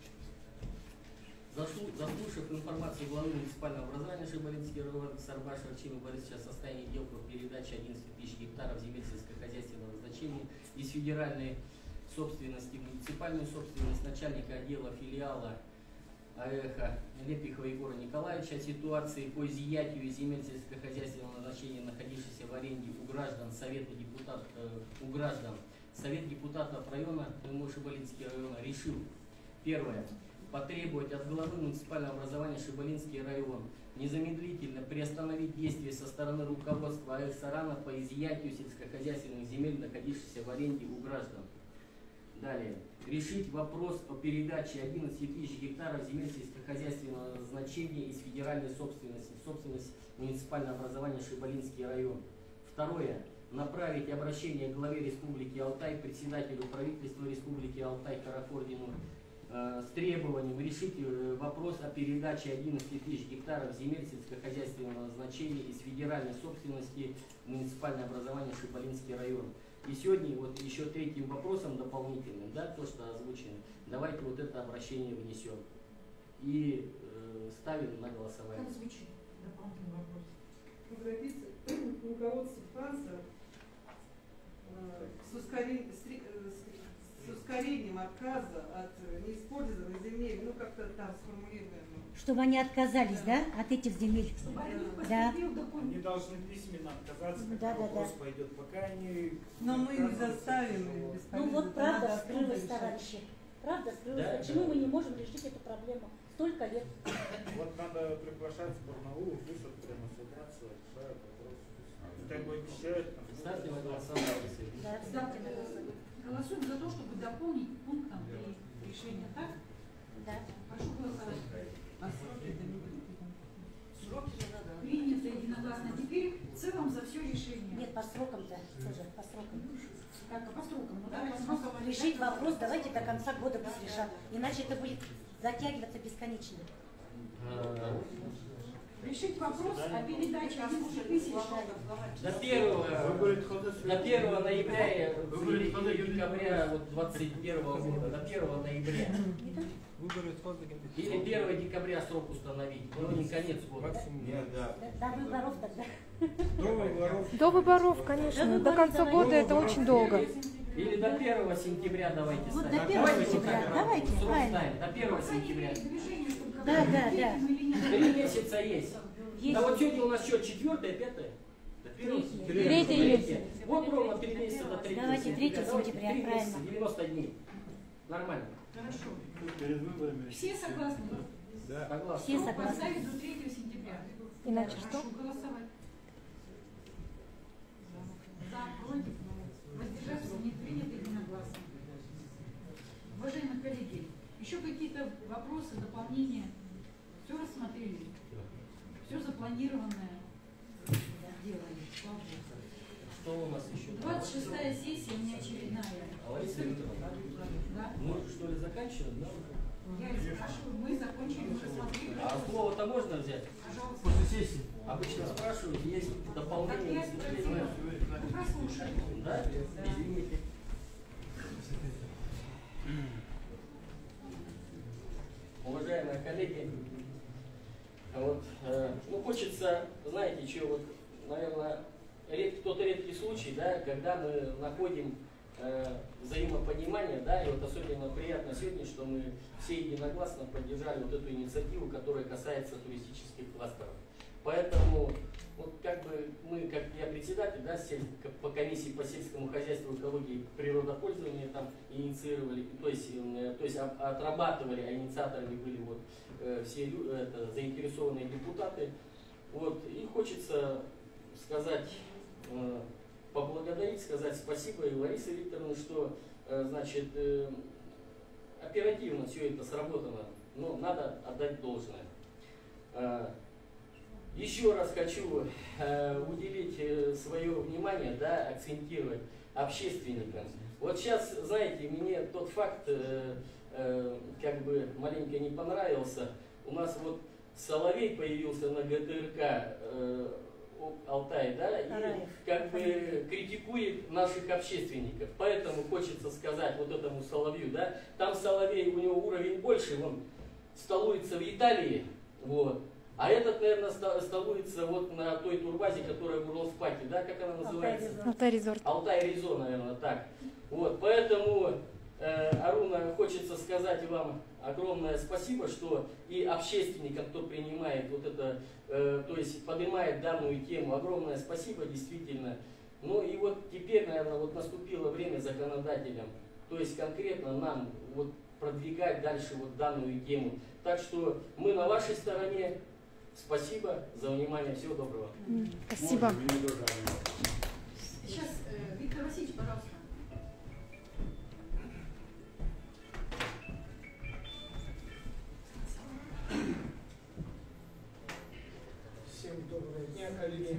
Заслушав информацию главы муниципального образования Шибалинский район Сарбаш Арчима Борисовича о состоянии дел по передаче одиннадцати тысяч гектаров земель сельскохозяйственного назначения из федеральной собственности, муниципальную собственность начальника отдела филиала АЭХа Лепихова Егора Николаевича о ситуации по изъятию земель сельскохозяйственного назначения, находившихся в аренде у граждан Совета депутатов, э, у граждан Совет депутатов района, Шибалинский район, решил: первое. Потребовать от главы муниципального образования Шибалинский район незамедлительно приостановить действия со стороны руководства АЭС Сарана по изъятию сельскохозяйственных земель, находившихся в аренде у граждан. Далее. Решить вопрос о передаче одиннадцати тысяч гектаров земель сельскохозяйственного значения из федеральной собственности в собственность муниципального образования Шибалинский район. Второе. Направить обращение к главе Республики Алтай, председателю правительства Республики Алтай Карафордину э, с требованием решить э, вопрос о передаче одиннадцати тысяч гектаров земель сельскохозяйственного значения из федеральной собственности в муниципальное образование Шибалинский район. И сегодня вот еще третьим вопросом дополнительным, да, то, что озвучено, давайте вот это обращение внесем и э, ставим на голосование. Как звучит дополнительный вопрос? Европейцы руководство Франца э, с, ускорен... с, с ускорением отказа от неиспользованных земель, ну как-то там сформулировано. Чтобы они отказались, да, от этих земель. Чтобы они Да. Они должны письменно отказаться, когда Да, да, вопрос да. пойдет, пока они... Но мы не заставим их, Ну бесполезно. вот это правда надо скрылась, оттуда решать. товарищи. Правда скрылась. Да, Почему да. мы не можем решить эту проблему? Столько лет. Вот надо приглашать в Барнаул, слышат, прямо собраться, решают вопрос. Как бы обещают. там, Ставьте на голосование. Да, ставьте на голосование. Голосуем за то, чтобы дополнить пунктом три решения, так? Да. Прошу голосовать. А сроки-то не будут. Сроки же надо. Принято единогласно. Теперь в целом за все решение. Нет, по срокам-то тоже, по срокам. Как по срокам? Ну, Да, давай по сроком. срокам. Решить вопрос давайте до конца года пусть решат. Иначе это будет затягиваться бесконечно. Решить вопрос о передаче одиннадцати тысяч. До первого, до первого ноября или декабря вот двадцать первого года, до первого ноября. Или первого декабря срок установить, но не конец года. До выборов тогда. До выборов. До выборов, конечно. До конца года это очень долго. Или до первого сентября давайте Вот ставим. до первого Давайте сентября, так, давайте, срок правильно. ставим, до первого сентября. Да, да, да. Три месяца есть. Есть. Да вот сегодня у нас что, четвертое, пятое? Третье. Третье есть. Вот ровно три месяца до третьего Давайте сентября. третьего Давайте сентября, три месяца, правильно. девяносто дней. Нормально. Хорошо. Перед выборами. Все согласны? Да. Согласен. Все Срок согласны. поставить до третьего сентября. Иначе что? Прошу голосовать. За, против, воздержаться, не принято единогласно. Уважаемые коллеги, еще какие-то вопросы, дополнения? Все рассмотрели? Все запланированное делали? Слава Богу. Что у нас еще? двадцать шестая сессия неочередная. А Лариса Викторовна, Да? мы что ли заканчиваем, да? Я и спрашиваю, мы закончили, уже смотрели. А слово-то можно взять? Пожалуйста. После сессии. Обычно спрашивают, есть Так дополнение. я спросила. Вы прослушали. Да? Извините. Уважаемые коллеги, вот, э, ну хочется, знаете, что вот, наверное, ред, тот редкий случай, да, когда мы находим э, взаимопонимание, да, и вот особенно приятно сегодня, что мы все единогласно поддержали вот эту инициативу, которая касается туристических кластеров. Поэтому, вот как бы мы, как я председатель, да, сель, по комиссии по сельскому хозяйству, экологии, природопользования там инициировали, то есть, э, то есть об, отрабатывали, а инициаторами были вот э, все лю- это, заинтересованные депутаты. Вот, и хочется сказать, э, поблагодарить, сказать спасибо и Ларисе Викторовне, что э, значит, э, оперативно все это сработано, но надо отдать должное. Э, Еще раз хочу э, уделить э, свое внимание, да, акцентировать общественникам. Вот сейчас, знаете, мне тот факт э, э, как бы маленько не понравился. У нас вот Соловей появился на ГТРК э, Алтай, да, и как бы критикует наших общественников. Поэтому хочется сказать вот этому Соловью, да, там Соловей, у него уровень больше, он столуется в Италии, вот. А этот, наверное, столуется вот на той турбазе, которая в Урлспаке, да, как она называется? Алтай Резорт. Алтай Резорт, наверное, так. Вот, поэтому Э, Аруна, хочется сказать вам огромное спасибо, что и общественникам, кто принимает вот это, э, то есть поднимает данную тему, огромное спасибо действительно. Ну и вот теперь, наверное, вот наступило время законодателям, то есть конкретно нам вот продвигать дальше вот данную тему. Так что мы на вашей стороне. Спасибо за внимание. Всего доброго. Спасибо. Сейчас, э, Виктор Васильевич, пожалуйста. Всем доброго дня, коллеги.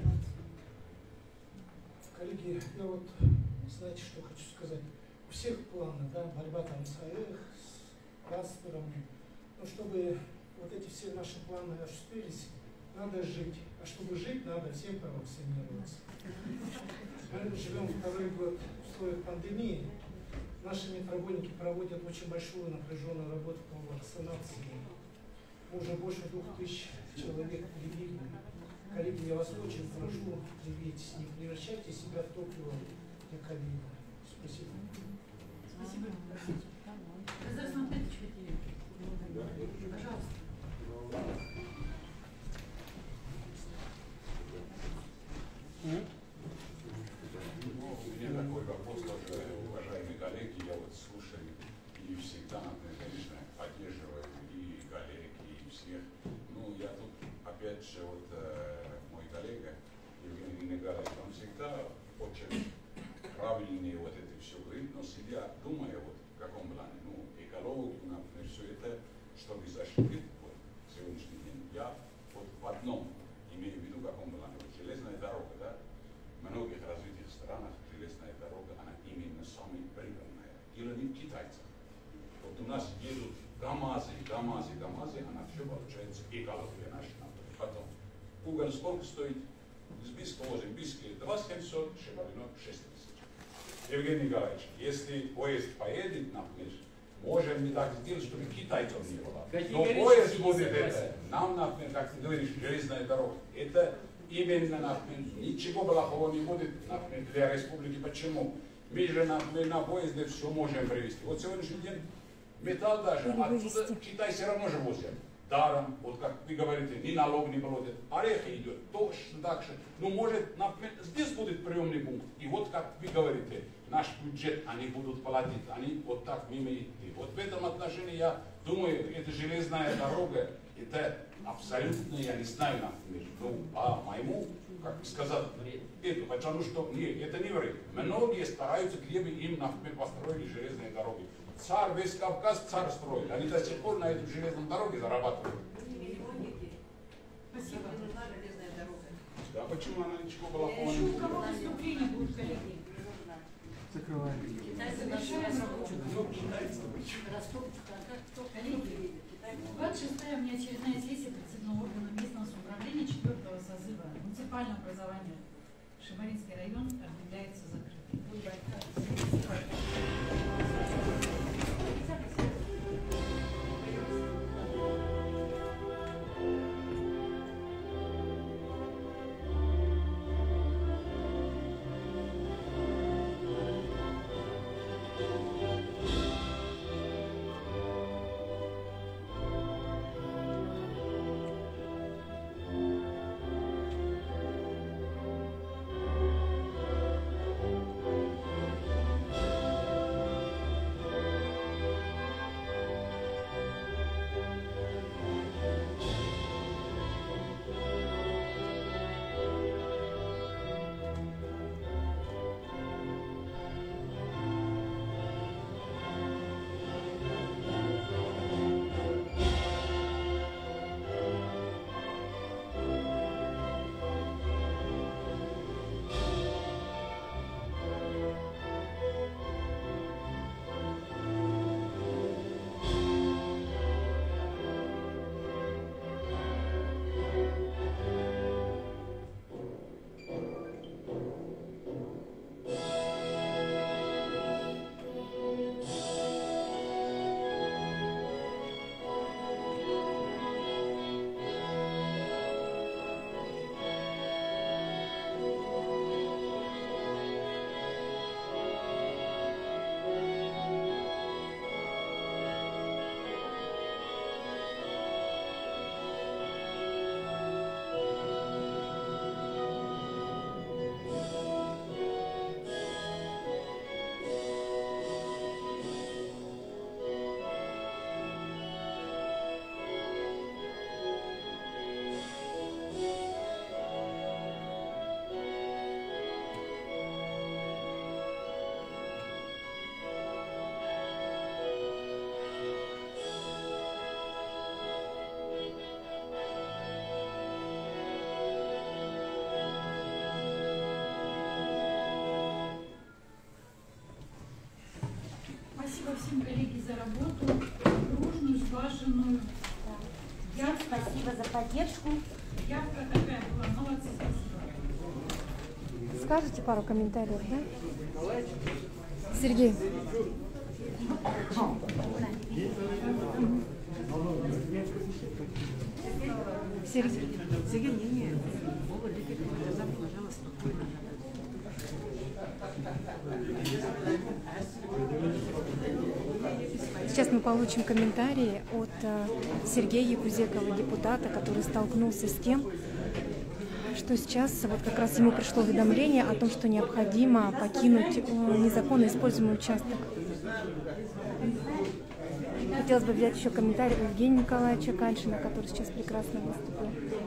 Коллеги, ну вот, знаете, что хочу сказать. У всех планы, да, борьба там с АЭХ, с Каспером. Но чтобы вот эти все наши планы осуществились, надо жить. А чтобы жить, надо всем провакцинироваться. Мы живем второй год в условиях пандемии. Наши медработники проводят очень большую напряженную работу по вакцинации. Мы уже больше двух тысяч человек привили. Коллеги, я вас очень прошу, привить, не превращайте себя в топливо для ковида. Спасибо. Спасибо. Государственный ответчик, пожалуйста. Ну, у меня такой вопрос тоже, уважаемые коллеги, я вот слушаю и всегда, конечно, поддерживаю и коллег, и всех. Ну, я тут, опять же, вот мой коллега Евгений Негалович, он всегда очень правильнее вот это все говорит, но себя думая вот в каком плане, ну, экологию, например, все это, чтобы защитить вот сегодняшний день. Я вот в одном имею в виду, в каком плане, вот железная дорога, да, в многих развитых странах железная дорога, она именно самая прибыльная. Дело не в китайцах. Вот у нас едут ГАМАЗы, ГАМАЗы, ГАМАЗы, она все получается экология наша. Потом, уголь сколько стоит? Из Бийска возим, Бийске два семьсот, Шебалино шесть тысяч. Евгений Николаевич, если поезд поедет, например, можем не так сделать, чтобы китайцев не было. Но поезд будет это, нам, например, как ты говоришь, железная дорога, это именно, например, ничего плохого не будет, например, для республики. Почему? Мы же, например, на поезде все можем привезти. Вот сегодняшний день металл даже, оттуда Китай все равно же возят. Даром, вот как вы говорите, ни налог не платят, орехи идет, точно так же. Ну, может, например, здесь будет приемный пункт, и вот как вы говорите, наш бюджет они будут платить, они вот так мимо идти. Вот в этом отношении я думаю, это железная дорога, это абсолютно, я не знаю, например, ну, а моему, как сказать, это, потому что, нет, это не вред. Многие стараются, где бы им, например, построили железные дороги. Царь, весь Кавказ царь строит. Они до сих пор на этой железной дороге зарабатывают. Спасибо. Нужна железная дорога. Да, почему она ничего плохого не Еще у делает? кого выступление будут, коллеги? Закрываем. Китайцы завершаем работу. Коллеги, двадцать шестая внеочередная сессия председательного органа местного самоуправления четвертого созыва муниципального образования Шибаринский район объявляется закрытым. спасибо за поддержку. Явка такая была, молодцы. Скажите пару комментариев, да? Сергей. Сергей. Сергей, не, не, Вова, летит в глаза, пожалуйста, спокойно. Сейчас мы получим комментарии от э, Сергея Якузекова, депутата, который столкнулся с тем, что сейчас вот как раз ему пришло уведомление о том, что необходимо покинуть э, незаконно используемый участок. Хотелось бы взять еще комментарий у Евгения Николаевича Каньшина, который сейчас прекрасно выступил.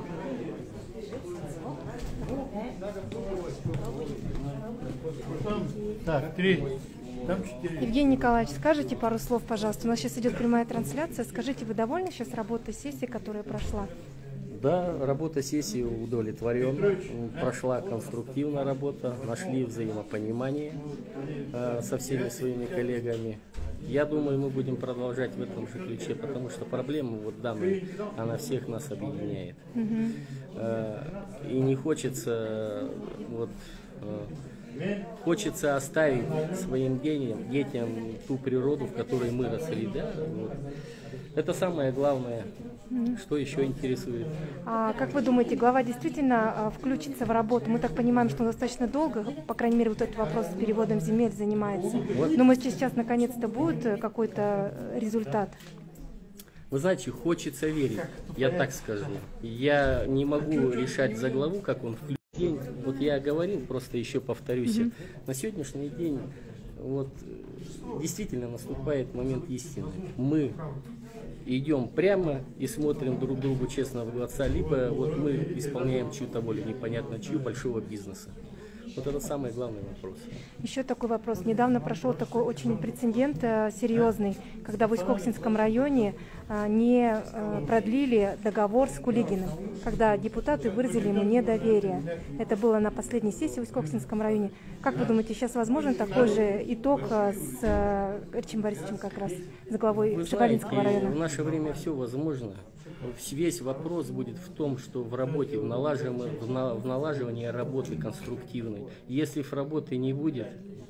Так, три. Там четыре. Евгений Николаевич, скажите пару слов, пожалуйста. У нас сейчас идет прямая трансляция. Скажите, вы довольны сейчас работой сессии, которая прошла? Да, работа сессии удовлетворена, прошла конструктивная работа, нашли взаимопонимание э, со всеми своими коллегами. Я думаю, мы будем продолжать в этом же ключе, потому что проблема вот данная, она всех нас объединяет. Mm-hmm. Э, и не хочется вот э, хочется оставить своим детям, детям ту природу, в которой мы росли, да? Вот. Это самое главное. Mm-hmm. Что еще интересует? А как вы думаете, глава действительно а, включится в работу? Мы так понимаем, что он достаточно долго, по крайней мере, вот этот вопрос с переводом земель занимается. Вот. Но мы сейчас наконец-то будет какой-то результат. Вы знаете, хочется верить, я так скажу. Я не могу решать за главу, как он включит. День, вот я говорил, просто еще повторюсь, mm-hmm. на сегодняшний день вот действительно наступает момент истины. Мы идем прямо и смотрим друг другу честно в глаза, либо вот мы исполняем чью-то волю, непонятно чью, большого бизнеса. Вот это самый главный вопрос. Еще такой вопрос. Недавно прошел такой очень прецедент э, серьезный, когда в Усть-Коксинском районе э, не э, продлили договор с Кулигиным, когда депутаты выразили ему недоверие. Это было на последней сессии в Усть-Коксинском районе. Как вы думаете, сейчас возможен такой же итог э, с э, Эрчем Борисовичем как раз, с главой Шабалинского района? В наше время все возможно. Весь вопрос будет в том, что в работе, в налаживании, в налаживании работы конструктивной. Если в работы не будет,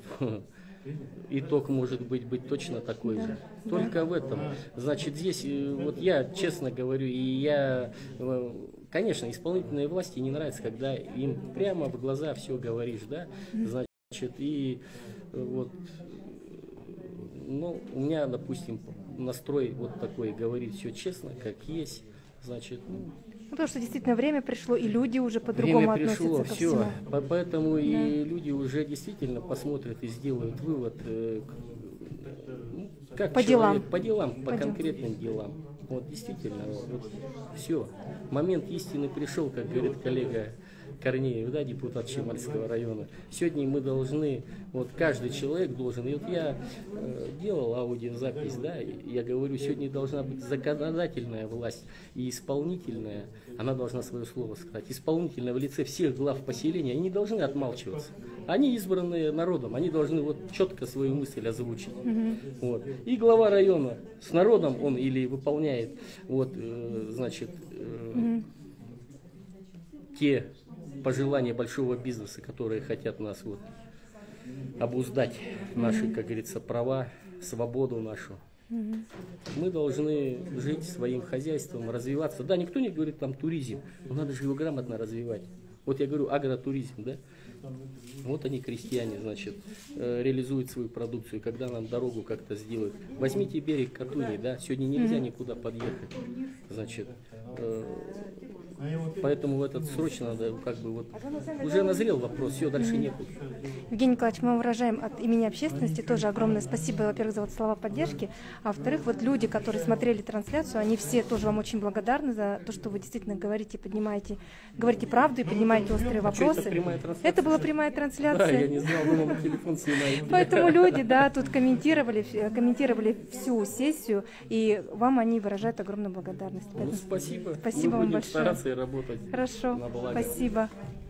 итог может быть, быть точно такой же. Только в этом. Значит, здесь, вот я честно говорю, и я, конечно, исполнительной власти не нравится, когда им прямо в глаза все говоришь, да, значит, и вот, ну, у меня, допустим, настрой вот такой, говорит все честно, как есть, значит... Ну, потому что действительно время пришло, и люди уже по-другому относятся ко все, всему. Поэтому да. И люди уже действительно посмотрят и сделают вывод, э, ну, как по человек, делам. по делам, по, по конкретным дел. делам. Вот действительно, вот, все. Момент истины пришел, как говорит коллега Корнеев, да, депутат Чемальского района. Сегодня мы должны, вот каждый человек должен, и вот я э, делал аудиозапись, да, я говорю, сегодня должна быть законодательная власть и исполнительная, она должна свое слово сказать. Исполнительная в лице всех глав поселения, они не должны отмалчиваться. Они избранные народом, они должны вот четко свою мысль озвучить. Mm-hmm. Вот. И глава района с народом он или выполняет, вот, э, значит, э, mm-hmm. те пожелания большого бизнеса, которые хотят нас вот обуздать, наши, как говорится, права, свободу нашу. Mm-hmm. Мы должны жить своим хозяйством, развиваться. Да, никто не говорит там туризм, но надо же его грамотно развивать. Вот я говорю агротуризм, да? Вот они, крестьяне, значит, э, реализуют свою продукцию, когда нам дорогу как-то сделают. Возьмите берег Катуни, да, сегодня нельзя никуда подъехать, значит, э, поэтому в этот срочно надо, как бы вот, уже назрел вопрос, все, дальше нет. Евгений Николаевич, мы выражаем от имени общественности тоже огромное спасибо, во-первых, за вот слова поддержки, а во-вторых, вот люди, которые смотрели трансляцию, они все тоже вам очень благодарны за то, что вы действительно говорите, поднимаете, говорите правду и поднимаете острые вопросы. Это прямая трансляция? Это была прямая трансляция. Да, я не знал, думал, на телефон снимаю. Поэтому люди, да, тут комментировали, комментировали всю сессию, и вам они выражают огромную благодарность. Ну, спасибо. Спасибо Мы вам будем большое. Стараться и работать. Хорошо. На благо. Спасибо.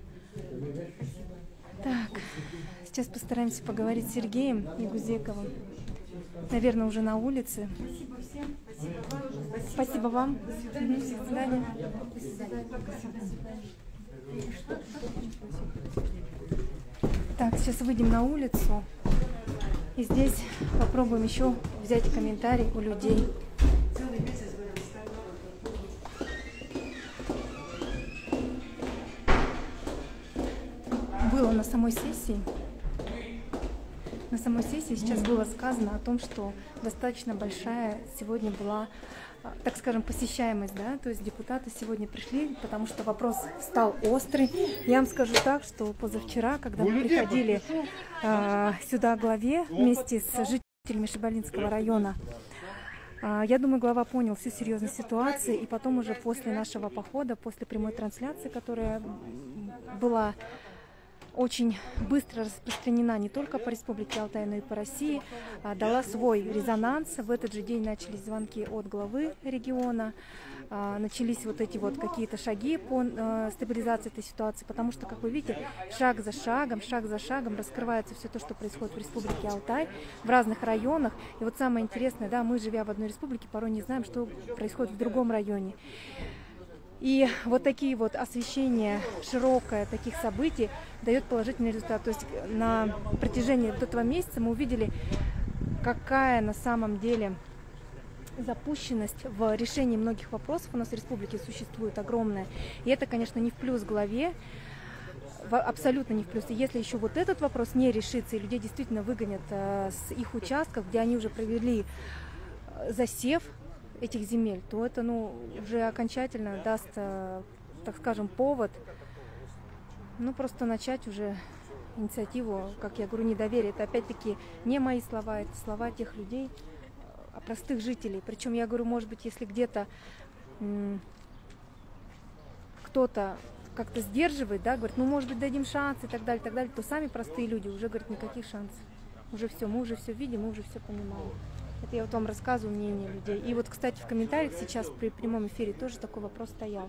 Так, сейчас постараемся поговорить с Сергеем Якузековым. Наверное, уже на улице. Спасибо всем. Спасибо вам. До свидания. До свидания. Так, сейчас выйдем на улицу. И здесь попробуем еще взять комментарий у людей. Было на самой сессии. На самой сессии сейчас было сказано о том, что достаточно большая сегодня была, так скажем, посещаемость, да, то есть депутаты сегодня пришли, потому что вопрос стал острый. Я вам скажу так, что позавчера, когда мы приходили э, сюда главе вместе с жителями Шабалинского района, э, я думаю, глава понял всю серьезность ситуации, и потом уже после нашего похода, после прямой трансляции, которая была очень быстро распространена не только по Республике Алтай, но и по России, дала свой резонанс. В этот же день начались звонки от главы региона, начались вот эти вот какие-то шаги по стабилизации этой ситуации, потому что, как вы видите, шаг за шагом, шаг за шагом раскрывается все то, что происходит в Республике Алтай, в разных районах. И вот самое интересное, да, мы, живя в одной республике, порой не знаем, что происходит в другом районе. И вот такие вот освещения широкое таких событий дает положительный результат. То есть на протяжении вот этого месяца мы увидели, какая на самом деле запущенность в решении многих вопросов у нас в республике существует огромная. И это, конечно, не в плюс главе, абсолютно не в плюс. И если еще вот этот вопрос не решится, и людей действительно выгонят э, с их участков, где они уже провели засев этих земель, то это, ну, уже окончательно даст, так скажем, повод, ну, просто начать уже инициативу, как я говорю, недоверие. Это опять-таки не мои слова, это слова тех людей, а простых жителей. Причем я говорю, может быть, если где-то кто-то как-то сдерживает, да, говорит, ну, может быть, дадим шанс и так далее, и так далее, то сами простые люди уже говорят, никаких шансов. Уже все, мы уже все видим, мы уже все понимаем. Это я вот вам рассказываю мнение людей. И вот, кстати, в комментариях сейчас при прямом эфире тоже такой вопрос стоял.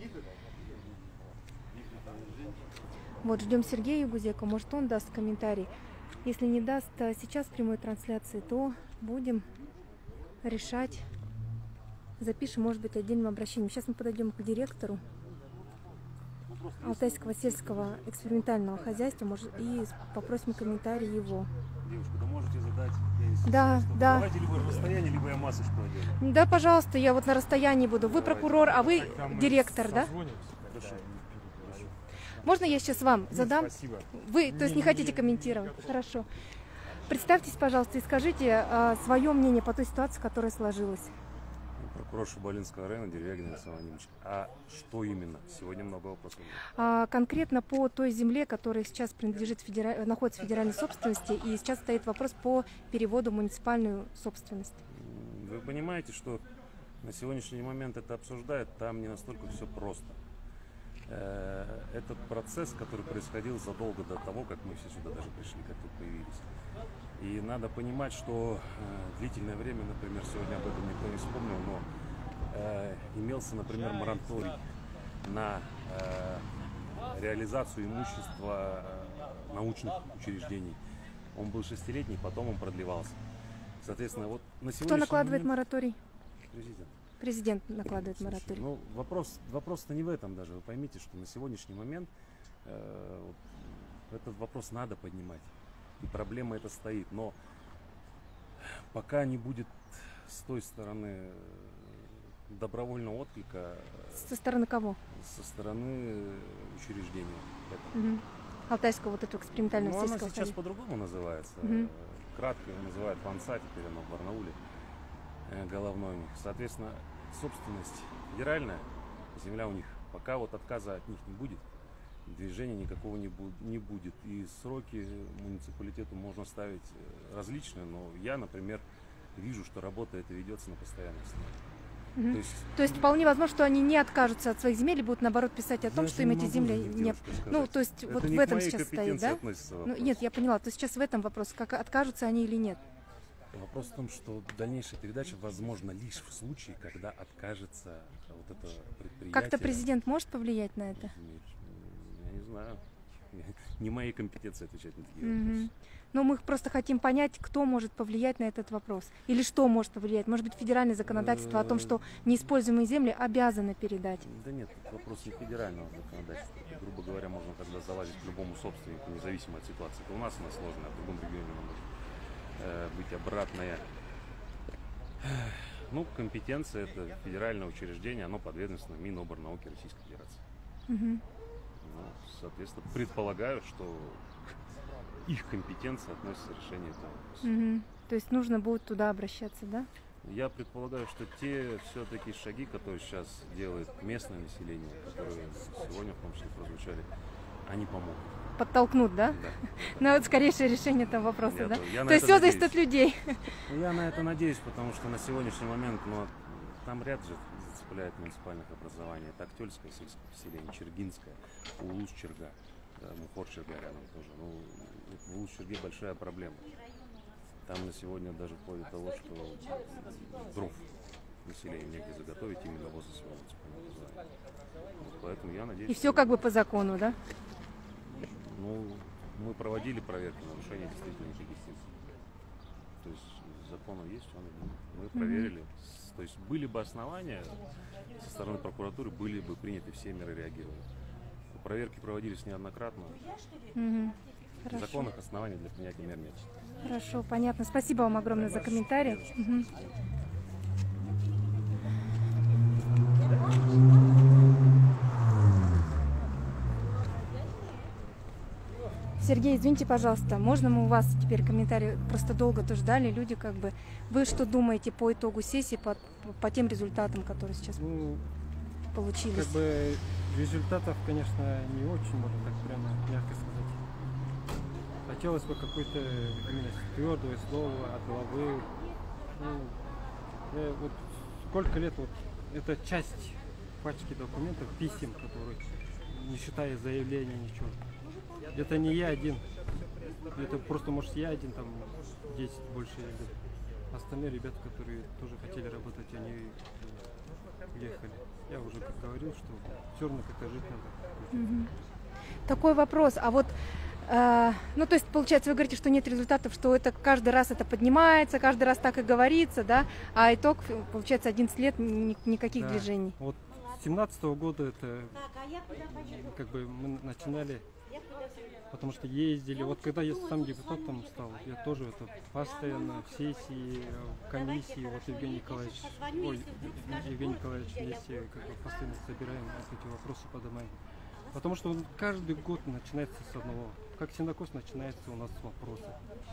Вот, ждем Сергея Ягузека, может, он даст комментарий. Если не даст сейчас прямой трансляции, то будем решать, запишем, может быть, отдельным обращением. Сейчас мы подойдем к директору Алтайского сельского экспериментального хозяйства, может, и попросим комментарий его. Девушка, да можете задать? Да, да. Давайте либо расстояние, либо я массаж делаю. Да, пожалуйста, я вот на расстоянии буду. Вы прокурор, а вы директор, да? Хорошо. Можно я сейчас вам Нет, задам? Спасибо. Вы, то есть, не хотите комментировать? Хорошо. Представьтесь, пожалуйста, и скажите а, свое мнение по той ситуации, которая сложилась. Прокурор Шабалинского района Деревягин Александр Владимирович. А что именно? Сегодня много вопросов. А, конкретно по той земле, которая сейчас принадлежит федера... находится в федеральной собственности, и сейчас стоит вопрос по переводу в муниципальную собственность. Вы понимаете, что на сегодняшний момент это обсуждают, там не настолько все просто. Этот процесс, который происходил задолго до того, как мы все сюда даже пришли, как тут появились. И надо понимать, что э, длительное время, например, сегодня об этом никто не вспомнил, но э, имелся, например, мораторий на э, реализацию имущества э, научных учреждений. Он был шестилетний, потом он продлевался. Соответственно, вот на сегодняшний Кто накладывает момент... мораторий? Президент. Президент накладывает мораторий. Ну, вопрос, вопрос-то не в этом даже. Вы поймите, что на сегодняшний момент э, вот, этот вопрос надо поднимать. И проблема эта стоит. Но пока не будет с той стороны добровольного отклика. Со стороны кого? Со стороны учреждения. Угу. Алтайского вот этого экспериментального ну, сельского она сейчас по-другому называется. Угу. Кратко его называют Фанса, теперь она в Барнауле. Головной у них. Соответственно, собственность федеральная, земля у них. Пока вот отказа от них не будет, движения никакого не, бу не будет. И сроки муниципалитету можно ставить различные, но я, например, вижу, что работа эта ведется на постоянной основе. Угу. То есть, то есть вполне возможно, что они не откажутся от своих земель и будут наоборот писать о том, я что им не эти могу земли за них, не... Ну, то есть это вот не в этом к моей сейчас стоит, да? Ну, нет, я поняла. То есть сейчас в этом вопрос, как откажутся они или нет. Вопрос в том, что дальнейшая передача возможна лишь в случае, когда откажется вот это предприятие. Как-то президент может повлиять на это? Я не знаю. не моей компетенции отвечать на такие вопросы. Мгм. Но мы просто хотим понять, кто может повлиять на этот вопрос. Или что может повлиять. Может быть, федеральное законодательство о том, что неиспользуемые земли обязаны передать. Да нет, это вопрос не федерального законодательства. Это, грубо говоря, можно тогда залазить к любому собственнику, независимо от ситуации. Это у нас она сложная, а в другом регионе она может э, быть обратная. Ну, компетенция — это федеральное учреждение, оно подведомственно Миноборнауки Российской Федерации. Мгм. Ну, соответственно, предполагаю, что к их компетенции относится решение этого вопроса. Мгм. То есть нужно будет туда обращаться, да? Я предполагаю, что те все-таки шаги, которые сейчас делает местное население, которые сегодня в том числе прозвучали, они помогут. Подтолкнут, да? Да. Ну, вот скорейшее решение этого вопроса, Я да? то- я на То есть это все зависит надеюсь. от людей. Ну, я на это надеюсь, потому что на сегодняшний момент, ну, там ряд же зацепляет муниципальных образований. Это Актёльское сельское поселение, Чергинское, Улус-Черга, да, Мухор-Черга рядом тоже. Ну, в Улус-Черге большая проблема. Там на сегодня даже вплоть до того, что дров населению негде заготовить именно возле своего муниципального образования. Вот поэтому я надеюсь... И все как бы по закону, да? Ну, мы проводили проверки, нарушения действительно никаких нет. То есть закон есть, он мы проверили. С- То есть были бы основания со стороны прокуратуры, были бы приняты все меры реагирования. Проверки проводились неоднократно. Мгм. Хорошо. Законных оснований для принятия мер нет. Хорошо, понятно. Спасибо вам огромное за комментарий. Мгм. Сергей, извините, пожалуйста, можно мы у вас теперь комментарий? Просто долго то ждали люди, как бы. Вы что думаете по итогу сессии, по, по тем результатам, которые сейчас Ну, получились? как бы результатов, конечно, не очень, можно так прямо мягко сказать. Хотелось бы какое-то именно твердое слово от главы. Ну, я вот сколько лет, вот это часть пачки документов, писем, которые, не считая заявления, ничего. Это не я один. Это просто, может, я один, там десять больше ребят. Остальные ребята, которые тоже хотели работать, они уехали. Я уже говорил, что все равно как-то жить надо. Мгм. Такой вопрос. А вот, э, ну, то есть, получается, вы говорите, что нет результатов, что это каждый раз это поднимается, каждый раз так и говорится, да? А итог, получается, одиннадцать лет ни- никаких Да. движений. Вот с семнадцатого года это как бы мы начинали, потому что ездили. Вот когда я сам депутатом стал, я тоже это постоянно в сессии, в комиссии, вот Евгений Николаевич, ой, Евгений Николаевич вместе как бы постоянно собираем эти вопросы, поднимаем. Потому что он каждый год начинается с одного. Как сенокос начинается у нас с вопроса.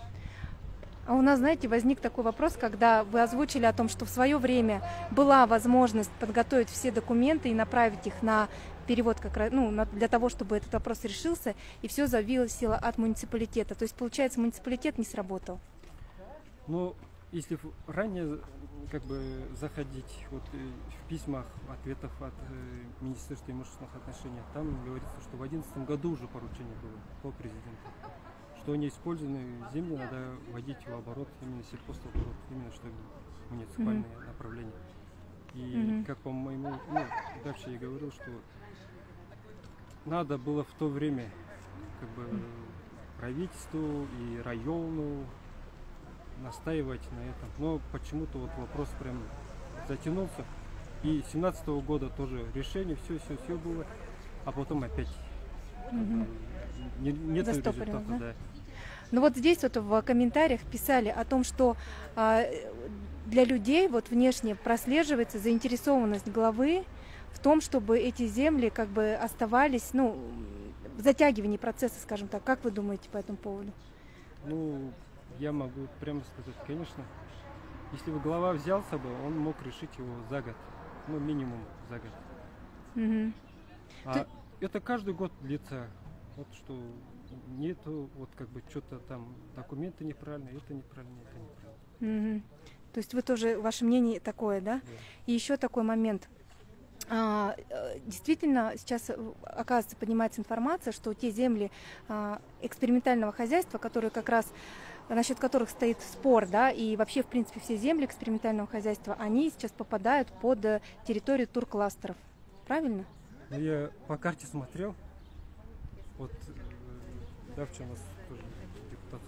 А у нас, знаете, возник такой вопрос, когда вы озвучили о том, что в свое время была возможность подготовить все документы и направить их на перевод как раз, ну, на- для того, чтобы этот вопрос решился, и все зависело от муниципалитета. То есть, получается, муниципалитет не сработал. Ну, если в- ранее как бы заходить вот э, в письмах ответов от э, Министерства имущественных отношений, там говорится, что в две тысячи одиннадцатом году уже поручение было по президенту, что неиспользованные земли надо вводить в оборот, именно сельхозоборот, именно что муниципальное Мгм. направление. И Мгм. как по моему, ну, дальше я говорил, что надо было в то время как бы правительству и району настаивать на этом. Но почему-то вот вопрос прям затянулся. И семнадцатого года тоже решение, все, все, все было, а потом опять Мгм. не, нет Застопорилось, результата, да? да. Ну вот здесь вот в комментариях писали о том, что а, для людей вот внешне прослеживается заинтересованность главы в том, чтобы эти земли как бы оставались, ну, в затягивании процесса, скажем так. Как вы думаете по этому поводу? Ну, я могу прямо сказать, конечно, если бы глава взялся бы, он мог решить его за год, ну, минимум за год. Мгм. А Ты- это каждый год длится, вот что нету, вот как бы что-то там, документы неправильные, это неправильно, это неправильно. Мгм. То есть вы тоже, ваше мнение такое, да? И еще такой момент. А, э, действительно, сейчас, э, оказывается, поднимается информация, что те земли а, экспериментального хозяйства, которые как раз, насчет которых стоит спор, да, и вообще, в принципе, все земли экспериментального хозяйства, они сейчас попадают под э, территорию туркластеров. Правильно? Ну, я по карте смотрел, вот давча у нас тоже депутат.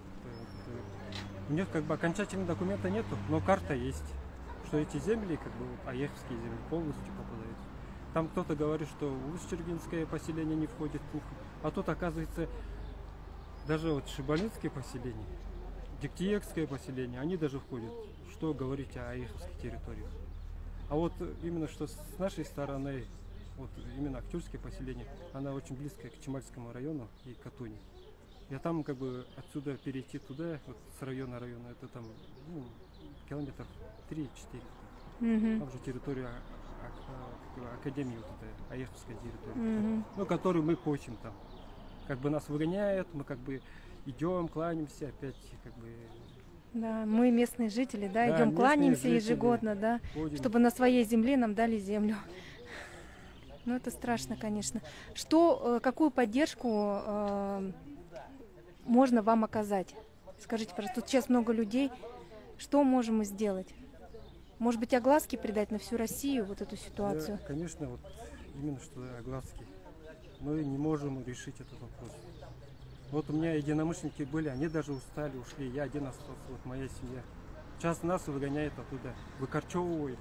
У них как бы окончательного документа нету, но карта есть, что эти земли, как бы вот, аеховские земли, полностью попадают. Там кто-то говорит, что Усть-Чергинское поселение не входит, а тут оказывается даже вот Шибалинское поселение, Диктиекское поселение, они даже входят. Что говорить о аеховских территориях. А вот именно что с нашей стороны, вот именно Актюльское поселение, она очень близкая к Чемальскому району и к Катуни. Я там как бы отсюда перейти туда, вот с района района, это там ну, километров три-четыре. Мгм. Там же территория а- а- академии, вот эта аеховская территория, Мгм. ну, которую мы косим там. Как бы нас выгоняют, мы как бы идем, кланяемся, опять как бы. Да, мы местные жители, да, Да, идем местные кланяемся жители. ежегодно, да, Ходим. чтобы на своей земле нам дали землю. Ну, это страшно, конечно. Что, э, какую поддержку э, можно вам оказать? Скажите, пожалуйста, тут сейчас много людей. Что можем мы сделать? Может быть, огласки придать на всю Россию вот эту ситуацию? Да, конечно, вот именно что огласки. Мы не можем решить этот вопрос. Вот у меня единомышленники были, они даже устали, ушли. Я один остался, вот моя семья. Сейчас нас выгоняют оттуда, выкорчевывают.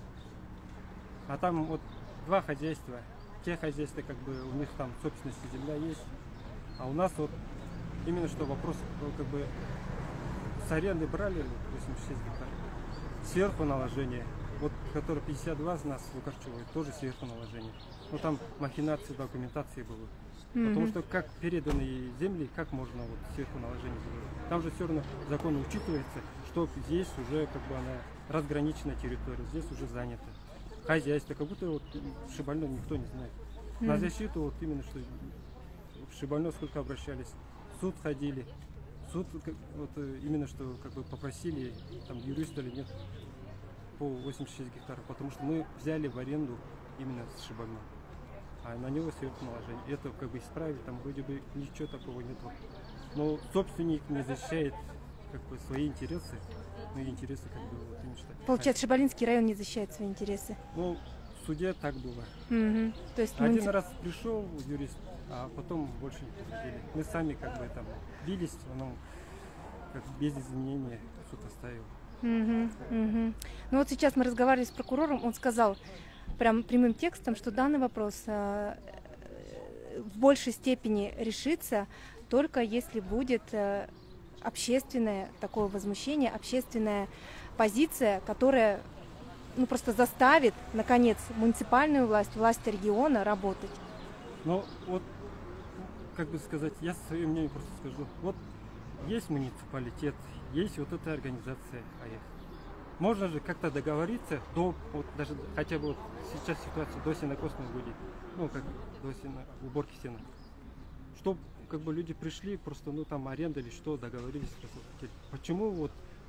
А там вот два хозяйства. Те хозяйства, как бы у них там собственность земля есть. А у нас вот именно что вопрос, ну, как бы с аренды брали восемьдесят шесть гектар. Сверху наложение. Вот который пятьдесят два нас выкорчевывает, тоже сверху наложение. Ну там махинации документации было. Мгм. Потому что как переданные земли, как можно вот сверху наложение сделать? Там же все равно закон учитывается, что здесь уже как бы она разграниченная территория, здесь уже занята. Хозяйство, как будто вот в Шибально никто не знает. На Мгм. защиту вот именно что в Шибально сколько обращались, в суд ходили. Суд как- вот э, именно что как бы попросили, там юриста или нет, по восемьдесят шесть гектаров, потому что мы взяли в аренду именно с Шибально. А на него сверху наложение. Это как бы исправить, там вроде бы ничего такого нет. Но собственник не защищает как бы свои интересы, ну и интересы как бы вот именно что. Получается, Шибалинский район не защищает свои интересы. Ну, в суде так было. Мгм. То есть Один муници- раз пришел юрист, а потом больше не приходили. Мы сами как бы там бились, но как без изменения суд оставил. Мгм, мгм. Ну вот сейчас мы разговаривали с прокурором, он сказал прям прямым текстом, что данный вопрос э, э, в большей степени решится только если будет э, общественное такое возмущение, общественная позиция, которая ну, просто заставит, наконец, муниципальную власть, власть региона работать. Ну вот, как бы сказать, я свое мнение просто скажу. Вот есть муниципалитет, есть вот эта организация АЭХ. Можно же как-то договориться до, вот даже хотя бы вот сейчас ситуация до сенокосной будет, ну как до сено, уборки сена. Чтоб как бы люди пришли, просто ну там аренда или что, договорились. Почему вот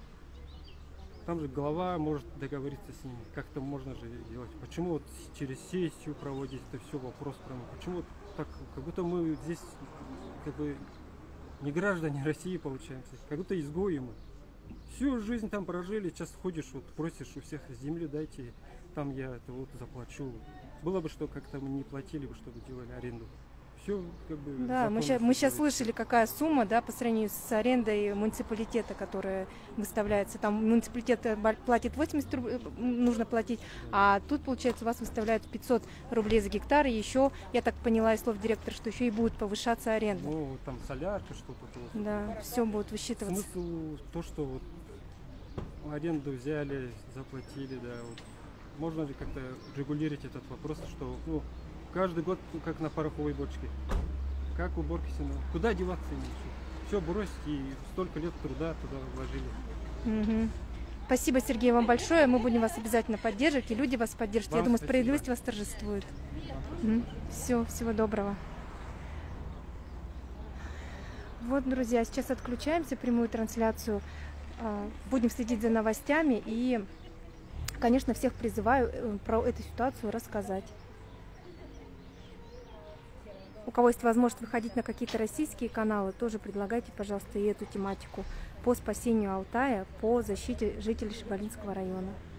там же глава может договориться с ними, как-то можно же делать. Почему вот через сессию проводить это все вопрос прямо? Почему вот так, как будто мы здесь как бы не граждане России получаемся, как будто изгои мы. Всю жизнь там прожили, сейчас ходишь, вот просишь у всех землю дайте, там я это вот заплачу. Было бы что, как-то мы не платили бы, чтобы делали аренду. Все как бы. Да, мы законно сейчас, мы сейчас делается. слышали, какая сумма, да, по сравнению с арендой муниципалитета, которая выставляется. Там муниципалитет э, ба- платит восемьдесят рублей, нужно платить, а тут, получается, у вас выставляют пятьсот рублей за гектар, и еще, я так поняла из слов директора, что еще и будет повышаться аренда. Ну, там солярка, что-то. Вот. Да, все будет высчитываться. Смысл то, что вот аренду взяли, заплатили, да. Вот. Можно ли как-то регулировать этот вопрос, что ну, каждый год, ну, как на пороховой бочке, как уборки сена, куда деваться нечего. Все бросить и столько лет труда туда вложили. Мгм. Спасибо, Сергей, вам большое. Мы будем вас обязательно поддерживать, и люди вас поддержат. Я Вам думаю, спасибо. справедливость вас торжествует. Все, всего доброго. Вот, друзья, сейчас отключаемся, прямую трансляцию. А, Будем следить за новостями и, конечно, всех призываю э, про эту ситуацию рассказать. У кого есть возможность выходить на какие-то российские каналы, тоже предлагайте, пожалуйста, и эту тематику по спасению Алтая, по защите жителей Шибалинского района.